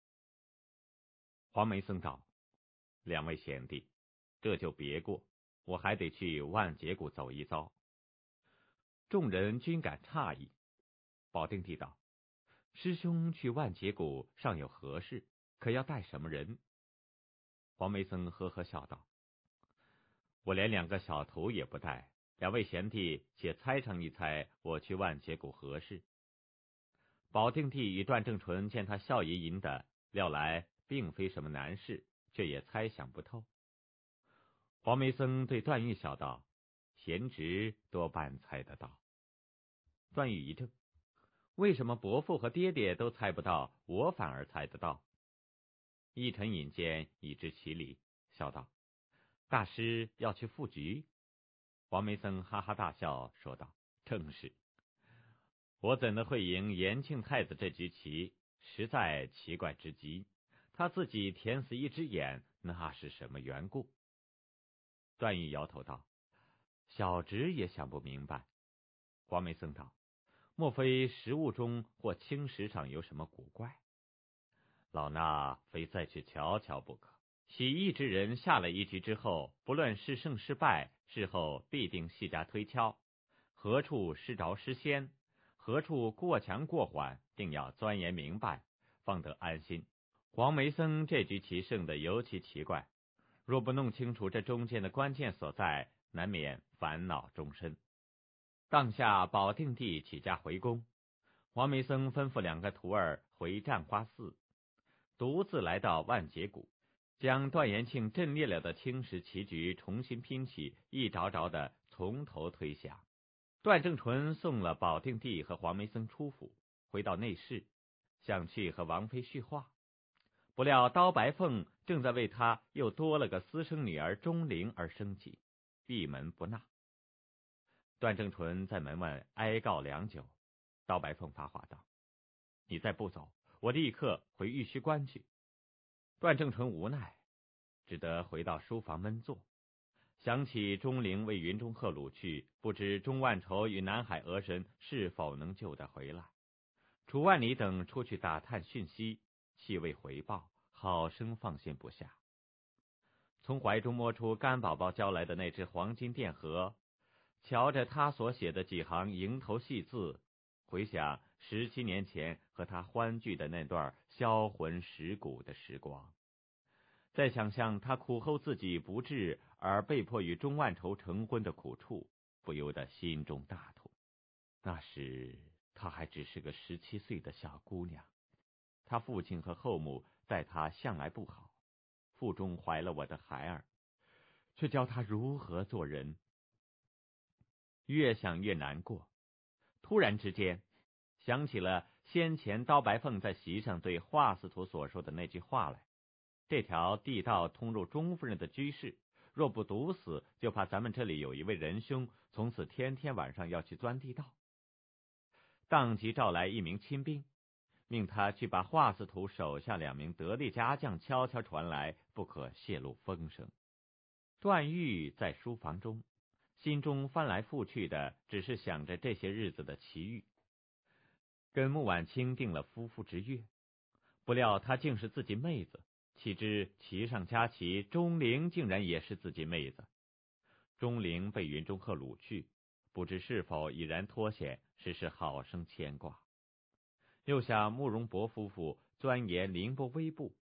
黄梅僧道：两位贤弟，这就别过，我还得去万劫谷走一遭。众人均感诧异。保定帝道：师兄去万劫谷尚有何事？可要带什么人？黄梅僧呵呵笑道：我连2个小徒也不带，两位贤弟且猜上一猜，我去万劫谷何事？保定帝与段正淳见他笑吟吟的，料来并非什么难事，却也猜想不透。黄梅僧对段誉笑道：贤侄多半猜得到。段誉一怔，为什么伯父和爹爹都猜不到，我反而猜得到？一沉引间已知其理，笑道：大师要去赴局？黄梅僧哈哈大笑，说道：正是。我怎的会赢延庆太子这局棋，实在奇怪之极。他自己填死一只眼，那是什么缘故？段誉摇头道：小侄也想不明白。黄梅僧道：莫非食物中或青石上有什么古怪？老衲非再去瞧瞧不可。起义之人下了一局之后，不论是胜是败，事后必定细加推敲，何处失着失先，何处过强过缓，定要钻研明白，方得安心。黄梅僧这局棋胜得尤其奇怪，若不弄清楚这中间的关键所在，难免烦恼终身。当下保定帝起驾回宫，黄梅僧吩咐2个徒儿回占花寺，独自来到万劫谷，将段延庆阵裂了的青石棋局重新拼起，一着着的从头推想。段正淳送了保定帝和黄梅僧出府，回到内室，想去和王妃叙话，不料刀白凤正在为他又多了个私生女儿钟灵而生气，闭门不纳。段正淳在门外哀告良久，刀白凤发话道：你再不走，我立刻回玉虚关去。段正淳无奈，只得回到书房闷坐，想起钟灵为云中鹤掳去，不知钟万愁与南海鹅神是否能救得回来。楚万里等出去打探讯息，气未回报，好生放心不下。从怀中摸出甘宝宝交来的那只黄金电盒，瞧着他所写的几行蝇头细字，回想17年前和他欢聚的那段销魂蚀骨的时光，再想象他苦候自己不至而被迫与钟万愁成婚的苦处，不由得心中大痛。那时她还只是个17岁的小姑娘，她父亲和后母待她向来不好，腹中怀了我的孩儿，却教她如何做人。越想越难过，突然之间想起了先前刀白凤在席上对华司徒所说的那句话来：这条地道通入钟夫人的居室，若不堵死，就怕咱们这里有一位仁兄从此天天晚上要去钻地道。当即召来一名亲兵，命他去把华司徒手下2名得力家将悄悄传来，不可泄露风声。段誉在书房中，心中翻来覆去的只是想着这些日子的奇遇。跟穆婉清定了夫妇之约，不料她竟是自己妹子，岂知棋上加棋，钟灵竟然也是自己妹子。钟灵被云中鹤掳去，不知是否已然脱险，实是好生牵挂。又想慕容博夫妇钻研凌波微步，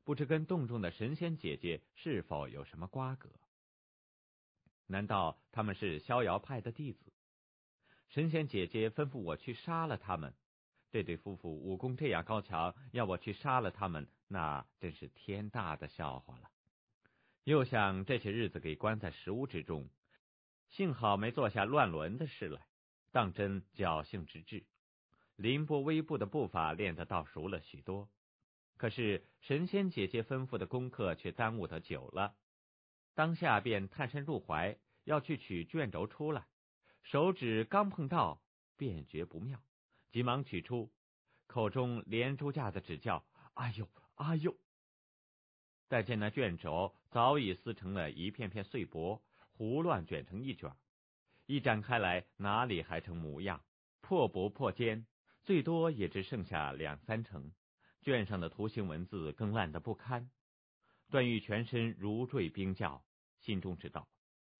不知跟洞中的神仙姐姐是否有什么瓜葛？难道他们是逍遥派的弟子？神仙姐姐吩咐我去杀了他们，这对夫妇武功这样高强，要我去杀了他们，那真是天大的笑话了。又想这些日子给关在食屋之中，幸好没做下乱伦的事来，当真侥幸之至。凌波微步的步伐练得倒熟了许多，可是神仙姐姐吩咐的功课却耽误得久了。当下便探身入怀，要去取卷轴出来，手指刚碰到，便觉不妙，急忙取出，口中连珠架的指教：“哎呦，哎呦！”但见那卷轴早已撕成了一片片碎帛，胡乱卷成一卷，一展开来，哪里还成模样？破不破尖，最多也只剩下2-3成，卷上的图形文字更烂得不堪。段誉全身如坠冰窖，心中知道，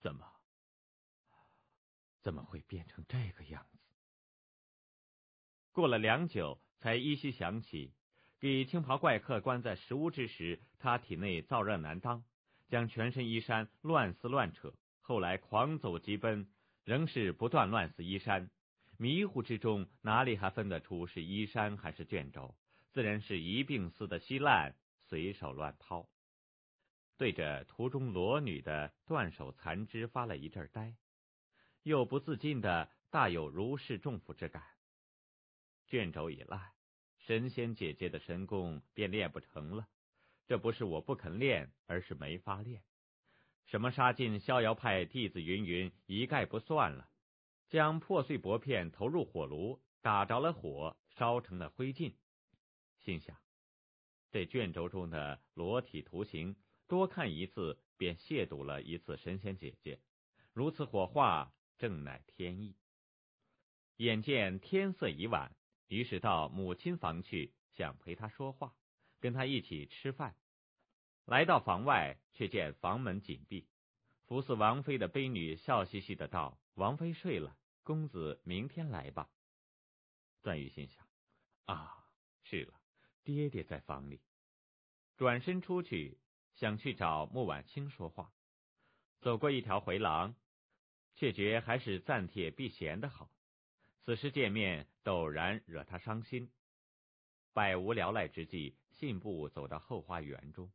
怎么会变成这个样子？过了良久，才依稀想起，给青袍怪客关在食屋之时，他体内燥热难当，将全身衣衫乱撕乱扯，后来狂走急奔，仍是不断乱撕衣衫，迷糊之中哪里还分得出是衣衫还是卷轴，自然是一并撕得稀烂，随手乱抛。对着途中裸女的断手残肢发了一阵呆，又不自禁的大有如释重负之感。卷轴已烂，神仙姐姐的神功便练不成了，这不是我不肯练，而是没法练。什么杀尽逍遥派弟子云云一概不算了，将破碎帛片投入火炉，打着了火，烧成了灰烬。心想，这卷轴中的裸体图形，多看一次便亵渎了一次神仙姐姐，如此火化，正乃天意。眼见天色已晚，于是到母亲房去，想陪她说话，跟她一起吃饭。来到房外，却见房门紧闭。服侍王妃的婢女笑嘻嘻的道：“王妃睡了，公子明天来吧。”段誉心想：啊，是了，爹爹在房里。转身出去，想去找穆婉清说话。走过一条回廊，却觉还是暂帖避嫌的好。此时见面，陡然惹他伤心。百无聊赖之际，信步走到后花园中。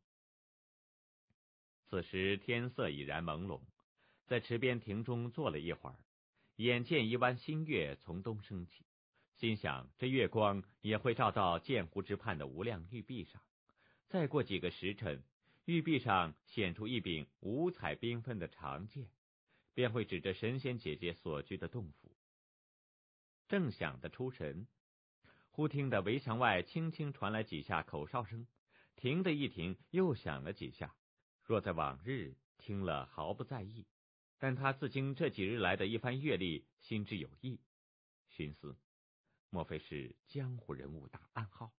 此时天色已然朦胧，在池边亭中坐了一会儿，眼见一弯新月从东升起，心想这月光也会照到剑湖之畔的无量玉壁上。再过几个时辰，玉壁上显出一柄五彩缤纷的长剑，便会指着神仙姐姐所居的洞府。正想得出神，忽听得围墙外轻轻传来几下口哨声，停的一停，又响了几下。若在往日听了毫不在意，但他自经这几日来的一番阅历，心知有意，寻思莫非是江湖人物打暗号？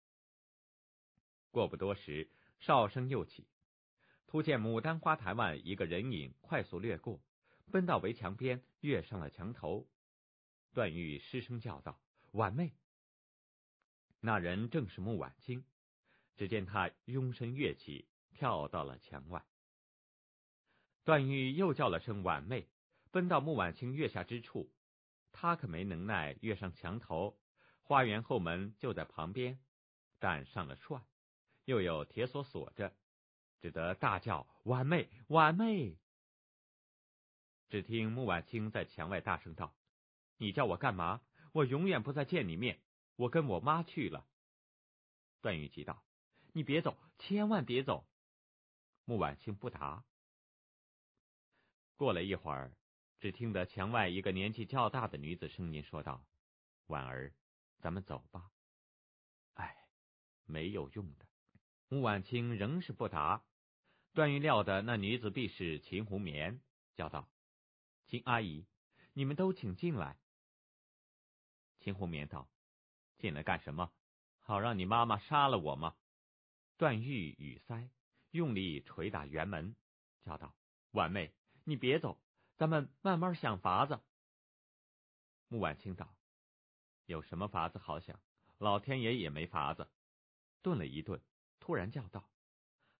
过不多时，哨声又起，突见牡丹花台湾一个人影快速掠过，奔到围墙边，跃上了墙头。段誉失声叫道：“婉妹！”那人正是穆婉清，只见他拥身跃起，跳到了墙外。段誉又叫了声婉妹，奔到穆婉清跃下之处。他可没能耐跃上墙头，花园后门就在旁边，但上了栓，又有铁锁锁着，只得大叫：“婉妹，婉妹！”只听穆婉清在墙外大声道：“你叫我干嘛？我永远不再见你面，我跟我妈去了。”段誉急道：“你别走，千万别走！”穆婉清不答。过了一会儿，只听得墙外一个年纪较大的女子声音说道：“婉儿，咱们走吧。”哎，没有用的。穆婉清仍是不答。段誉料的那女子必是秦红棉，叫道：“秦阿姨，你们都请进来。”秦红棉道：“进来干什么？好让你妈妈杀了我吗？”段誉语塞，用力捶打园门，叫道：“婉妹，你别走，咱们慢慢想法子。”穆婉清道：“有什么法子好想？老天爷也没法子。”顿了一顿，突然叫道：“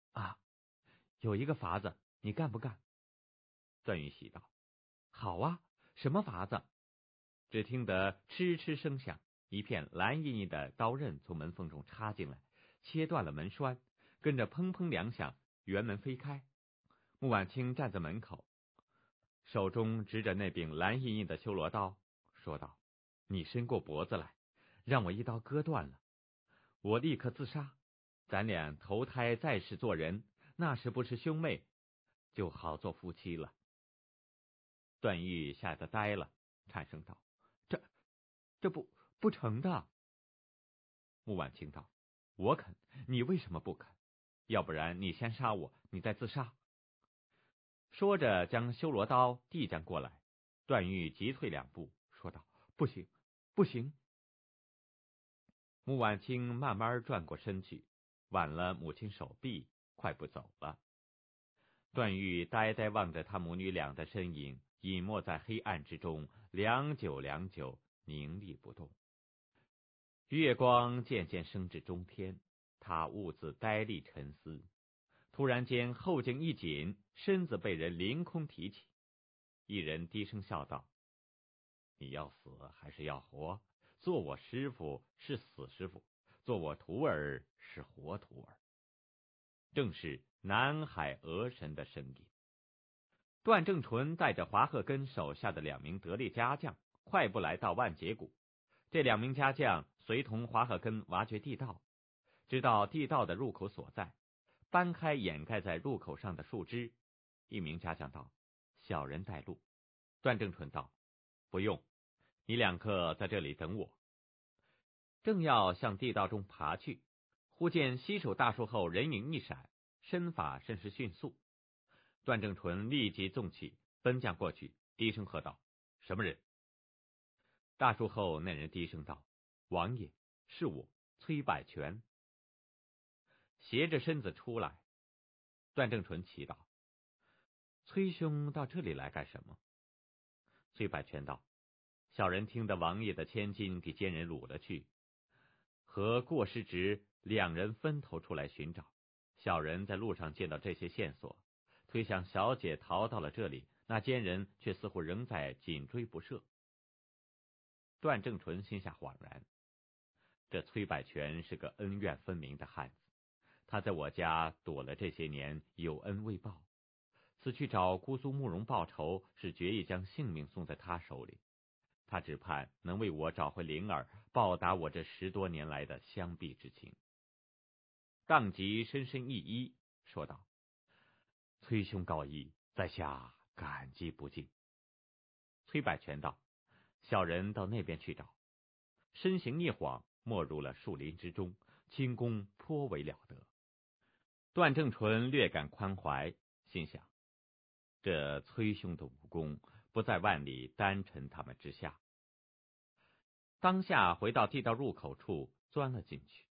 啊，有一个法子，你干不干？段誉喜道：好啊，什么法子？只听得嗤嗤声响，一片蓝印印的刀刃从门缝中插进来，切断了门栓，跟着砰砰两响，辕门飞开。穆婉清站在门口，手中执着那柄蓝印印的修罗刀，说道：你伸过脖子来，让我一刀割断了，我立刻自杀，咱俩投胎再世做人，那时不是兄妹，就好做夫妻了。段誉吓得呆了，颤声道：这不成的。穆婉清道：我肯，你为什么不肯？要不然你先杀我，你再自杀。说着将修罗刀递将过来，段誉急退两步，说道：不行，不行。穆婉清慢慢转过身去，挽了母亲手臂，快步走了。段誉呆呆望着他母女俩的身影，隐没在黑暗之中，良久良久，凝立不动。月光渐渐升至中天，他兀自呆立沉思。突然间后颈一紧，身子被人凌空提起，一人低声笑道：你要死还是要活？做我师傅是死师傅，做我徒儿是活徒儿。正是南海鹅神的声音。段正淳带着华鹤根手下的2名得力家将，快步来到万劫谷。这2名家将随同华鹤根挖掘地道，知道地道的入口所在，搬开掩盖在入口上的树枝。一名家将道：小人带路。段正淳道：不用，你2个在这里等我。正要向地道中爬去，忽见西首大树后人影一闪，身法甚是迅速。段正淳立即纵起，奔将过去，低声喝道：什么人？大树后那人低声道：王爷，是我，崔百全。斜着身子出来。段正淳奇道：崔兄到这里来干什么？崔百全道：小人听得王爷的千金给奸人掳了去，和过失职2人分头出来寻找，小人在路上见到这些线索，推想小姐逃到了这里，那奸人却似乎仍在紧追不舍。段正淳心下恍然，这崔百全是个恩怨分明的汉子，他在我家躲了这些年，有恩未报，此去找姑苏慕容报仇，是决意将性命送在他手里。他只盼能为我找回灵儿，报答我这10多年来的相避之情。当即深深一揖，说道：崔兄告意，在下感激不尽。崔百全道：小人到那边去找。身形一晃，没入了树林之中，轻功颇为了得。段正淳略感宽怀，心想：这崔兄的武功不在万里丹臣他们之下。当下回到地道入口处，钻了进去。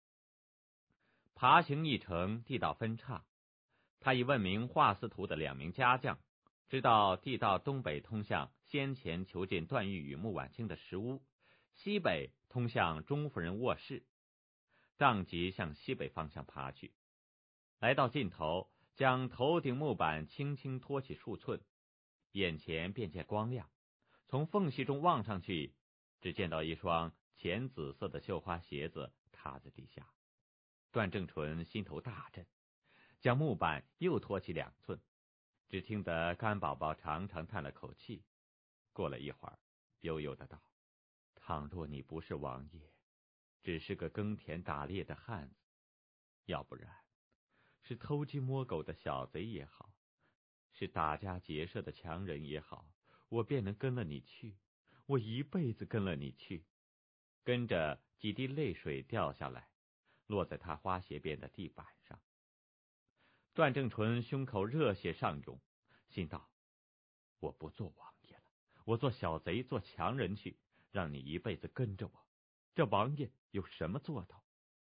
爬行一程，地道分岔，他已问明华司徒的2名家将，知道地道东北通向先前囚禁段誉与穆婉清的石屋，西北通向钟夫人卧室，当即向西北方向爬去。来到尽头，将头顶木板轻轻托起数寸，眼前便见光亮，从缝隙中望上去，只见到一双浅紫色的绣花鞋子踏在地下。段正淳心头大震，将木板又托起2寸，只听得甘宝宝长长叹了口气，过了一会儿，悠悠的道：倘若你不是王爷，只是个耕田打猎的汉子，要不然是偷鸡摸狗的小贼也好，是打家劫舍的强人也好，我便能跟了你去，我一辈子跟了你去。跟着几滴泪水掉下来，落在他花鞋边的地板上。段正淳胸口热血上涌，心道：我不做王爷了，我做小贼，做强人去，让你一辈子跟着我，这王爷有什么做头？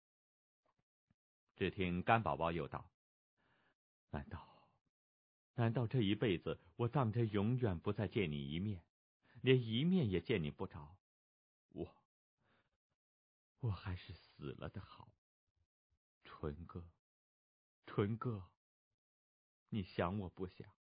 只听甘宝宝又道：难道这一辈子我当真永远不再见你一面，连一面也见你不着？我还是死了的好，淳哥。 纯哥，你想我不想？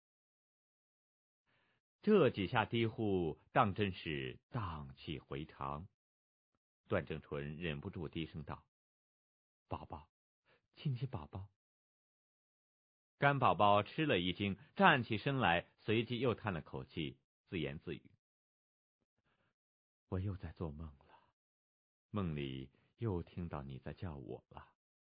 这几下低呼，当真是荡气回肠。段正淳忍不住低声道：“宝宝，亲亲宝宝。”甘宝宝吃了一惊，站起身来，随即又叹了口气，自言自语：“我又在做梦了，梦里又听到你在叫我了。”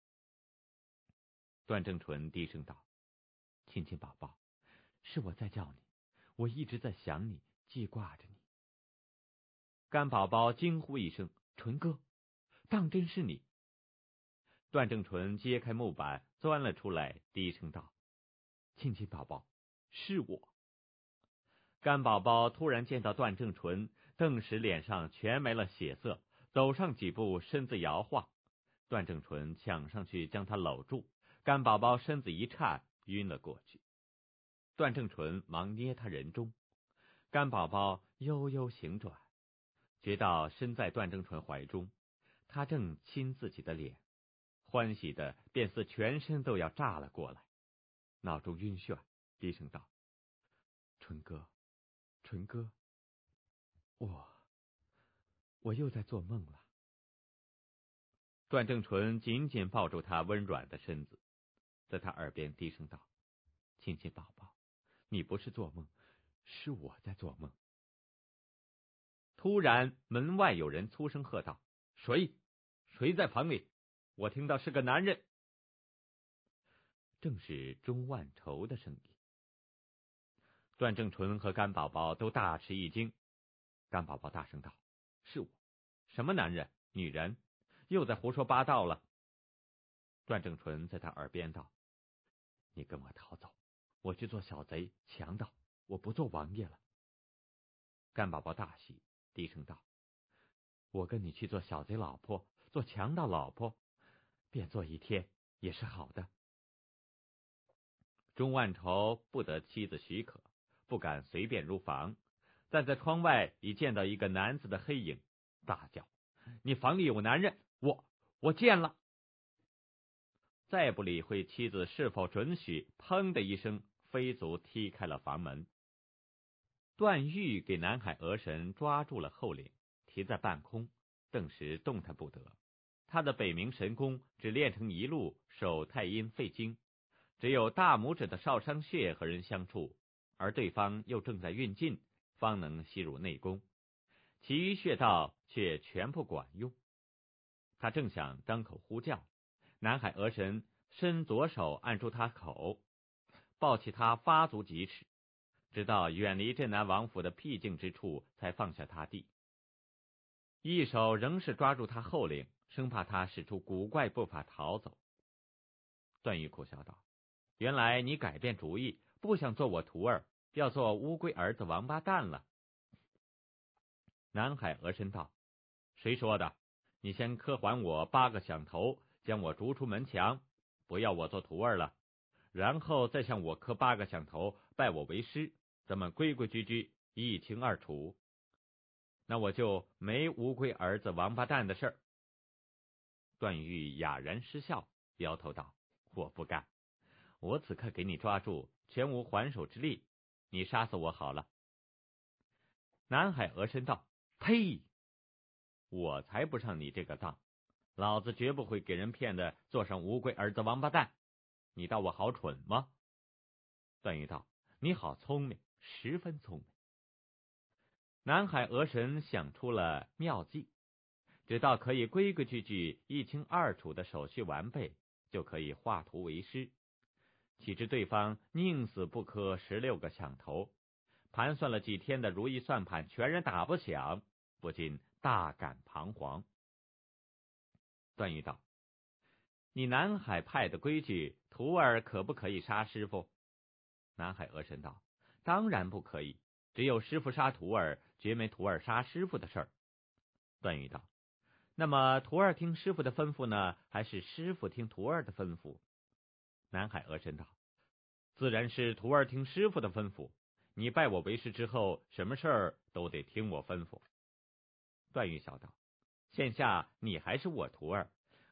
段正淳低声道：“亲亲宝宝，是我在叫你，我一直在想你，记挂着你。”甘宝宝惊呼一声：“淳哥，当真是你！”段正淳揭开木板，钻了出来，低声道：“亲亲宝宝，是我。”甘宝宝突然见到段正淳，顿时脸上全没了血色，走上几步，身子摇晃。段正淳抢上去将他搂住，甘宝宝身子一颤，晕了过去。段正淳忙捏他人中，甘宝宝悠悠醒转，觉到身在段正淳怀中，他正亲自己的脸，欢喜的便似全身都要炸了过来，脑中晕眩，低声道：“淳哥，淳哥，我又在做梦了。”段正淳紧紧抱住他温软的身子，在他耳边低声道：“亲亲宝宝，你不是做梦，是我在做梦。”突然门外有人粗声喝道：“谁在房里？我听到是个男人。”正是钟万愁的声音。段正淳和甘宝宝都大吃一惊。甘宝宝大声道：“是我，什么男人女人，又在胡说八道了。”段正淳在他耳边道：“你跟我逃走，我去做小贼强盗，我不做王爷了。”甘宝宝大喜，低声道：“我跟你去做小贼老婆，做强盗老婆，便做一天也是好的。”钟万愁不得妻子许可，不敢随便入房，站在窗外已见到一个男子的黑影，大叫：“你房里有男人，我见了！”再不理会妻子是否准许，砰的一声，飞足踢开了房门。段誉给南海鹅神抓住了后领，提在半空，顿时动弹不得。他的北冥神功只练成一路，手太阴肺经，只有大拇指的少商穴和人相处，而对方又正在运劲，方能吸入内功，其余穴道却全不管用。他正想张口呼叫，南海鹅神伸左手按住他口，抱起他发足几尺，直到远离镇南王府的僻静之处，才放下他地。一手仍是抓住他后领，生怕他使出古怪步伐逃走。段誉苦笑道：“原来你改变主意，不想做我徒儿，要做乌龟儿子王八蛋了。”南海鹅神道：“谁说的？你先磕还我8个响头，将我逐出门墙，不要我做徒儿了，然后再向我磕8个响头，拜我为师，咱们规规矩矩，一清二楚。那我就没乌龟儿子王八蛋的事儿。”段誉哑然失笑，摇头道：“我不干，我此刻给你抓住，全无还手之力，你杀死我好了。”南海鹅神道：“呸！我才不上你这个当，老子绝不会给人骗的做上乌龟儿子王八蛋，你当我好蠢吗？”段誉道：“你好聪明，十分聪明。”南海鹅神想出了妙计，直到可以规规矩矩一清二楚的手续完备，就可以化徒为师。岂知对方宁死不磕16个响头，盘算了几天的如意算盘全然打不响，不禁大感彷徨。段誉道：“你南海派的规矩，徒儿可不可以杀师傅？”南海鹅神道：“当然不可以，只有师傅杀徒儿，绝没徒儿杀师傅的事儿。”段誉道：“那么徒儿听师傅的吩咐呢，还是师傅听徒儿的吩咐？”南海鹅神道：“自然是徒儿听师傅的吩咐，你拜我为师之后，什么事儿都得听我吩咐。”段誉笑道：“现下你还是我徒儿，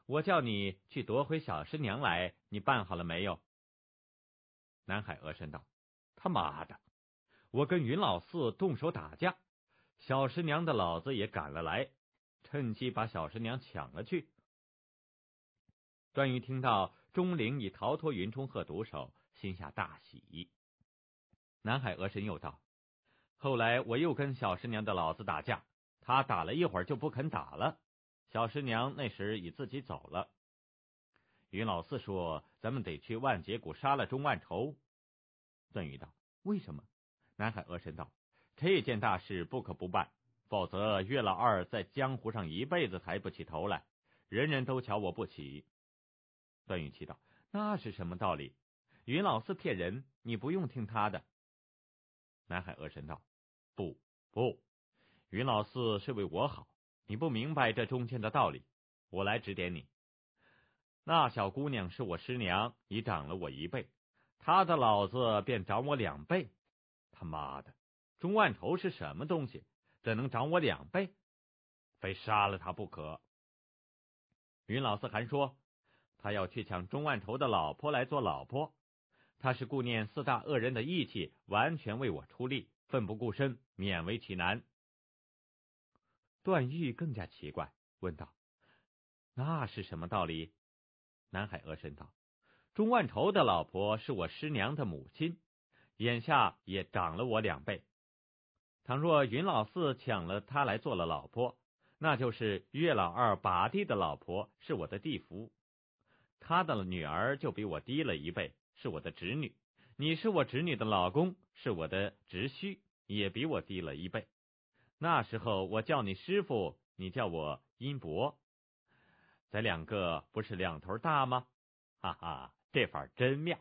我叫你去夺回小师娘来，你办好了没有？”南海鹅神道：“他妈的！我跟云老四动手打架，小师娘的老子也赶了来，趁机把小师娘抢了去。”段誉听到钟灵已逃脱云中鹤毒手，心下大喜。南海鹅神又道：“后来我又跟小师娘的老子打架，他打了一会儿就不肯打了，小师娘那时已自己走了。云老四说咱们得去万劫谷杀了钟万仇。”段誉道：“为什么？”南海鹅神道：“这件大事不可不办，否则岳老二在江湖上一辈子抬不起头来，人人都瞧我不起。”段誉气道：“那是什么道理？云老四骗人，你不用听他的。”南海鹅神道：“不，云老四是为我好，你不明白这中间的道理，我来指点你。那小姑娘是我师娘，已长了我1倍，她的老子便长我2倍。他妈的，钟万仇是什么东西，怎能长我2倍？非杀了他不可。”云老四还说他要去抢钟万仇的老婆来做老婆，他是顾念4大恶人的义气，完全为我出力，奋不顾身，勉为其难。段誉更加奇怪，问道：“那是什么道理？”南海鹅神道：“钟万仇的老婆是我师娘的母亲，眼下也长了我2倍。倘若云老四抢了她来做了老婆，那就是岳老二把弟的老婆，是我的弟夫，他的女儿就比我低了1倍，是我的侄女。你是我侄女的老公，是我的侄婿，也比我低了1倍。那时候我叫你师傅，你叫我阴伯，咱2个不是2头大吗？哈哈，这法真妙。”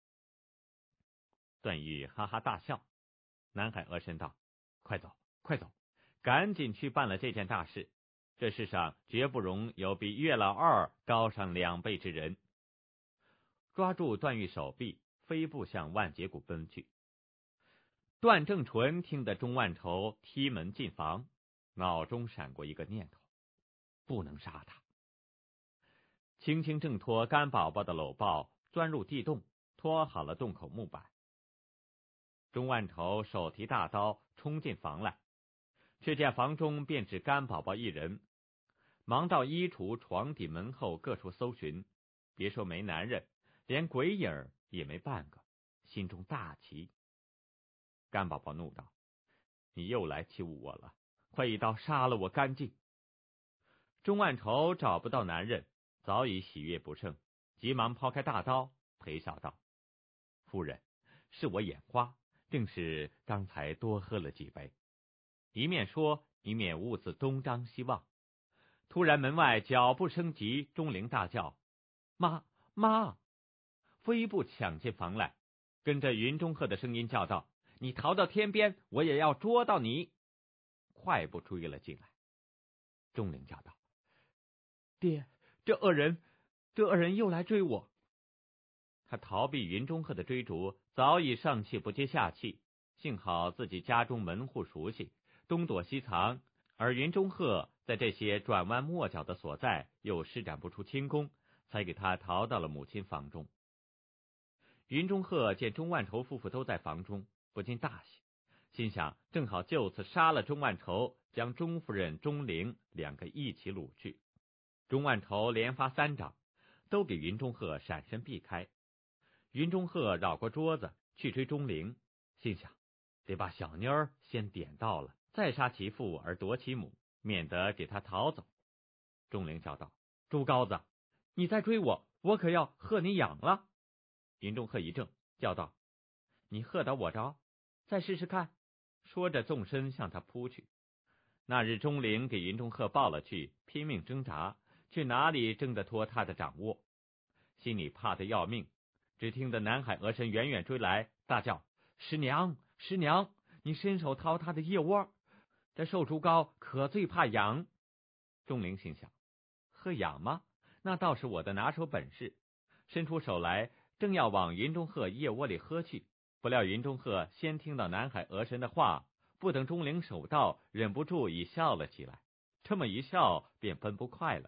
段誉哈哈大笑。南海鹅神道：“快走，赶紧去办了这件大事，这世上绝不容有比岳老二高上2倍之人。”抓住段誉手臂，飞步向万劫谷奔去。段正淳听得钟万仇踢门进房，脑中闪过一个念头：不能杀他。轻轻挣脱干宝宝的搂抱，钻入地洞，拖好了洞口木板。钟万仇手提大刀冲进房来，却见房中便只干宝宝一人，忙到衣橱、床底、门后各处搜寻，别说没男人，连鬼影也没半个，心中大奇。干宝宝怒道：“你又来欺侮我了，快一刀杀了我干净！”钟万仇找不到男人，早已喜悦不胜，急忙抛开大刀，陪笑道：“夫人，是我眼花，正是刚才多喝了几杯。”一面说，一面兀自东张西望。突然门外脚步声急，钟灵大叫：“妈！”飞步抢进房来，跟着云中鹤的声音叫道：“你逃到天边，我也要捉到你！”快步追了进来。钟灵叫道：“爹，这恶人又来追我！”他逃避云中鹤的追逐，早已上气不接下气，幸好自己家中门户熟悉，东躲西藏，而云中鹤在这些转弯抹角的所在又施展不出轻功，才给他逃到了母亲房中。云中鹤见钟万仇夫妇都在房中，不禁大喜，心想正好就此杀了钟万仇，将钟夫人、钟灵2个一起掳去。钟万仇连发3掌，都给云中鹤闪身避开。云中鹤绕过桌子去追钟灵，心想得把小妞儿先点到了，再杀其父而夺其母，免得给他逃走。钟灵叫道：“朱高子，你再追我，我可要喝你痒了！”云中鹤一怔，叫道：“你喝得我着，再试试看。”说着纵身向他扑去。那日钟灵给云中鹤抱了去，拼命挣扎，却哪里挣得脱他的掌握，心里怕得要命。只听得南海鹅神远远追来，大叫：“师娘，你伸手掏他的腋窝，这瘦猪羔可最怕痒。”钟灵心想：喝痒吗？那倒是我的拿手本事。伸出手来，正要往云中鹤腋窝里喝去，不料云中鹤先听到南海鹅神的话，不等钟灵手到，忍不住已笑了起来。这么一笑，便奔不快了，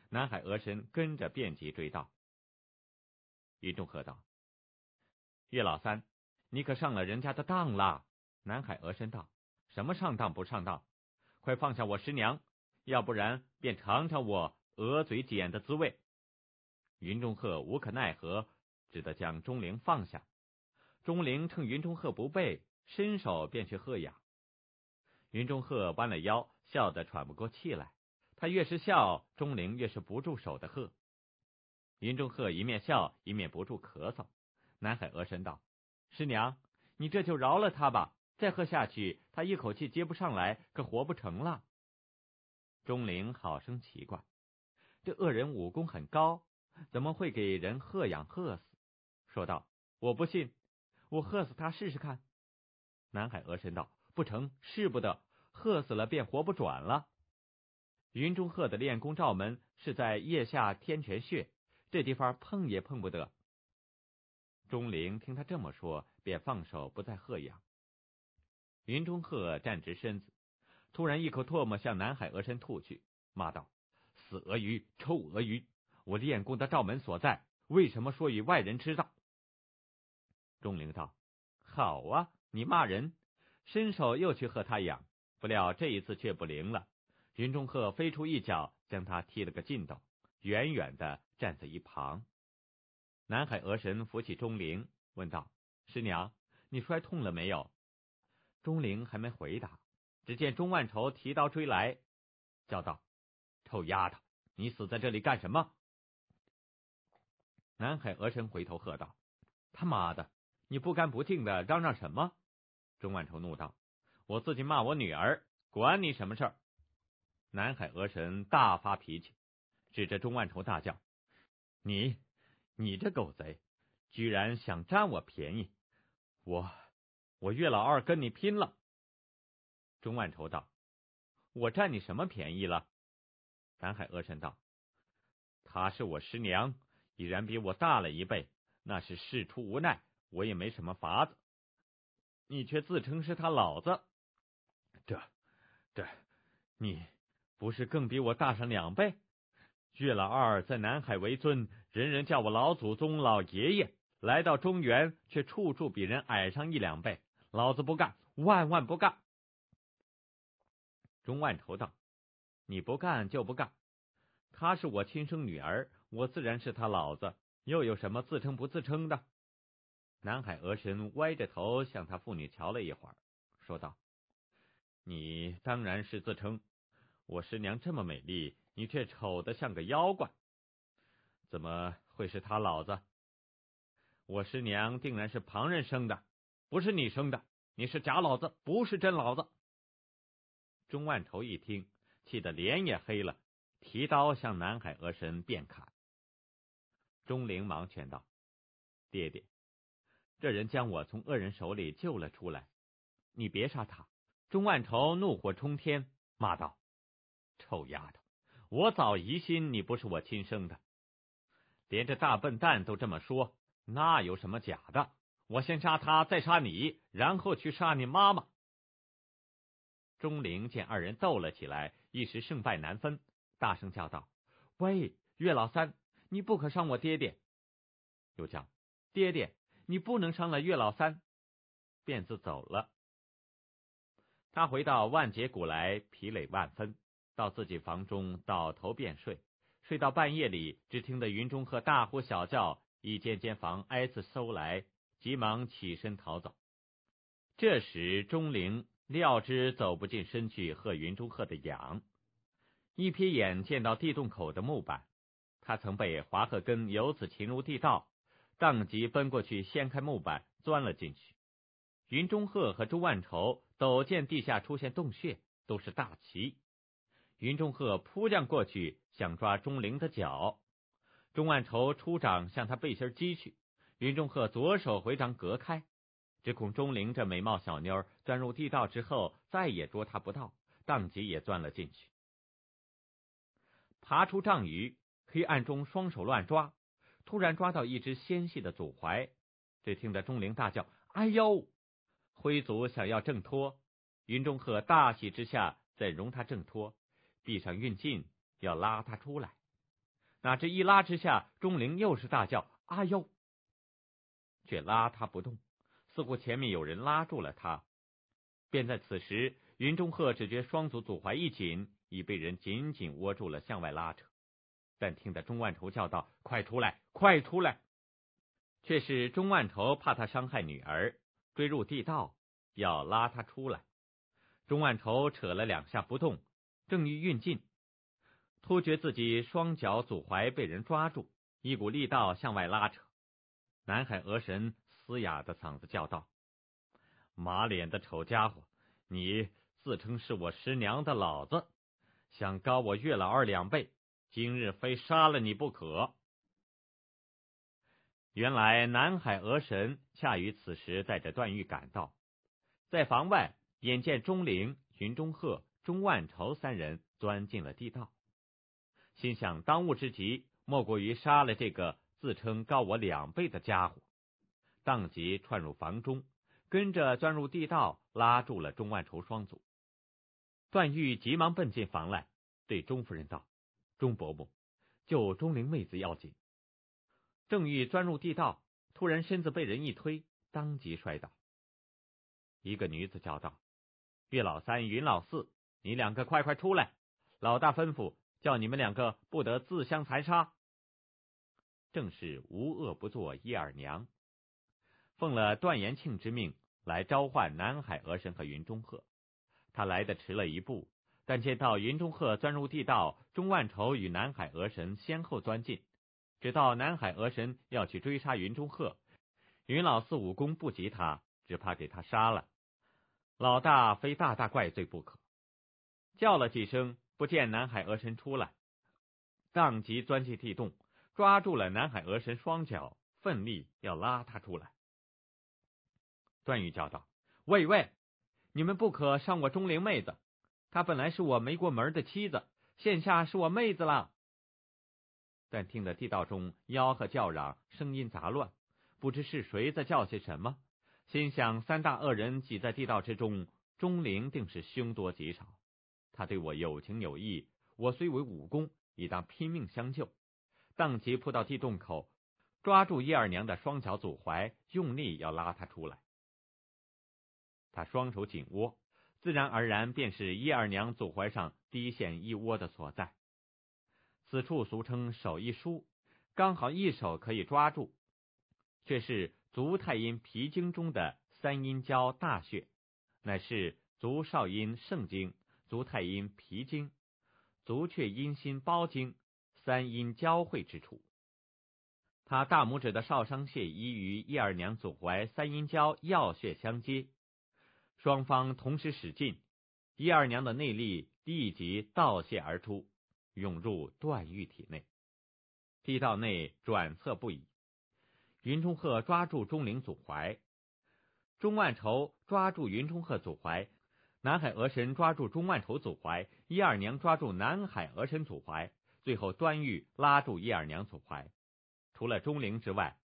南海鹅神跟着便急追到。云中鹤道：岳老三，你可上了人家的当了。南海鹅神道：什么上当不上当？快放下我师娘，要不然便尝尝我鹅嘴锏的滋味。云中鹤无可奈何，只得将钟灵放下。钟灵趁云中鹤不备，伸手便去喝痒。云中鹤弯了腰，笑得喘不过气来。他越是笑，钟灵越是不住手的喝。云中鹤一面笑，一面不住咳嗽。南海鹅神道：师娘，你这就饶了他吧，再喝下去，他一口气接不上来，可活不成了。钟灵好生奇怪，这恶人武功很高，怎么会给人喝痒喝死？说道：我不信，我喝死他试试看。南海鹅神道：不成，是不得，喝死了便活不转了。云中鹤的练功罩门是在腋下天泉穴，这地方碰也碰不得。钟灵听他这么说，便放手不再喝痒。云中鹤站直身子，突然一口唾沫向南海鹅神吐去，骂道：死鳄鱼，臭鳄鱼！我练功的罩门所在，为什么说与外人知道？钟灵道：好啊，你骂人！伸手又去喝他痒，不料这一次却不灵了。云中鹤飞出一脚，将他踢了个筋斗，远远的站在一旁。南海鹅神扶起钟灵，问道：师娘，你摔痛了没有？钟灵还没回答，只见钟万愁提刀追来，叫道：臭丫头，你死在这里干什么？南海鹅神回头喝道：他妈的，你不干不净的嚷嚷什么？钟万愁怒道：我自己骂我女儿，管你什么事儿？南海鹅神大发脾气，指着钟万愁大叫：你这狗贼，居然想占我便宜，我岳老二跟你拼了！钟万愁道：我占你什么便宜了？南海鹅神道：她是我师娘，已然比我大了一辈，那是事出无奈，我也没什么法子。你却自称是他老子，你不是更比我大上2倍？岳老二在南海为尊，人人叫我老祖宗、老爷爷，来到中原却处处比人矮上1、2倍，老子不干，万万不干！钟万愁道：你不干就不干，她是我亲生女儿，我自然是她老子，又有什么自称不自称的？南海鹅神歪着头向他父女瞧了一会儿，说道：你当然是自称，我师娘这么美丽，你却丑得像个妖怪，怎么会是他老子？我师娘定然是旁人生的，不是你生的，你是假老子，不是真老子。钟万愁一听，气得脸也黑了，提刀向南海鹅神便砍。钟灵忙劝道：爹爹，这人将我从恶人手里救了出来，你别杀他。钟万愁怒火冲天，骂道：臭丫头，我早疑心你不是我亲生的，连这大笨蛋都这么说，那有什么假的？我先杀他，再杀你，然后去杀你妈妈。钟灵见二人斗了起来，一时胜败难分，大声叫道：喂，岳老三，你不可伤我爹爹！又叫：爹爹，你不能伤了岳老三！便自走了。他回到万劫谷来，疲累万分，到自己房中倒头便睡，睡到半夜里，只听得云中鹤大呼小叫，一间间房挨次搜来，急忙起身逃走。这时钟灵料知走不进身去喝云中鹤的痒，一瞥眼见到地洞口的木板，他曾被华鹤根由此擒入地道，当即奔过去掀开木板钻了进去。云中鹤和钟万愁陡见地下出现洞穴，都是大奇。云中鹤扑将过去，想抓钟灵的脚，钟万愁出掌向他背心击去，云中鹤左手回掌隔开，只恐钟灵这美貌小妞钻入地道之后再也捉他不到，当即也钻了进去。爬出丈余，黑暗中双手乱抓，突然抓到一只纤细的足踝，只听得钟灵大叫：哎呦！挥足想要挣脱，云中鹤大喜之下怎容他挣脱，臂上运劲要拉他出来。 哪知一拉之下，钟灵又是大叫“啊哟”，却拉他不动，似乎前面有人拉住了他。便在此时，云中鹤只觉双足足踝一紧，已被人紧紧握住了，向外拉扯。但听得钟万仇叫道：“快出来，快出来！”却是钟万仇怕他伤害女儿，追入地道，要拉他出来。钟万仇扯了2下不动，正欲运劲，突觉自己双脚足踝被人抓住，一股力道向外拉扯。南海鹅神嘶哑的嗓子叫道：“马脸的丑家伙，你自称是我师娘的老子，想高我岳老二2倍，今日非杀了你不可！”原来南海鹅神恰于此时带着段誉赶到，在房外眼见钟灵、云中鹤、钟万仇3人钻进了地道，心想当务之急莫过于杀了这个自称高我2倍的家伙，当即窜入房中，跟着钻入地道，拉住了钟万仇双足。段誉急忙奔进房来，对钟夫人道：“钟伯母，救钟灵妹子要紧。”正欲钻入地道，突然身子被人一推，当即摔倒。一个女子叫道：“岳老3、云老4，你2个快快出来！老大吩咐叫你们2个不得自相残杀。”正是无恶不作叶二娘，奉了段延庆之命来召唤南海鹅神和云中鹤。他来得迟了一步，但见到云中鹤钻入地道，钟万仇与南海鹅神先后钻进，直到南海鹅神要去追杀云中鹤，云老4武功不及他，只怕给他杀了。老大非大大怪罪不可。叫了几声，不见南海鹅神出来，当即钻进地洞，抓住了南海鹅神双脚，奋力要拉他出来。段誉叫道：“喂喂，你们不可伤我钟灵妹子，她本来是我没过门的妻子，现下是我妹子了。”但听得地道中吆喝叫嚷，声音杂乱，不知是谁在叫些什么，心想3大恶人挤在地道之中，钟灵定是凶多吉少。他对我有情有义，我虽为武功，亦当拼命相救。当即扑到地洞口，抓住叶二娘的双脚足踝，用力要拉她出来。他双手紧握，自然而然便是叶二娘足踝上低陷一窝的所在。此处俗称手一舒，刚好一手可以抓住，却是足太阴脾经中的3阴交大穴，乃是足少阴肾经、足太阴脾经、足厥阴心包经3阴交汇之处。他大拇指的少商穴依于叶二娘足踝3阴交要穴相接，双方同时使劲，叶二娘的内力立即倒泻而出，涌入段誉体内。地道内转侧不已，云中鹤抓住钟灵足踝，钟万仇抓住云中鹤足踝，南海鹅神抓住钟万仇足踝，叶二娘抓住南海鹅神足踝，最后段誉拉住叶二娘足踝。除了钟灵之外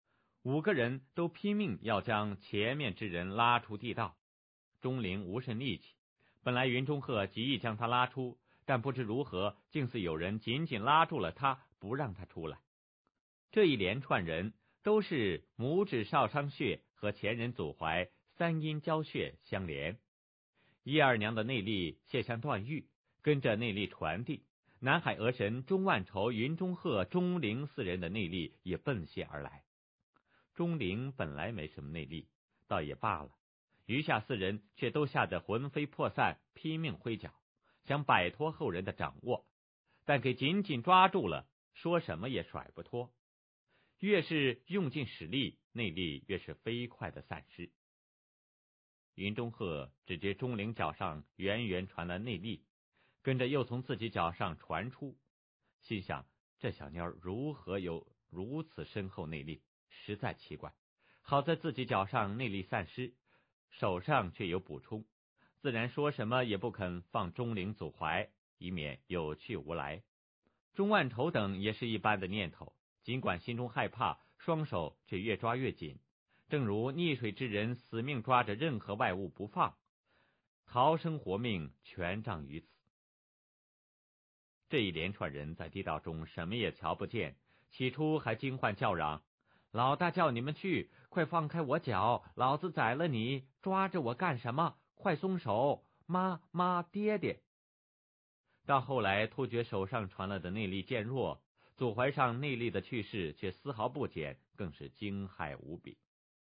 ，5个人都拼命要将前面之人拉出地道。钟灵无甚力气，本来云中鹤极意将他拉出，但不知如何，竟似有人紧紧拉住了他，不让他出来。这一连串人都是拇指少商穴和前人足踝3阴交穴相连。叶二娘的内力泻向段誉，跟着内力传递，南海鹅神、钟万仇、云中鹤、钟灵4人的内力也奔泻而来。钟灵本来没什么内力，倒也罢了，余下4人却都吓得魂飞魄散，拼命挥脚，想摆脱后人的掌握，但给紧紧抓住了，说什么也甩不脱。越是用尽使力，内力越是飞快的散失。云中鹤只觉钟灵脚上远远传来内力，跟着又从自己脚上传出，心想这小妞如何有如此深厚内力，实在奇怪。好在自己脚上内力散失，手上却有补充，自然说什么也不肯放钟灵足踝，以免有去无来。钟万仇等也是一般的念头，尽管心中害怕，双手却越抓越紧，正如溺水之人死命抓着任何外物不放，逃生活命全仗于此。 这一连串人在地道中什么也瞧不见，起初还惊唤叫嚷：“老大叫你们去，快放开我脚，老子宰了你，抓着我干什么？快松手！妈妈爹爹！”到后来突觉手上传了的内力渐弱，左怀上内力的去势却丝毫不减，更是惊骇无比。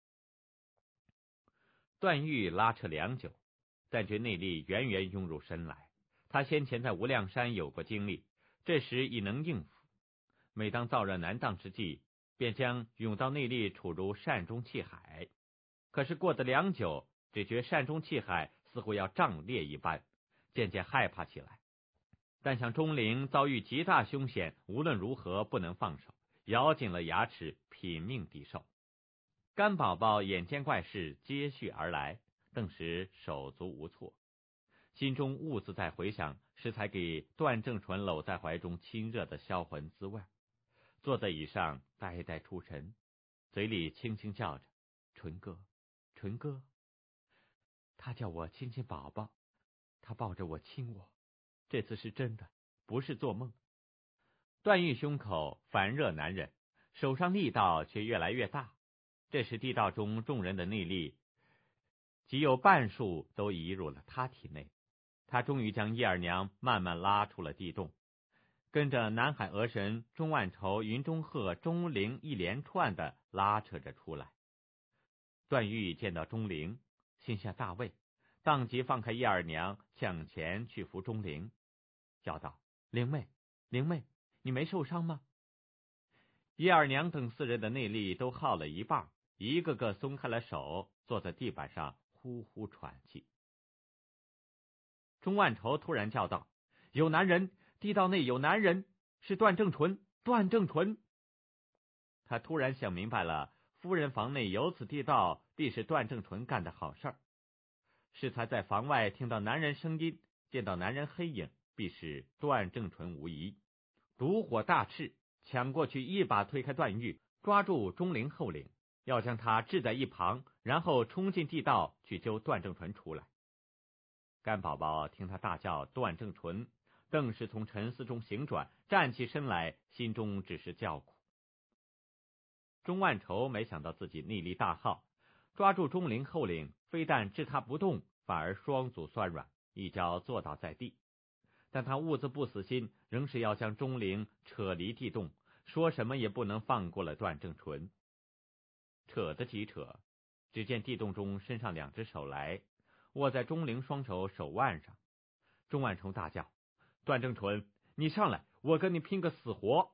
段誉拉扯良久，但觉内力源源涌入身来。他先前在无量山有过经历，这时已能应付。每当燥热难当之际，便将涌到内力处入善中气海。可是过得良久，只觉善中气海似乎要胀裂一般，渐渐害怕起来。但想钟灵遭遇极大凶险，无论如何不能放手，咬紧了牙齿，拼命抵受。甘宝宝眼见怪事接续而来，顿时手足无措，心中兀自在回想适才给段正淳搂在怀中亲热的销魂滋味，坐在椅上呆呆出神，嘴里轻轻叫着：“淳哥，淳哥。”他叫我亲亲宝宝，他抱着我亲我，这次是真的，不是做梦。段誉胸口烦热难忍，手上力道却越来越大。这时地道中众人的内力极有半数都移入了他体内，他终于将叶二娘慢慢拉出了地洞，跟着南海鹅神、钟万愁、云中鹤、钟灵一连串的拉扯着出来。段誉见到钟灵，心下大畏，当即放开叶二娘，向前去扶钟灵，叫道：“灵妹，灵妹，你没受伤吗？”叶二娘等四人的内力都耗了一半，一个个松开了手，坐在地板上呼呼喘气。钟万愁突然叫道：“有男人！地道内有男人！是段正淳！段正淳！”他突然想明白了，夫人房内有此地道，必是段正淳干的好事儿。适才在房外听到男人声音，见到男人黑影，必是段正淳无疑。妒火大炽，抢过去一把推开段誉，抓住钟灵后领，要将他置在一旁，然后冲进地道去揪段正淳出来。甘宝宝听他大叫段正淳，顿时从沉思中醒转，站起身来，心中只是叫苦。钟万愁没想到自己内力大耗，抓住钟灵后领，非但置他不动，反而双足酸软，一跤坐倒在地。但他兀自不死心，仍是要将钟灵扯离地洞，说什么也不能放过了段正淳。扯得极扯，只见地洞中伸上两只手来，握在钟灵双手腕上。钟万愁大叫：“段正淳，你上来，我跟你拼个死活！”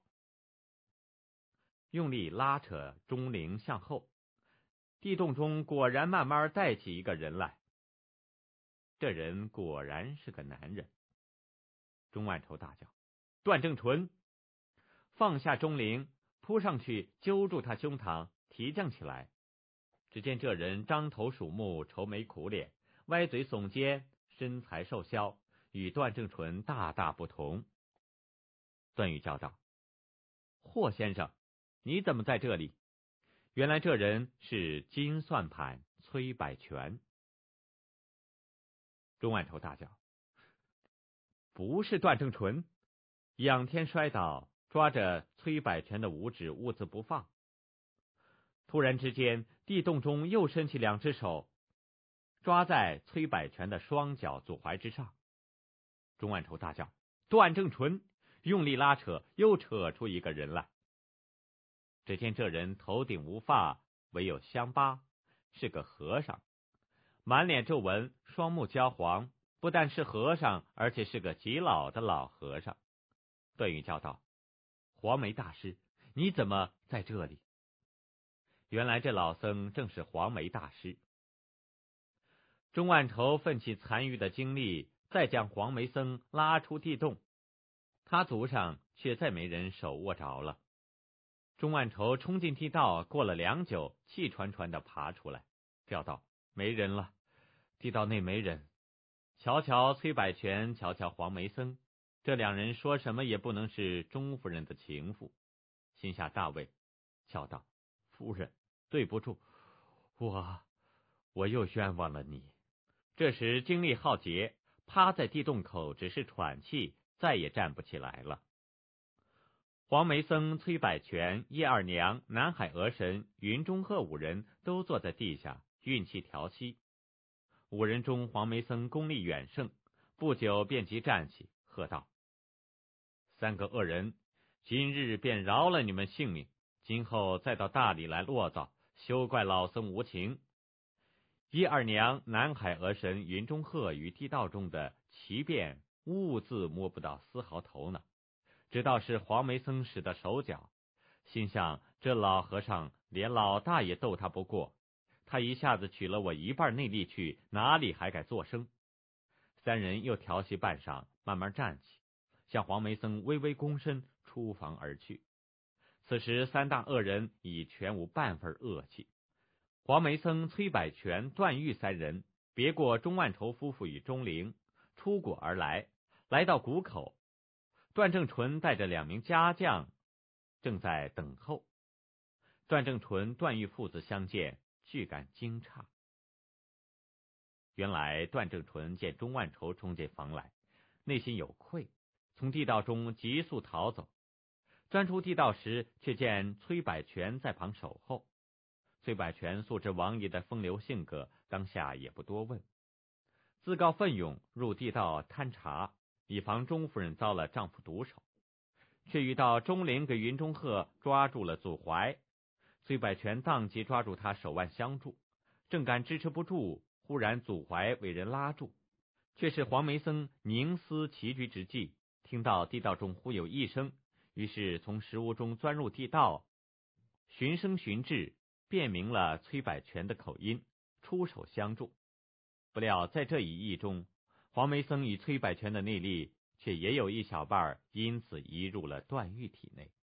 用力拉扯钟灵向后，地洞中果然慢慢带起一个人来。这人果然是个男人。钟万愁大叫：“段正淳！”放下钟灵，扑上去揪住他胸膛，提降起来。只见这人张头鼠目，愁眉苦脸，歪嘴耸肩，身材瘦削，与段正淳大大不同。段誉叫道：“霍先生，你怎么在这里？”原来这人是金算盘崔百全。钟万愁大叫：“不是段正淳！”仰天摔倒，抓着崔百全的五指兀自不放。突然之间，地洞中又伸起两只手，抓在崔百全的双脚左踝之上。钟万愁大叫：“段正淳！”用力拉扯，又扯出一个人来。只见这人头顶无发，唯有乡疤，是个和尚，满脸皱纹，双目焦黄，不但是和尚，而且是个极老的老和尚。段誉叫道：“黄梅大师，你怎么在这里？”原来这老僧正是黄梅大师。钟万愁奋起残余的精力，再将黄梅僧拉出地洞，他足上却再没人手握着了。钟万愁冲进地道，过了良久，气喘喘的爬出来，叫道：“没人了，地道内没人。”瞧瞧崔百全，瞧瞧黄梅僧，这两人说什么也不能是钟夫人的情妇，心下大畏，叫道：“夫人，对不住，我又冤枉了你。”这时精力耗竭，趴在地洞口只是喘气， 再也站不起来了。黄梅僧、崔百全、叶二娘、南海鹅神、云中鹤五人都坐在地下运气调息。五人中，黄梅僧功力远胜，不久便即站起，喝道：“三个恶人，今日便饶了你们性命，今后再到大理来落造，休怪老僧无情。”叶二娘、南海鹅神、云中鹤与地道中的奇变兀自摸不到丝毫头脑，知道是黄梅僧使的手脚，心想这老和尚连老大也斗他不过，他一下子取了我一半内力去，哪里还敢作声？三人又调息半晌，慢慢站起，向黄梅僧微微躬身，出房而去。此时三大恶人已全无半分恶气。黄梅僧、崔百全、段誉三人别过钟万筹夫妇与钟灵，出谷而来，来到谷口，段正淳带着2名家将正在等候。段正淳、段誉父子相见，俱感惊诧。原来段正淳见钟万筹冲进房来，内心有愧，从地道中急速逃走。钻出地道时，却见崔百全在旁守候。崔百全素知王爷的风流性格，当下也不多问，自告奋勇入地道探查，以防钟夫人遭了丈夫毒手。却遇到钟灵给云中鹤抓住了祖怀，崔百全当即抓住他手腕相助，正感支持不住，忽然祖怀为人拉住，却是黄梅僧凝思棋局之际，听到地道中忽有一声，于是从石屋中钻入地道，循声寻至，辨明了崔百全的口音，出手相助。不料在这一役中，黄梅僧与崔百全的内力却也有一小半因此移入了段誉体内。